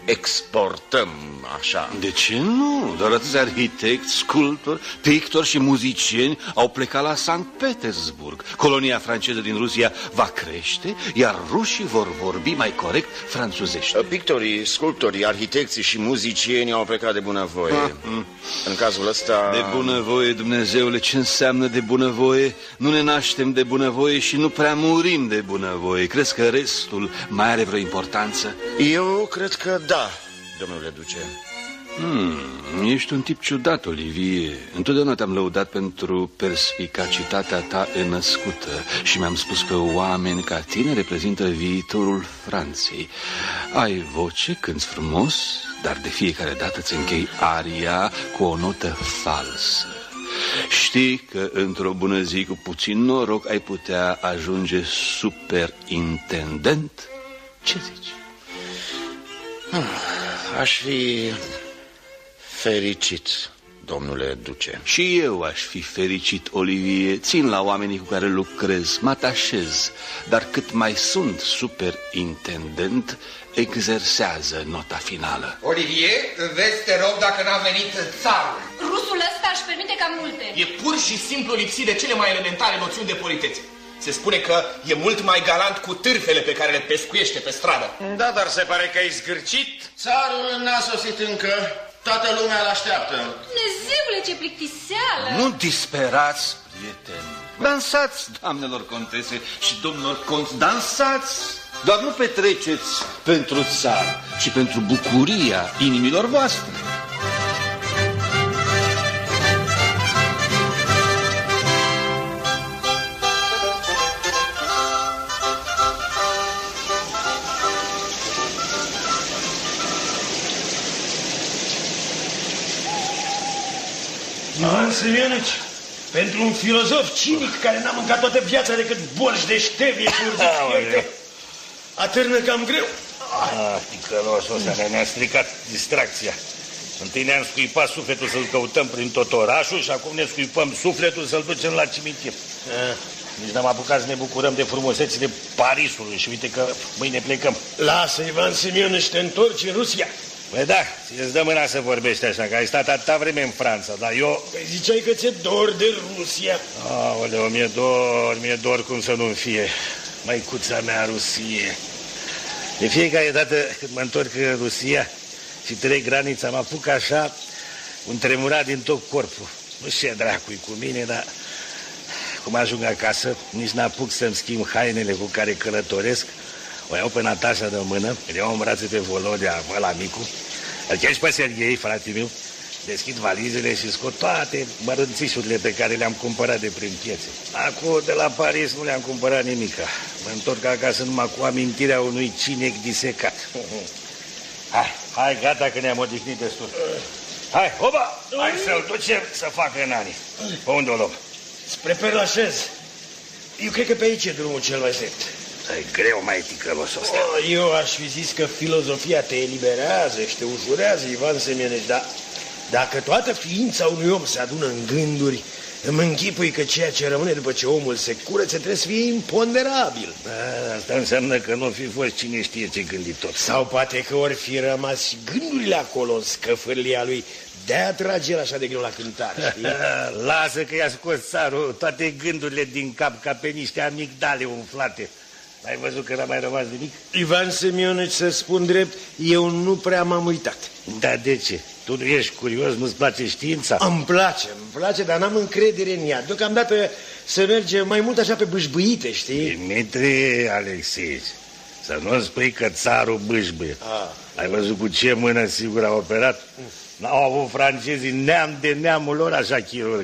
exportăm așa. De ce nu? Doar atâți arhitecți, sculptori, pictori și muzicieni au plecat la Sankt Petersburg. Colonia franceză din Rusia va crește, iar rușii vor vorbi mai corect franțuzește. Pictorii, sculptorii, arhitecții și muzicienii au plecat de bunăvoie. Ah, în cazul ăsta... De bunăvoie, Dumnezeule, ce înseamnă de bunăvoie? Nu ne naștem de bunăvoie și nu prea murim de bunăvoie. Crezi că restul mai are vreo importanță? Eu cred că da, domnule duce. Hmm, ești un tip ciudat, Olivier. Întotdeauna te-am lăudat pentru perspicacitatea ta înăscută și mi-am spus că oameni ca tine reprezintă viitorul Franței. Ai voce, cânți frumos, dar de fiecare dată îți închei aria cu o notă falsă. Știi că într-o bună zi cu puțin noroc ai putea ajunge superintendent? Ce zici? Aș fi fericit, domnule duce. Și eu aș fi fericit, Olivier. Țin la oamenii cu care lucrez, mă atașez. Dar cât mai sunt superintendent, exersează nota finală. Olivier, vezi, te rog, dacă n-a venit țarul. Rusul ăsta își permite cam multe. E pur și simplu lipsit de cele mai elementare noțiuni de politețe. Se spune că e mult mai galant cu târfele pe care le pescuiește pe stradă. Da, dar se pare că ai zgârcit. Țarul n-a sosit încă. Toată lumea l-așteaptă. Dumnezeule, ce plictiseală! Nu disperați, prieteni. Dansați, doamnelor contese și domnilor conți, dansați! Doar nu petreceți pentru țar, ci pentru bucuria inimilor voastre. Ioan Semionici, pentru un filozof cinic care n-a mâncat toată viața decât borș de ștevie cu urziți, atârnă cam greu. Ah, ticălosul ăsta ne-a stricat distracția. Întâi ne-am scuipat sufletul să-l căutăm prin tot orașul și acum ne scuipăm sufletul să-l ducem la cimitir. Ah. Nici n-am apucat să ne bucurăm de frumusețile Parisului și uite că mâine plecăm. Lasă, Ivan Semionovici, te întorci în Rusia. Păi da, ți-ți dă mâna să vorbești așa, că ai stat atâta vreme în Franța, dar eu... Păi ziceai că ți-e dor de Rusia. Aoleu, mi-e dor, mi-e dor cum să nu-mi fie. Măicuța mea, Rusie. De fiecare dată când mă întorc în Rusia și trec granița, mă apuc așa un tremurat din tot corpul. Nu știu ce dracu-i cu mine, dar cum ajung acasă, nici n-apuc să-mi schimb hainele cu care călătoresc. O iau pe Natasha de mână, îl iau în brațe pe Volodia, ăla micu, îl chem și pe Serghei, frate meu, deschid valizele și scot toate mărânțișurile pe care le-am cumpărat de prin piețe. Acum, de la Paris, nu le-am cumpărat nimica. Mă întorc acasă numai cu amintirea unui cinec disecat. Hai, hai, gata că ne-am odihnit destul. Hai, oba, hai să-l ducem să facă nani. Pe unde o luăm? Spre Perlașez. Eu cred că pe aici e drumul cel mai drept. E greu, mai ticălosul ăsta. Oh, eu aș fi zis că filozofia te eliberează și te ușurează, Ivan Semionovici, dar dacă toată ființa unui om se adună în gânduri, îmi închipui că ceea ce rămâne după ce omul se curăță trebuie să fie imponderabil. Da, asta înseamnă că nu fi fost cine știe ce gânditor. Sau poate că ori fi rămas gândurile acolo în scăfârlia lui, de-aia trage el așa de greu la cântare, știi? Lasă că i-a scos țarul toate gândurile din cap ca pe niște amigdale umflate. Ai văzut că n-a mai rămas nimic? Ivan Semionovici, să spun drept, eu nu prea m-am uitat. Da, de ce? Tu nu ești curios, nu-ți place știința? Îmi place, îmi place, dar n-am încredere în ea. Deocamdată să mergem mai mult așa pe bâșbâite, știi? Dimitri Alexeici, să nu spui că țarul bâșbâie. Ah. Ai văzut cu ce mână sigur a operat? N-au avut francezii neam de neamul lor așa chirurg.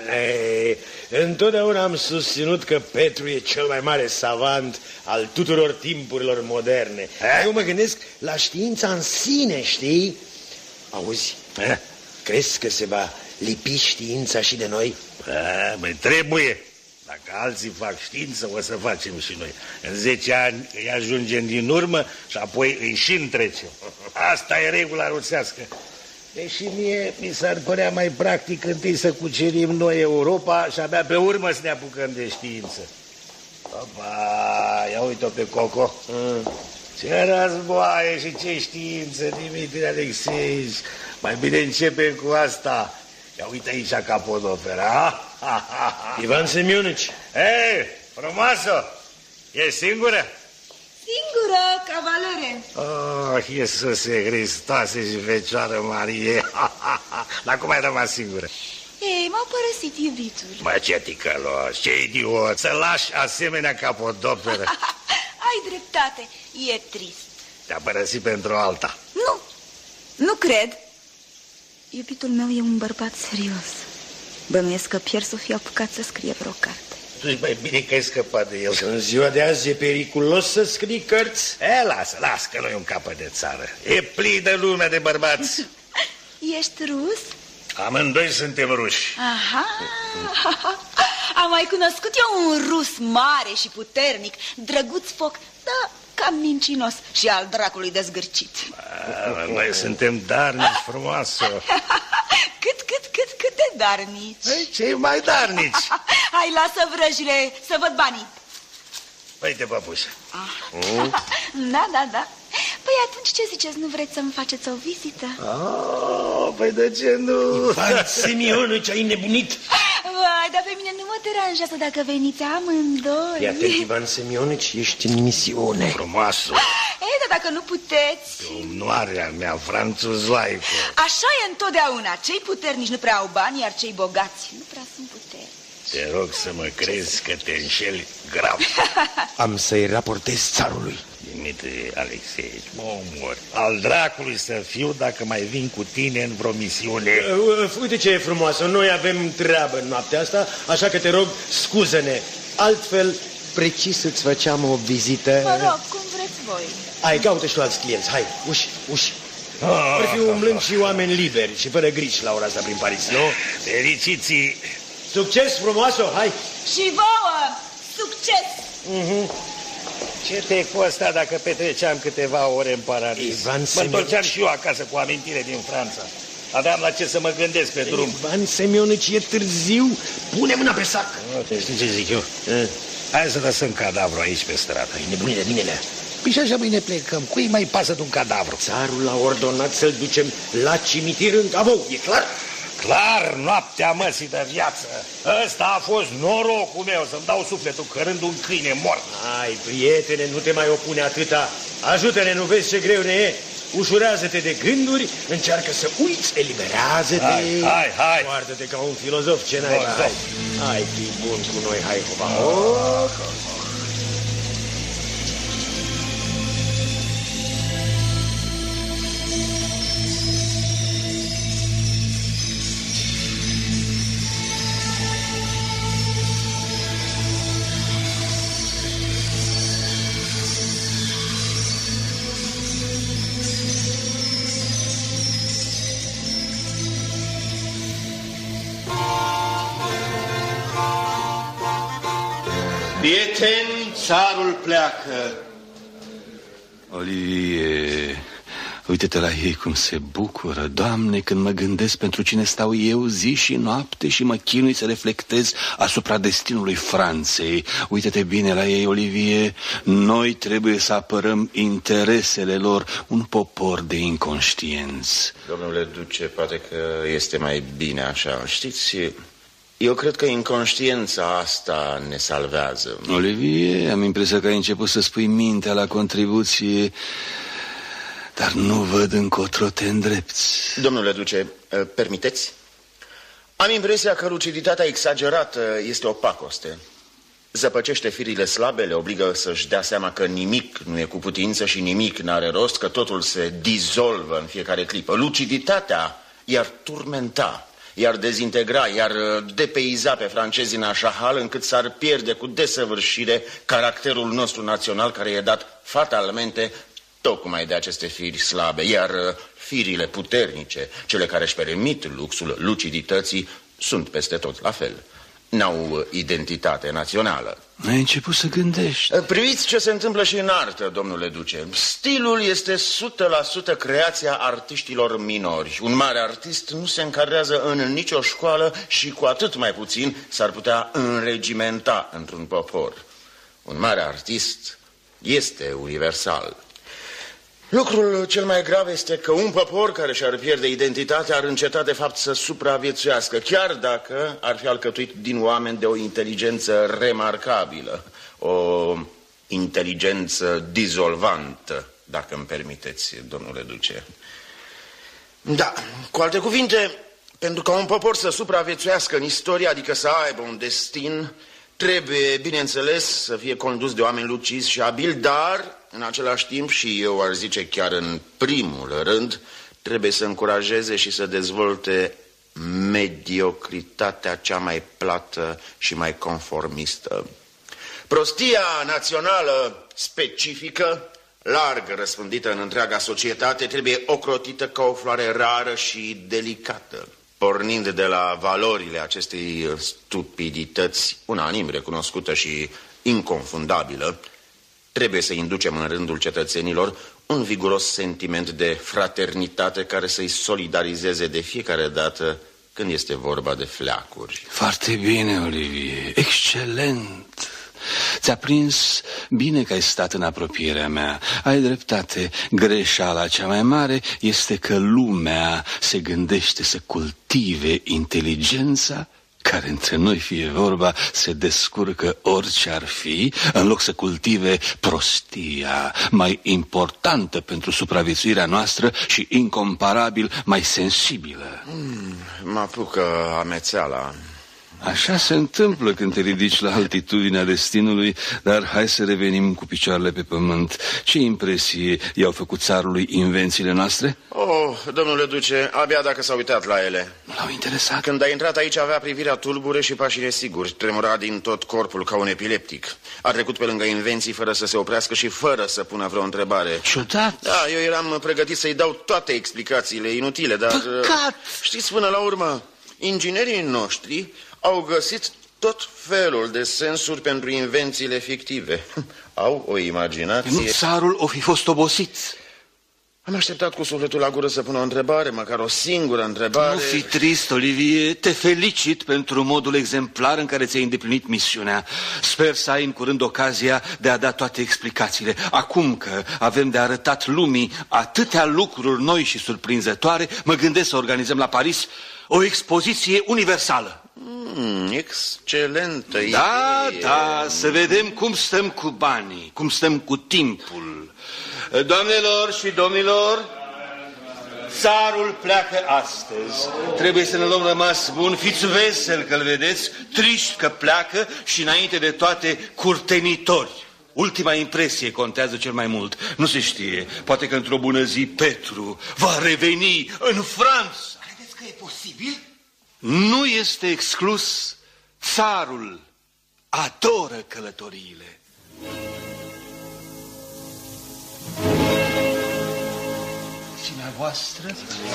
Ei, întotdeauna am susținut că Petru e cel mai mare savant al tuturor timpurilor moderne. Eh? Eu mă gândesc la știința în sine, știi? Auzi, eh? Crezi că se va lipi știința și de noi? Eh, băi, trebuie. Dacă alții fac știință, o să facem și noi. În zece ani îi ajungem din urmă și apoi îi și întrecem. Asta e regula rusească. Deși mie mi s-ar părea mai practic întâi să cucerim noi Europa și abia pe urmă să ne apucăm de știință. Opa, ia uite-o pe Coco. Mm. Ce războaie și ce știință, Dimitri Alexeici. Mai bine începem cu asta. Ia uite aici capodopera. Ivan Semionovici. Hei, frumoasă, ești singură? Singură, cavalere. Oh, Iisuse Hristoase și Fecioară Marie. Dar cum ai rămas singură? Ei, m-au părăsit iubitul. Mă, ce ticălos, ce idiot. Să lași asemenea capodoperă. Ai dreptate, e trist. Te-a părăsit pentru alta. Nu, nu cred. Iubitul meu e un bărbat serios. Bănuiesc că Pierre s-o fi apucat să scrie vreo carte. Tu-și mai bine că ai scăpat de el. În ziua de azi e periculos să scrii cărți. E, lasă, lasă, că nu e un capăt de țară. E plină lumea de bărbați. Ești rus? Amândoi suntem ruși. Aha. Am mai cunoscut eu un rus mare și puternic, drăguț foc, da, cam mincinos și al dracului dezgârcit. A, noi suntem darnici, frumoasă. Cât, cât, cât, cât de darnici. Ei, cei mai darnici. Hai, lasă vrăjile, să văd banii. Uite, păpușă. Ah. Mm. Da, da, da. Păi atunci ce ziceți, nu vreți să-mi faceți o vizită? Oh, păi de ce nu? Ivan Semionovici, ai nebunit. Vai, dar pe mine nu mă deranjează dacă veniți amândoi. Fii atent, Ivan Semionovici, ești în misiune. Frumoasă. Ei, dar dacă nu puteți... Onoarea mea, franțuzoaică. Așa e întotdeauna. Cei puternici nu prea au bani, iar cei bogați nu prea sunt puteri. Te rog să mă crezi că te înșeli grav. Am să-i raportez țarului. Dimitri Alexeici, mă omor. Al dracului să fiu dacă mai vin cu tine în vreo misiune. Uh, uite ce e frumoasă, noi avem treabă în noaptea asta, așa că te rog, scuză-ne. Altfel, precis îți făceam o vizită. Mă rog, cum vreți voi. Hai, caută și tu alți clienți, hai, uși, uși. Ar fi umblând și oameni liberi și fără griji la ora asta prin Paris, nu? Fericiții! Succes, frumoasă, hai! Și vouă, succes! Mhm. Ce te costa dacă petreceam câteva ore în paradis? Ivan mă întorceam și eu acasă cu amintire din Franța. Aveam la ce să mă gândesc pe drum. Ivan Semionici, e târziu. Pune mâna pe sac. Știi ce zic eu? Hai să lăsăm cadavru aici pe stradă. E nebunile, binele. Păi și așa mâine plecăm. Cui mai pasă de un cadavru? Țarul a ordonat să-l ducem la cimitir în Gavou, e clar? Clar, noaptea măsii de viață. Ăsta a fost norocul meu, să-mi dau sufletul cărând un câine mort. Hai, prietene, nu te mai opune atâta. Ajută-ne, nu vezi ce greu ne e? Ușurează-te de gânduri, încearcă să uiți, eliberează-te. Hai, hai, hai. Poartă-te ca un filozof, ce n-ai? Hai, hai, fii bun cu noi, hai, hoba. Oh. Prieteni, țarul pleacă. Olivier, uite-te la ei cum se bucură. Doamne, când mă gândesc pentru cine stau eu zi și noapte și mă chinui să reflectez asupra destinului Franței. Uite-te bine la ei, Olivier. Noi trebuie să apărăm interesele lor, un popor de inconștienți. Domnule duce, poate că este mai bine așa. Știți, eu cred că inconștiența asta ne salvează. Olivier, am impresia că ai început să spui mintea la contribuție, dar nu văd încotro te îndrepți. Domnule duce, permiteți? Am impresia că luciditatea exagerată este o pacoste. Zăpăcește firile slabe, le obligă să-și dea seama că nimic nu e cu putință și nimic n-are rost, că totul se dizolvă în fiecare clipă. Luciditatea i-ar turmenta, i-ar dezintegra, i-ar depeiza pe francezi în așa hal încât s-ar pierde cu desăvârșire caracterul nostru național, care e dat fatalmente tocmai de aceste firi slabe, iar firile puternice, cele care își permit luxul lucidității, sunt peste tot la fel. N-au identitate națională. Ai început să gândești. Priviți ce se întâmplă și în artă, domnule duce. Stilul este o sută la sută creația artiștilor minori. Un mare artist nu se încadrează în nicio școală și cu atât mai puțin s-ar putea înregimenta într-un popor. Un mare artist este universal. Lucrul cel mai grav este că un popor care și-ar pierde identitatea ar înceta de fapt să supraviețuiască, chiar dacă ar fi alcătuit din oameni de o inteligență remarcabilă, o inteligență dizolvantă, dacă îmi permiteți, domnule duce. Da, cu alte cuvinte, pentru ca un popor să supraviețuiască în istorie, adică să aibă un destin, trebuie, bineînțeles, să fie condus de oameni lucizi și abili, dar, în același timp, și eu ar zice chiar în primul rând, trebuie să încurajeze și să dezvolte mediocritatea cea mai plată și mai conformistă. Prostia națională specifică, larg răspândită în întreaga societate, trebuie ocrotită ca o floare rară și delicată. Pornind de la valorile acestei stupidități, unanim recunoscută și inconfundabilă, trebuie să inducem în rândul cetățenilor un viguros sentiment de fraternitate care să-i solidarizeze de fiecare dată când este vorba de fleacuri. Foarte bine, Olivier, excelent! Ți-a prins bine că ai stat în apropierea mea. Ai dreptate. Greșeala cea mai mare este că lumea se gândește să cultive inteligența, care între noi fie vorba se descurcă orice ar fi, în loc să cultive prostia, mai importantă pentru supraviețuirea noastră și incomparabil mai sensibilă. Mm, mă apucă amețeala. Așa se întâmplă când te ridici la altitudinea destinului, dar hai să revenim cu picioarele pe pământ. Ce impresie i-au făcut țarului invențiile noastre? Oh, domnule duce, abia dacă s-a uitat la ele. Nu l-au interesat. Când a intrat aici avea privirea tulbure și pașii nesiguri, tremura din tot corpul ca un epileptic. A trecut pe lângă invenții fără să se oprească și fără să pună vreo întrebare. Ciudat. Da, eu eram pregătit să-i dau toate explicațiile inutile, dar... Păcat! Știți, până la urmă, inginerii noștri au găsit tot felul de sensuri pentru invențiile fictive. Au o imaginație... Nu, țarul o fi fost obosit. Am așteptat cu sufletul la gură să pun o întrebare, măcar o singură întrebare. Nu fi trist, Olivier. Te felicit pentru modul exemplar în care ți-ai îndeplinit misiunea. Sper să ai în curând ocazia de a da toate explicațiile. Acum că avem de arătat lumii atâtea lucruri noi și surprinzătoare, mă gândesc să organizăm la Paris o expoziție universală. Mm, excelentă idee. Da, da, să vedem cum stăm cu banii, cum stăm cu timpul. Doamnelor și domnilor, țarul pleacă astăzi. Trebuie să ne luăm rămas bun. Fiți veseli că-l vedeți, triști că pleacă și înainte de toate curtenitori. Ultima impresie contează cel mai mult. Nu se știe, poate că într-o bună zi Petru va reveni în Franța. Credeți că e posibil? Nu este exclus. Țarul adoră călătoriile. Țimea voastră?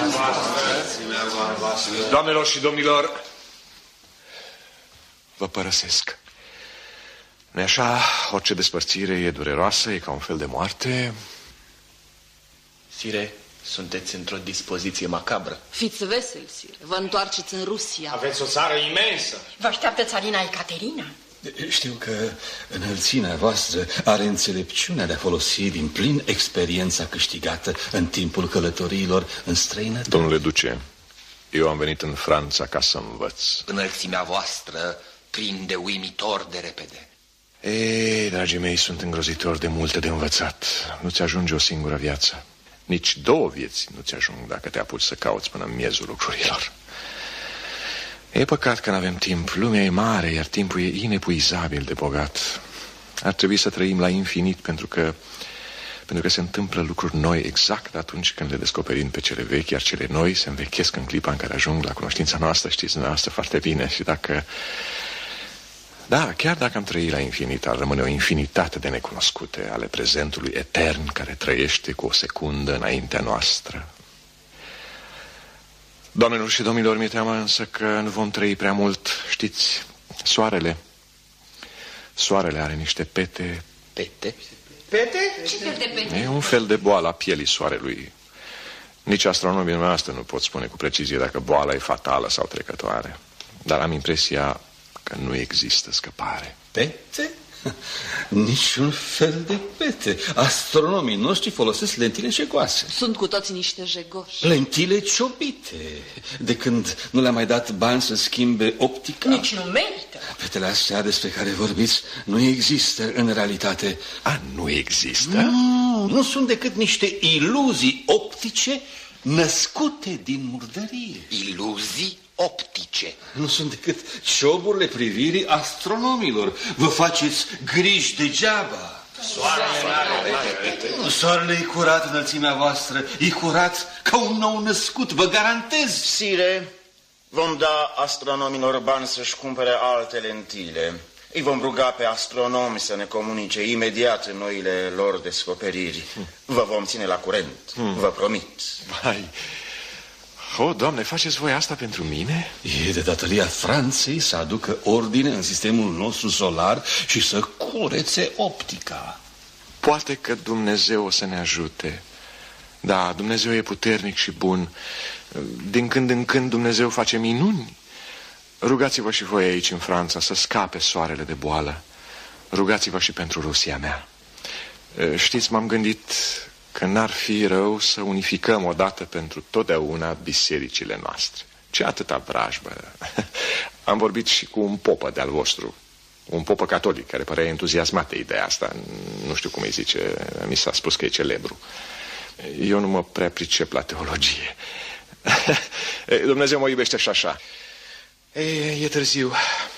Doamnelor și domnilor, vă părăsesc. Nu-i așa? Orice despărțire e dureroasă, e ca un fel de moarte. Sire, sunteți într-o dispoziție macabră. Fiți veseli, sire. Vă întoarceți în Rusia. Aveți o țară imensă. Vă așteaptă țarina Ecaterina. Știu că înălțimea voastră are înțelepciunea de a folosi din plin experiența câștigată în timpul călătoriilor în străinătate. Domnule duce, eu am venit în Franța ca să învăț. Înălțimea voastră prinde uimitor de repede. Ei, dragii mei, sunt îngrozitor de multe de învățat. Nu-ți ajunge o singură viață. Nici două vieți nu-ți ajung dacă te apuci să cauți până în miezul lucrurilor. E păcat că n-avem timp. Lumea e mare, iar timpul e inepuizabil de bogat. Ar trebui să trăim la infinit pentru că, pentru că se întâmplă lucruri noi exact atunci când le descoperim pe cele vechi, iar cele noi se învechesc în clipa în care ajung la cunoștința noastră, știți dumneavoastră foarte bine. Și dacă... Da, chiar dacă am trăit la infinit, ar rămâne o infinitate de necunoscute ale prezentului etern care trăiește cu o secundă înaintea noastră. Doamnelor și domnilor, mi-e teamă însă că nu vom trăi prea mult. Știți, soarele Soarele are niște pete. Pete? Pete? Ce fel de pete? E un fel de boală a pielii soarelui. Nici astronomii noastre nu pot spune cu precizie dacă boala e fatală sau trecătoare. Dar am impresia că nu există scăpare. Pete? Niciun fel de pete. Astronomii noștri folosesc lentile jegoase. Sunt cu toții niște jegoși. Lentile ciobite. De când nu le-a mai dat bani să schimbe optica. Nici nu merită. Petele astea despre care vorbiți nu există în realitate. A, nu există? Nu, nu sunt decât niște iluzii optice născute din murdărie. Iluzii optice. Nu sunt decât cioburile privirii astronomilor. Vă faceți griji degeaba. Soarele, Soarele e curat, înălțimea voastră. E curat ca un nou născut, vă garantez. Sire, vom da astronomilor bani să-și cumpere alte lentile. Îi vom ruga pe astronomi să ne comunice imediat noile lor descoperiri. Vă vom ține la curent, hmm. vă promit. Vai... O, Doamne, faceți voi asta pentru mine? E de datoria Franței să aducă ordine în sistemul nostru solar și să curețe optica. Poate că Dumnezeu o să ne ajute. Da, Dumnezeu e puternic și bun. Din când în când Dumnezeu face minuni. Rugați-vă și voi aici în Franța să scape soarele de boală. Rugați-vă și pentru Rusia mea. Știți, m-am gândit că n-ar fi rău să unificăm odată pentru totdeauna bisericile noastre. Ce atâta vrajbă! Am vorbit și cu un popă de-al vostru, un popă catolic, care părea entuziasmat de ideea asta. Nu știu cum îi zice, mi s-a spus că e celebru. Eu nu mă prea pricep la teologie. Dumnezeu mă iubește și așa. E, e târziu.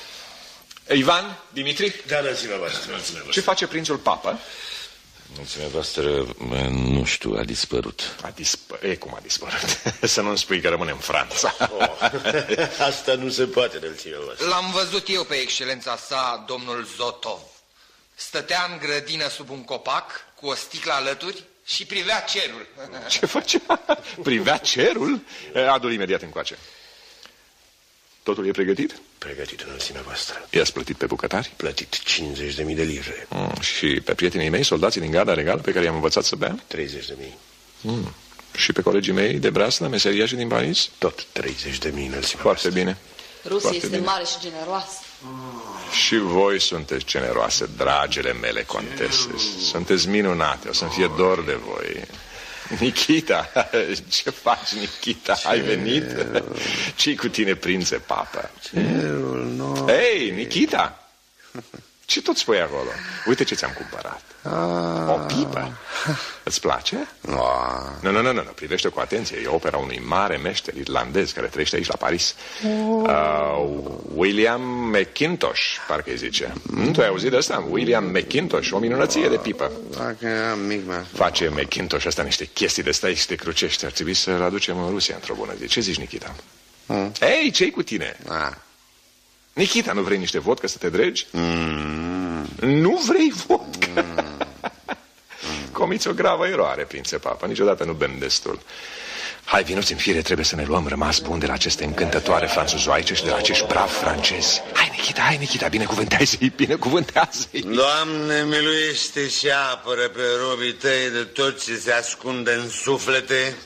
Ivan, Dimitri? Da, da, zi-mă voastră. Ce face prințul papă? Mulțumesc voastră, nu știu, a dispărut. A dispărut? E, cum a dispărut? Să nu-mi spui că rămâne în Franța. Oh, asta nu se poate, înălțimea voastră. L-am văzut eu pe excelența sa, domnul Zotov. Stătea în grădină sub un copac, cu o sticlă alături și privea cerul. Ce făcea? Privea cerul? Adu-l imediat încoace. Totul e pregătit? Pregătit, înălțimea voastră. I-ați plătit pe bucătari? Plătit cincizeci de mii de lire. Mm, și pe prietenii mei, soldații din garda regală pe care i-am învățat să bea? treizeci de mii. Mm. Și pe colegii mei de breaslă, meseriași din Paris? Tot treizeci de mii, înălțimea Foarte voastră. bine. Rusia Foarte este bine. mare și generoasă. Și voi sunteți generoase, dragele mele contese. Sunteți minunate, o să-mi fie dor de voi. Nikita, ce faci, Nikita? Ai venit? Ce-i cu tine, prințe papă? Cerul nostru. Hei, Nikita! Ce tot spui acolo? Uite ce ți-am cumpărat. O pipă. Îți place? Nu, nu, nu, nu, nu. Privește cu atenție. E opera unui mare meșter irlandez care trăiește aici la Paris. uh, William McIntosh, parcă îi zice. Nu, tu ai auzit de asta? William McIntosh, o minunăție de pipă. Dacă eram mic, mi-a... Face McIntosh asta niște chestii de stai și te crucești. Ar trebui să-l aducem în Rusia într-o bună zi. Ce zici, Nikita? Mm. Ei, ce-i cu tine? Ah. Nikita, nu vrei niște vodcă să te dregi? Mm. Nu vrei vodcă? Mm. Comiți o gravă eroare, prințe papă. Niciodată nu bem destul. Hai, vinuți în fire, trebuie să ne luăm rămas bun de la aceste încântătoare franțuzoaice și de la acești bravi francezi. Hai, Nikita, hai, Nikita, binecuvântează-i, binecuvântează-i. Doamne, miluiește și apără pe robii tăi de tot ce se ascunde în suflete,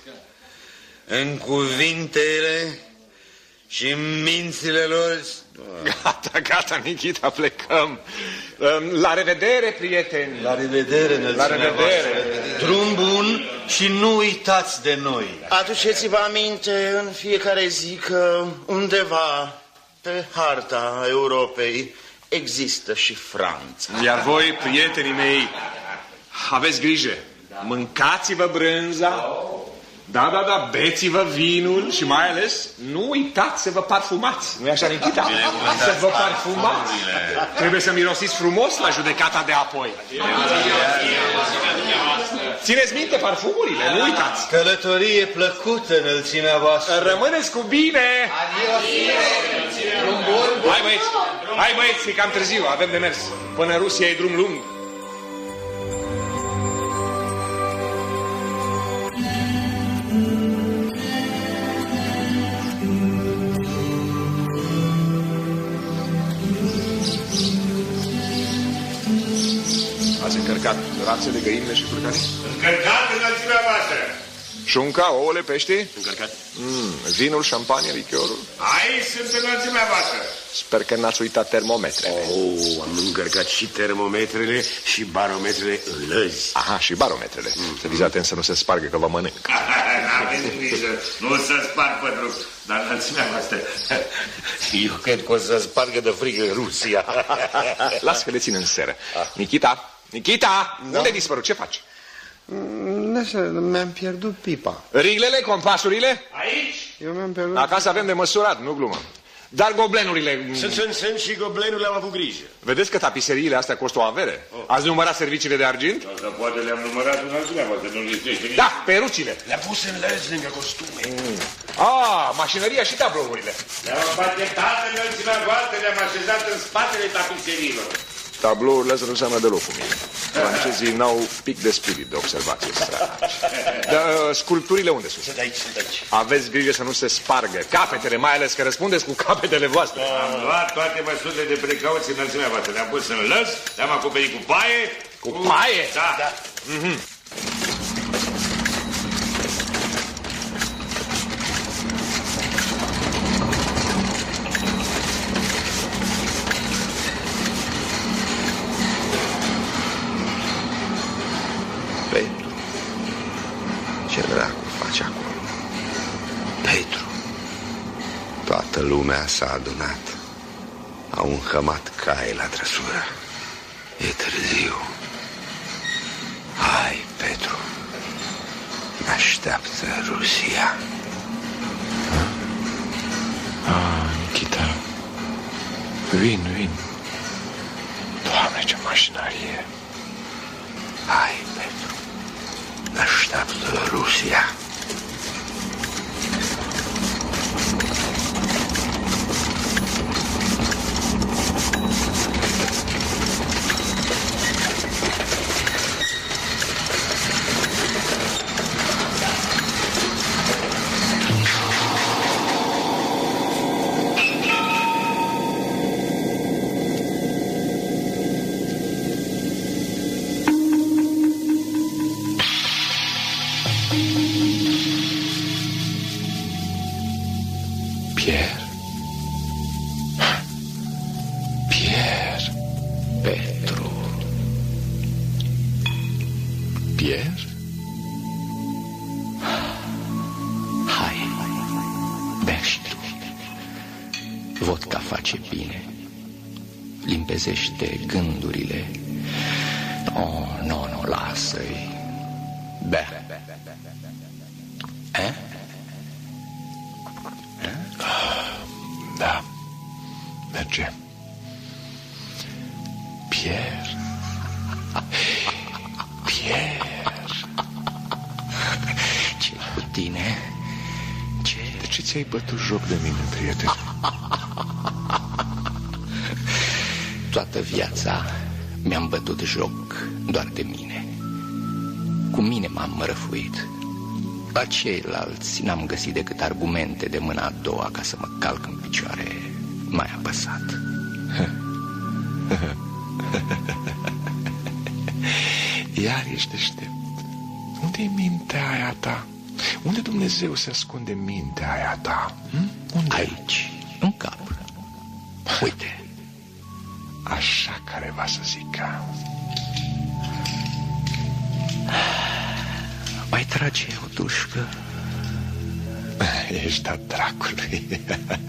în cuvintele și în mințile lor. Gata, gata, Nikita, plecăm. La revedere, prieteni. La revedere, La revedere. Drum bun și nu uitați de noi. Aduceți-vă aminte în fiecare zi că undeva pe harta Europei există și Franța. Iar voi, prietenii mei, aveți grijă. Mâncați-vă brânza. Da, da, da, beți-vă vinul și mai ales nu uitați să vă parfumați. Nu-i așa, Nikita? Să vă parfumați. Trebuie să mirosiți frumos la judecata de apoi. Țineți minte parfumurile, nu uitați. Călătorie plăcută, înălțimea voastră. Rămâneți cu bine. Hai, băieți, hai, băieți, e cam târziu, avem de mers. Până în Rusia e drum lung. Ați încărcat rațe de găinile și curcani? Încărcat înălțimea voastră. Șunca, ouăle, pești? Încărcat. Mm, vinul, șampania, lichiorul? Aici sunt înălțimea voastră. Sper că n-ați uitat termometrele. Oh, am încărcat și termometrele și barometrele în lăzi. Aha, și barometrele. Mm. Să fiți atent să nu se spargă, că vă mănânc. N-aveți grijă, nu o să sparg pe drum. Dar înălțimea voastră, eu cred că o să spargă de frigă Rusia. Las că le țin în seră. Nikita, Nikita, da? Unde ai dispărut? Ce faci? Mi-am pierdut pipa. Riglele, compasurile? Aici? Eu mi-am pierdut. Acasă avem de măsurat, nu glumă. Dar goblenurile... Sunt, sunt, sunt și goblenurile, am avut grijă. Vedeți că tapiseriile astea costă o avere? Oh. Ați numărat serviciile de argint? Că poate le-am numărat înălțimea voastră, nu listește nici. Da, perucile. Le-am pus în lăzi lângă costume. Mm. Ah, mașinăria și tablourile. Le-am împachetat înălțimea voastră, le-am așezat în spatele tapiseriilor. Tablourile astea nu seamănă deloc cu mine. Francezii n-au pic de spirit de observație. Dar uh, sculpturile unde sunt? Sunt aici, sunt aici. Aveți grijă să nu se spargă. Capetele, mai ales că răspundeți cu capetele voastre. Am luat toate măsurile de precauție înălțimea voastră. Le-am pus în lăs, le-am acoperit cu paie. Cu paie? Da. da. Mm-hmm. Petru, ce dracu faci acolo? Petru, toată lumea s-a adunat. Au înhămat cai la trăsură. E târziu. Hai, Petru, ne așteaptă Rusia. Ah, Nikita, vin, vin. Doamne, ce mașinărie. Hai, Petru, ne așteaptă Rusia. Pierre? Pierre? Petru. Pierre? Hai, bea și tu. Vodka face bine. Limpezește gândurile. Oh, nu, no, nu, no, lasă-i. Bea. Eh? Da, merge. Pierre. Pierre. Ce cu tine? Ce? De ce ți-ai bătut joc de mine, prieten? Toată viața mi-am bătut joc doar de mine. Cu mine m-am mărăfuit. La ceilalți n-am găsit decât argumente de mâna a doua ca să mă calc în picioare mai apăsat. Iar ești deștept. Unde-i mintea aia ta? Unde Dumnezeu se ascunde mintea aia ta? Hm? Unde? Aici, în cap. Uite. Așa careva să zică. Mai trage o dușcă? Ești a dracului.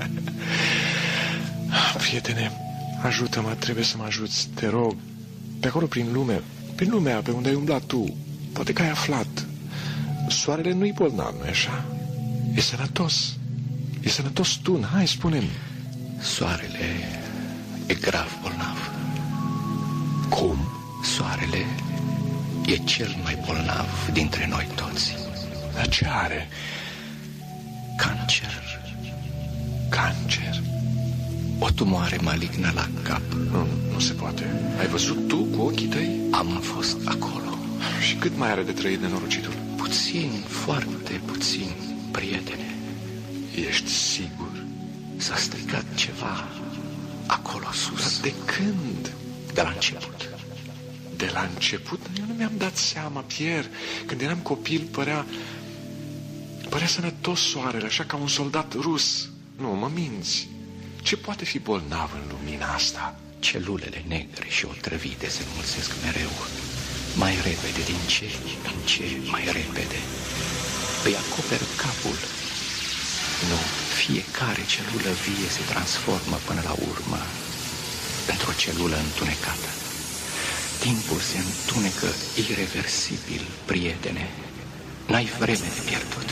Prietene, ajută-mă, trebuie să mă ajuți, te rog. Pe acolo prin lume, prin lumea pe unde ai umblat tu, poate că ai aflat. Soarele nu-i bolnav, nu-i așa? E sănătos. E sănătos tu, hai, spune-mi. Soarele e grav bolnav. Cum? Soarele e cel mai bolnav dintre noi toți. Dar ce are? Cancer. Cancer? O tumoare malignă la cap. Nu, nu se poate. Ai văzut tu cu ochii tăi? Am fost acolo. Și cât mai are de trăit nenorocitul? Puțin, foarte puțin, prietene. Ești sigur? S-a stricat ceva acolo sus. Dar de când? De la început. De la început? Eu nu mi-am dat seama, Pierre. Când eram copil părea... Părea sănătos soarele, așa ca un soldat rus. Nu, mă minți. Ce poate fi bolnav în lumina asta? Celulele negre și otrăvite se înmulțesc mereu. Mai repede, din ce în ce mai repede. Îi acoperă capul. Nu, fiecare celulă vie se transformă până la urmă într-o celulă întunecată. Timpul se întunecă ireversibil, prietene. N-ai vreme de pierdut.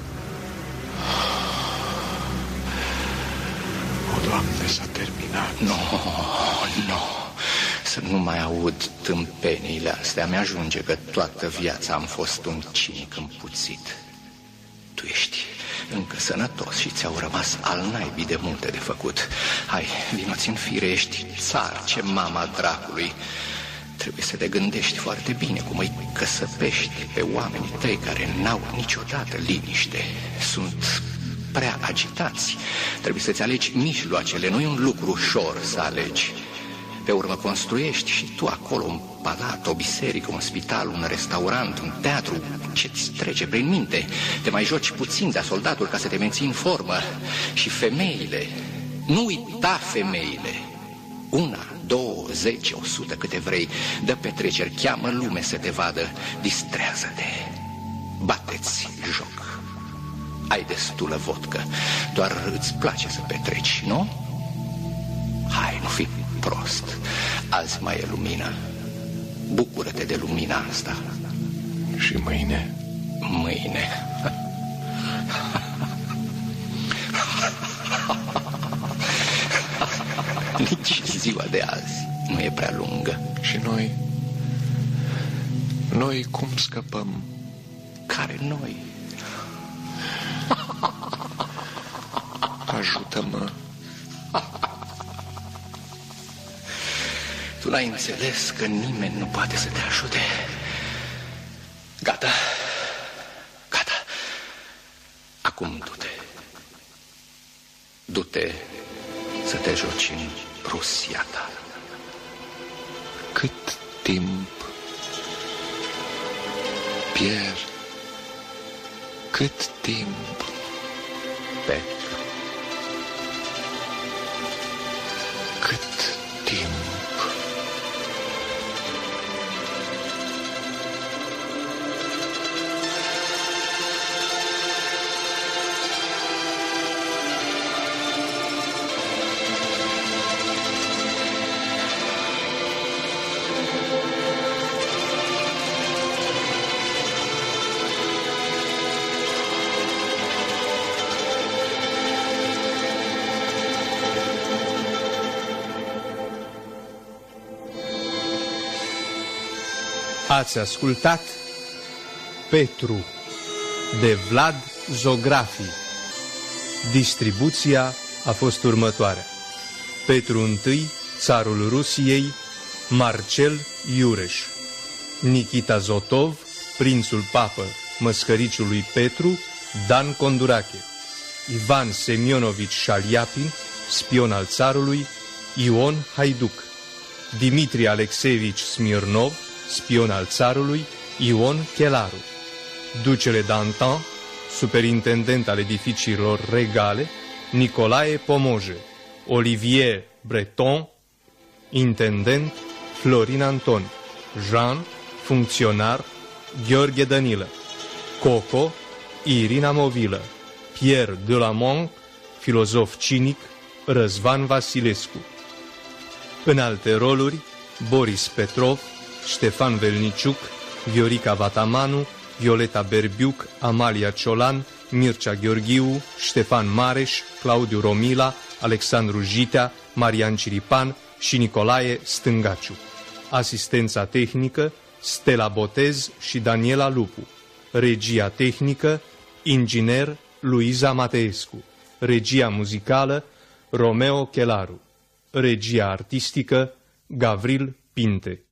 O, Doamne, s-a terminat. Nu, no, nu. No. Să nu mai aud tâmpeniile astea. Mi-ajunge că toată viața am fost un cinic împuțit. Tu ești încă sănătos și ți-au rămas al naibii de multe de făcut. Hai, vino-ți în fire, ești țar, ce mama dracului. Trebuie să te gândești foarte bine cum îi căsăpești pe oamenii tăi care n-au niciodată liniște. Sunt prea agitați. Trebuie să-ți alegi mijloacele, nu e un lucru ușor să alegi. Pe urmă construiești și tu acolo un palat, o biserică, un spital, un restaurant, un teatru. Ce-ți trece prin minte? Te mai joci puțin de soldatul ca să te menții în formă. Și femeile, nu uita femeile. Una, două, zece, o sută, câte vrei. Dă petreceri, cheamă lume să te vadă. Distrează-te. Bate-ți joc. Ai destulă vodcă. Doar îți place să petreci, nu? Hai, nu fi prost. Azi mai e lumină. Bucură-te de lumina asta. Și mâine? Mâine. Nici ziua de azi nu e prea lungă. Și noi? Noi cum scăpăm? Care noi? Ajută-mă. Tu n-ai înțeles că nimeni nu poate să te ajute. Gata. Gata. Acum du-te. Du-te să te joci în Rusia ta. Cât timp, Pierre? Cât timp? Petru, Ați ascultat Petru de Vlad Zografi. Distribuția a fost următoarea: Petru I, țarul Rusiei, Marcel Iureș; Nikita Zotov, prințul papă, măscăriciul lui Petru, Dan Condurache; Ivan Semionovici Șaliapin, spion al țarului, Ion Haiduc; Dimitri Alexeevici Smirnov, spion al țarului, Ion Chelaru; ducele Dantan, superintendent al edificiilor regale, Nicolae Pomoje; Olivier Breton, intendent, Florin Anton; Jean, funcționar, Gheorghe Danilă; Coco, Irina Movilă; Pierre Delamont, filozof cinic, Răzvan Vasilescu. În alte roluri, Boris Petrov, Ștefan Velniciuc, Viorica Vatamanu, Violeta Berbiuc, Amalia Ciolan, Mircea Gheorghiu, Ștefan Mareș, Claudiu Romila, Alexandru Jitea, Marian Ciripan și Nicolae Stângaciu. Asistența tehnică, Stella Botez și Daniela Lupu. Regia tehnică, inginer Luiza Mateescu. Regia muzicală, Romeo Chelaru. Regia artistică, Gavril Pinte.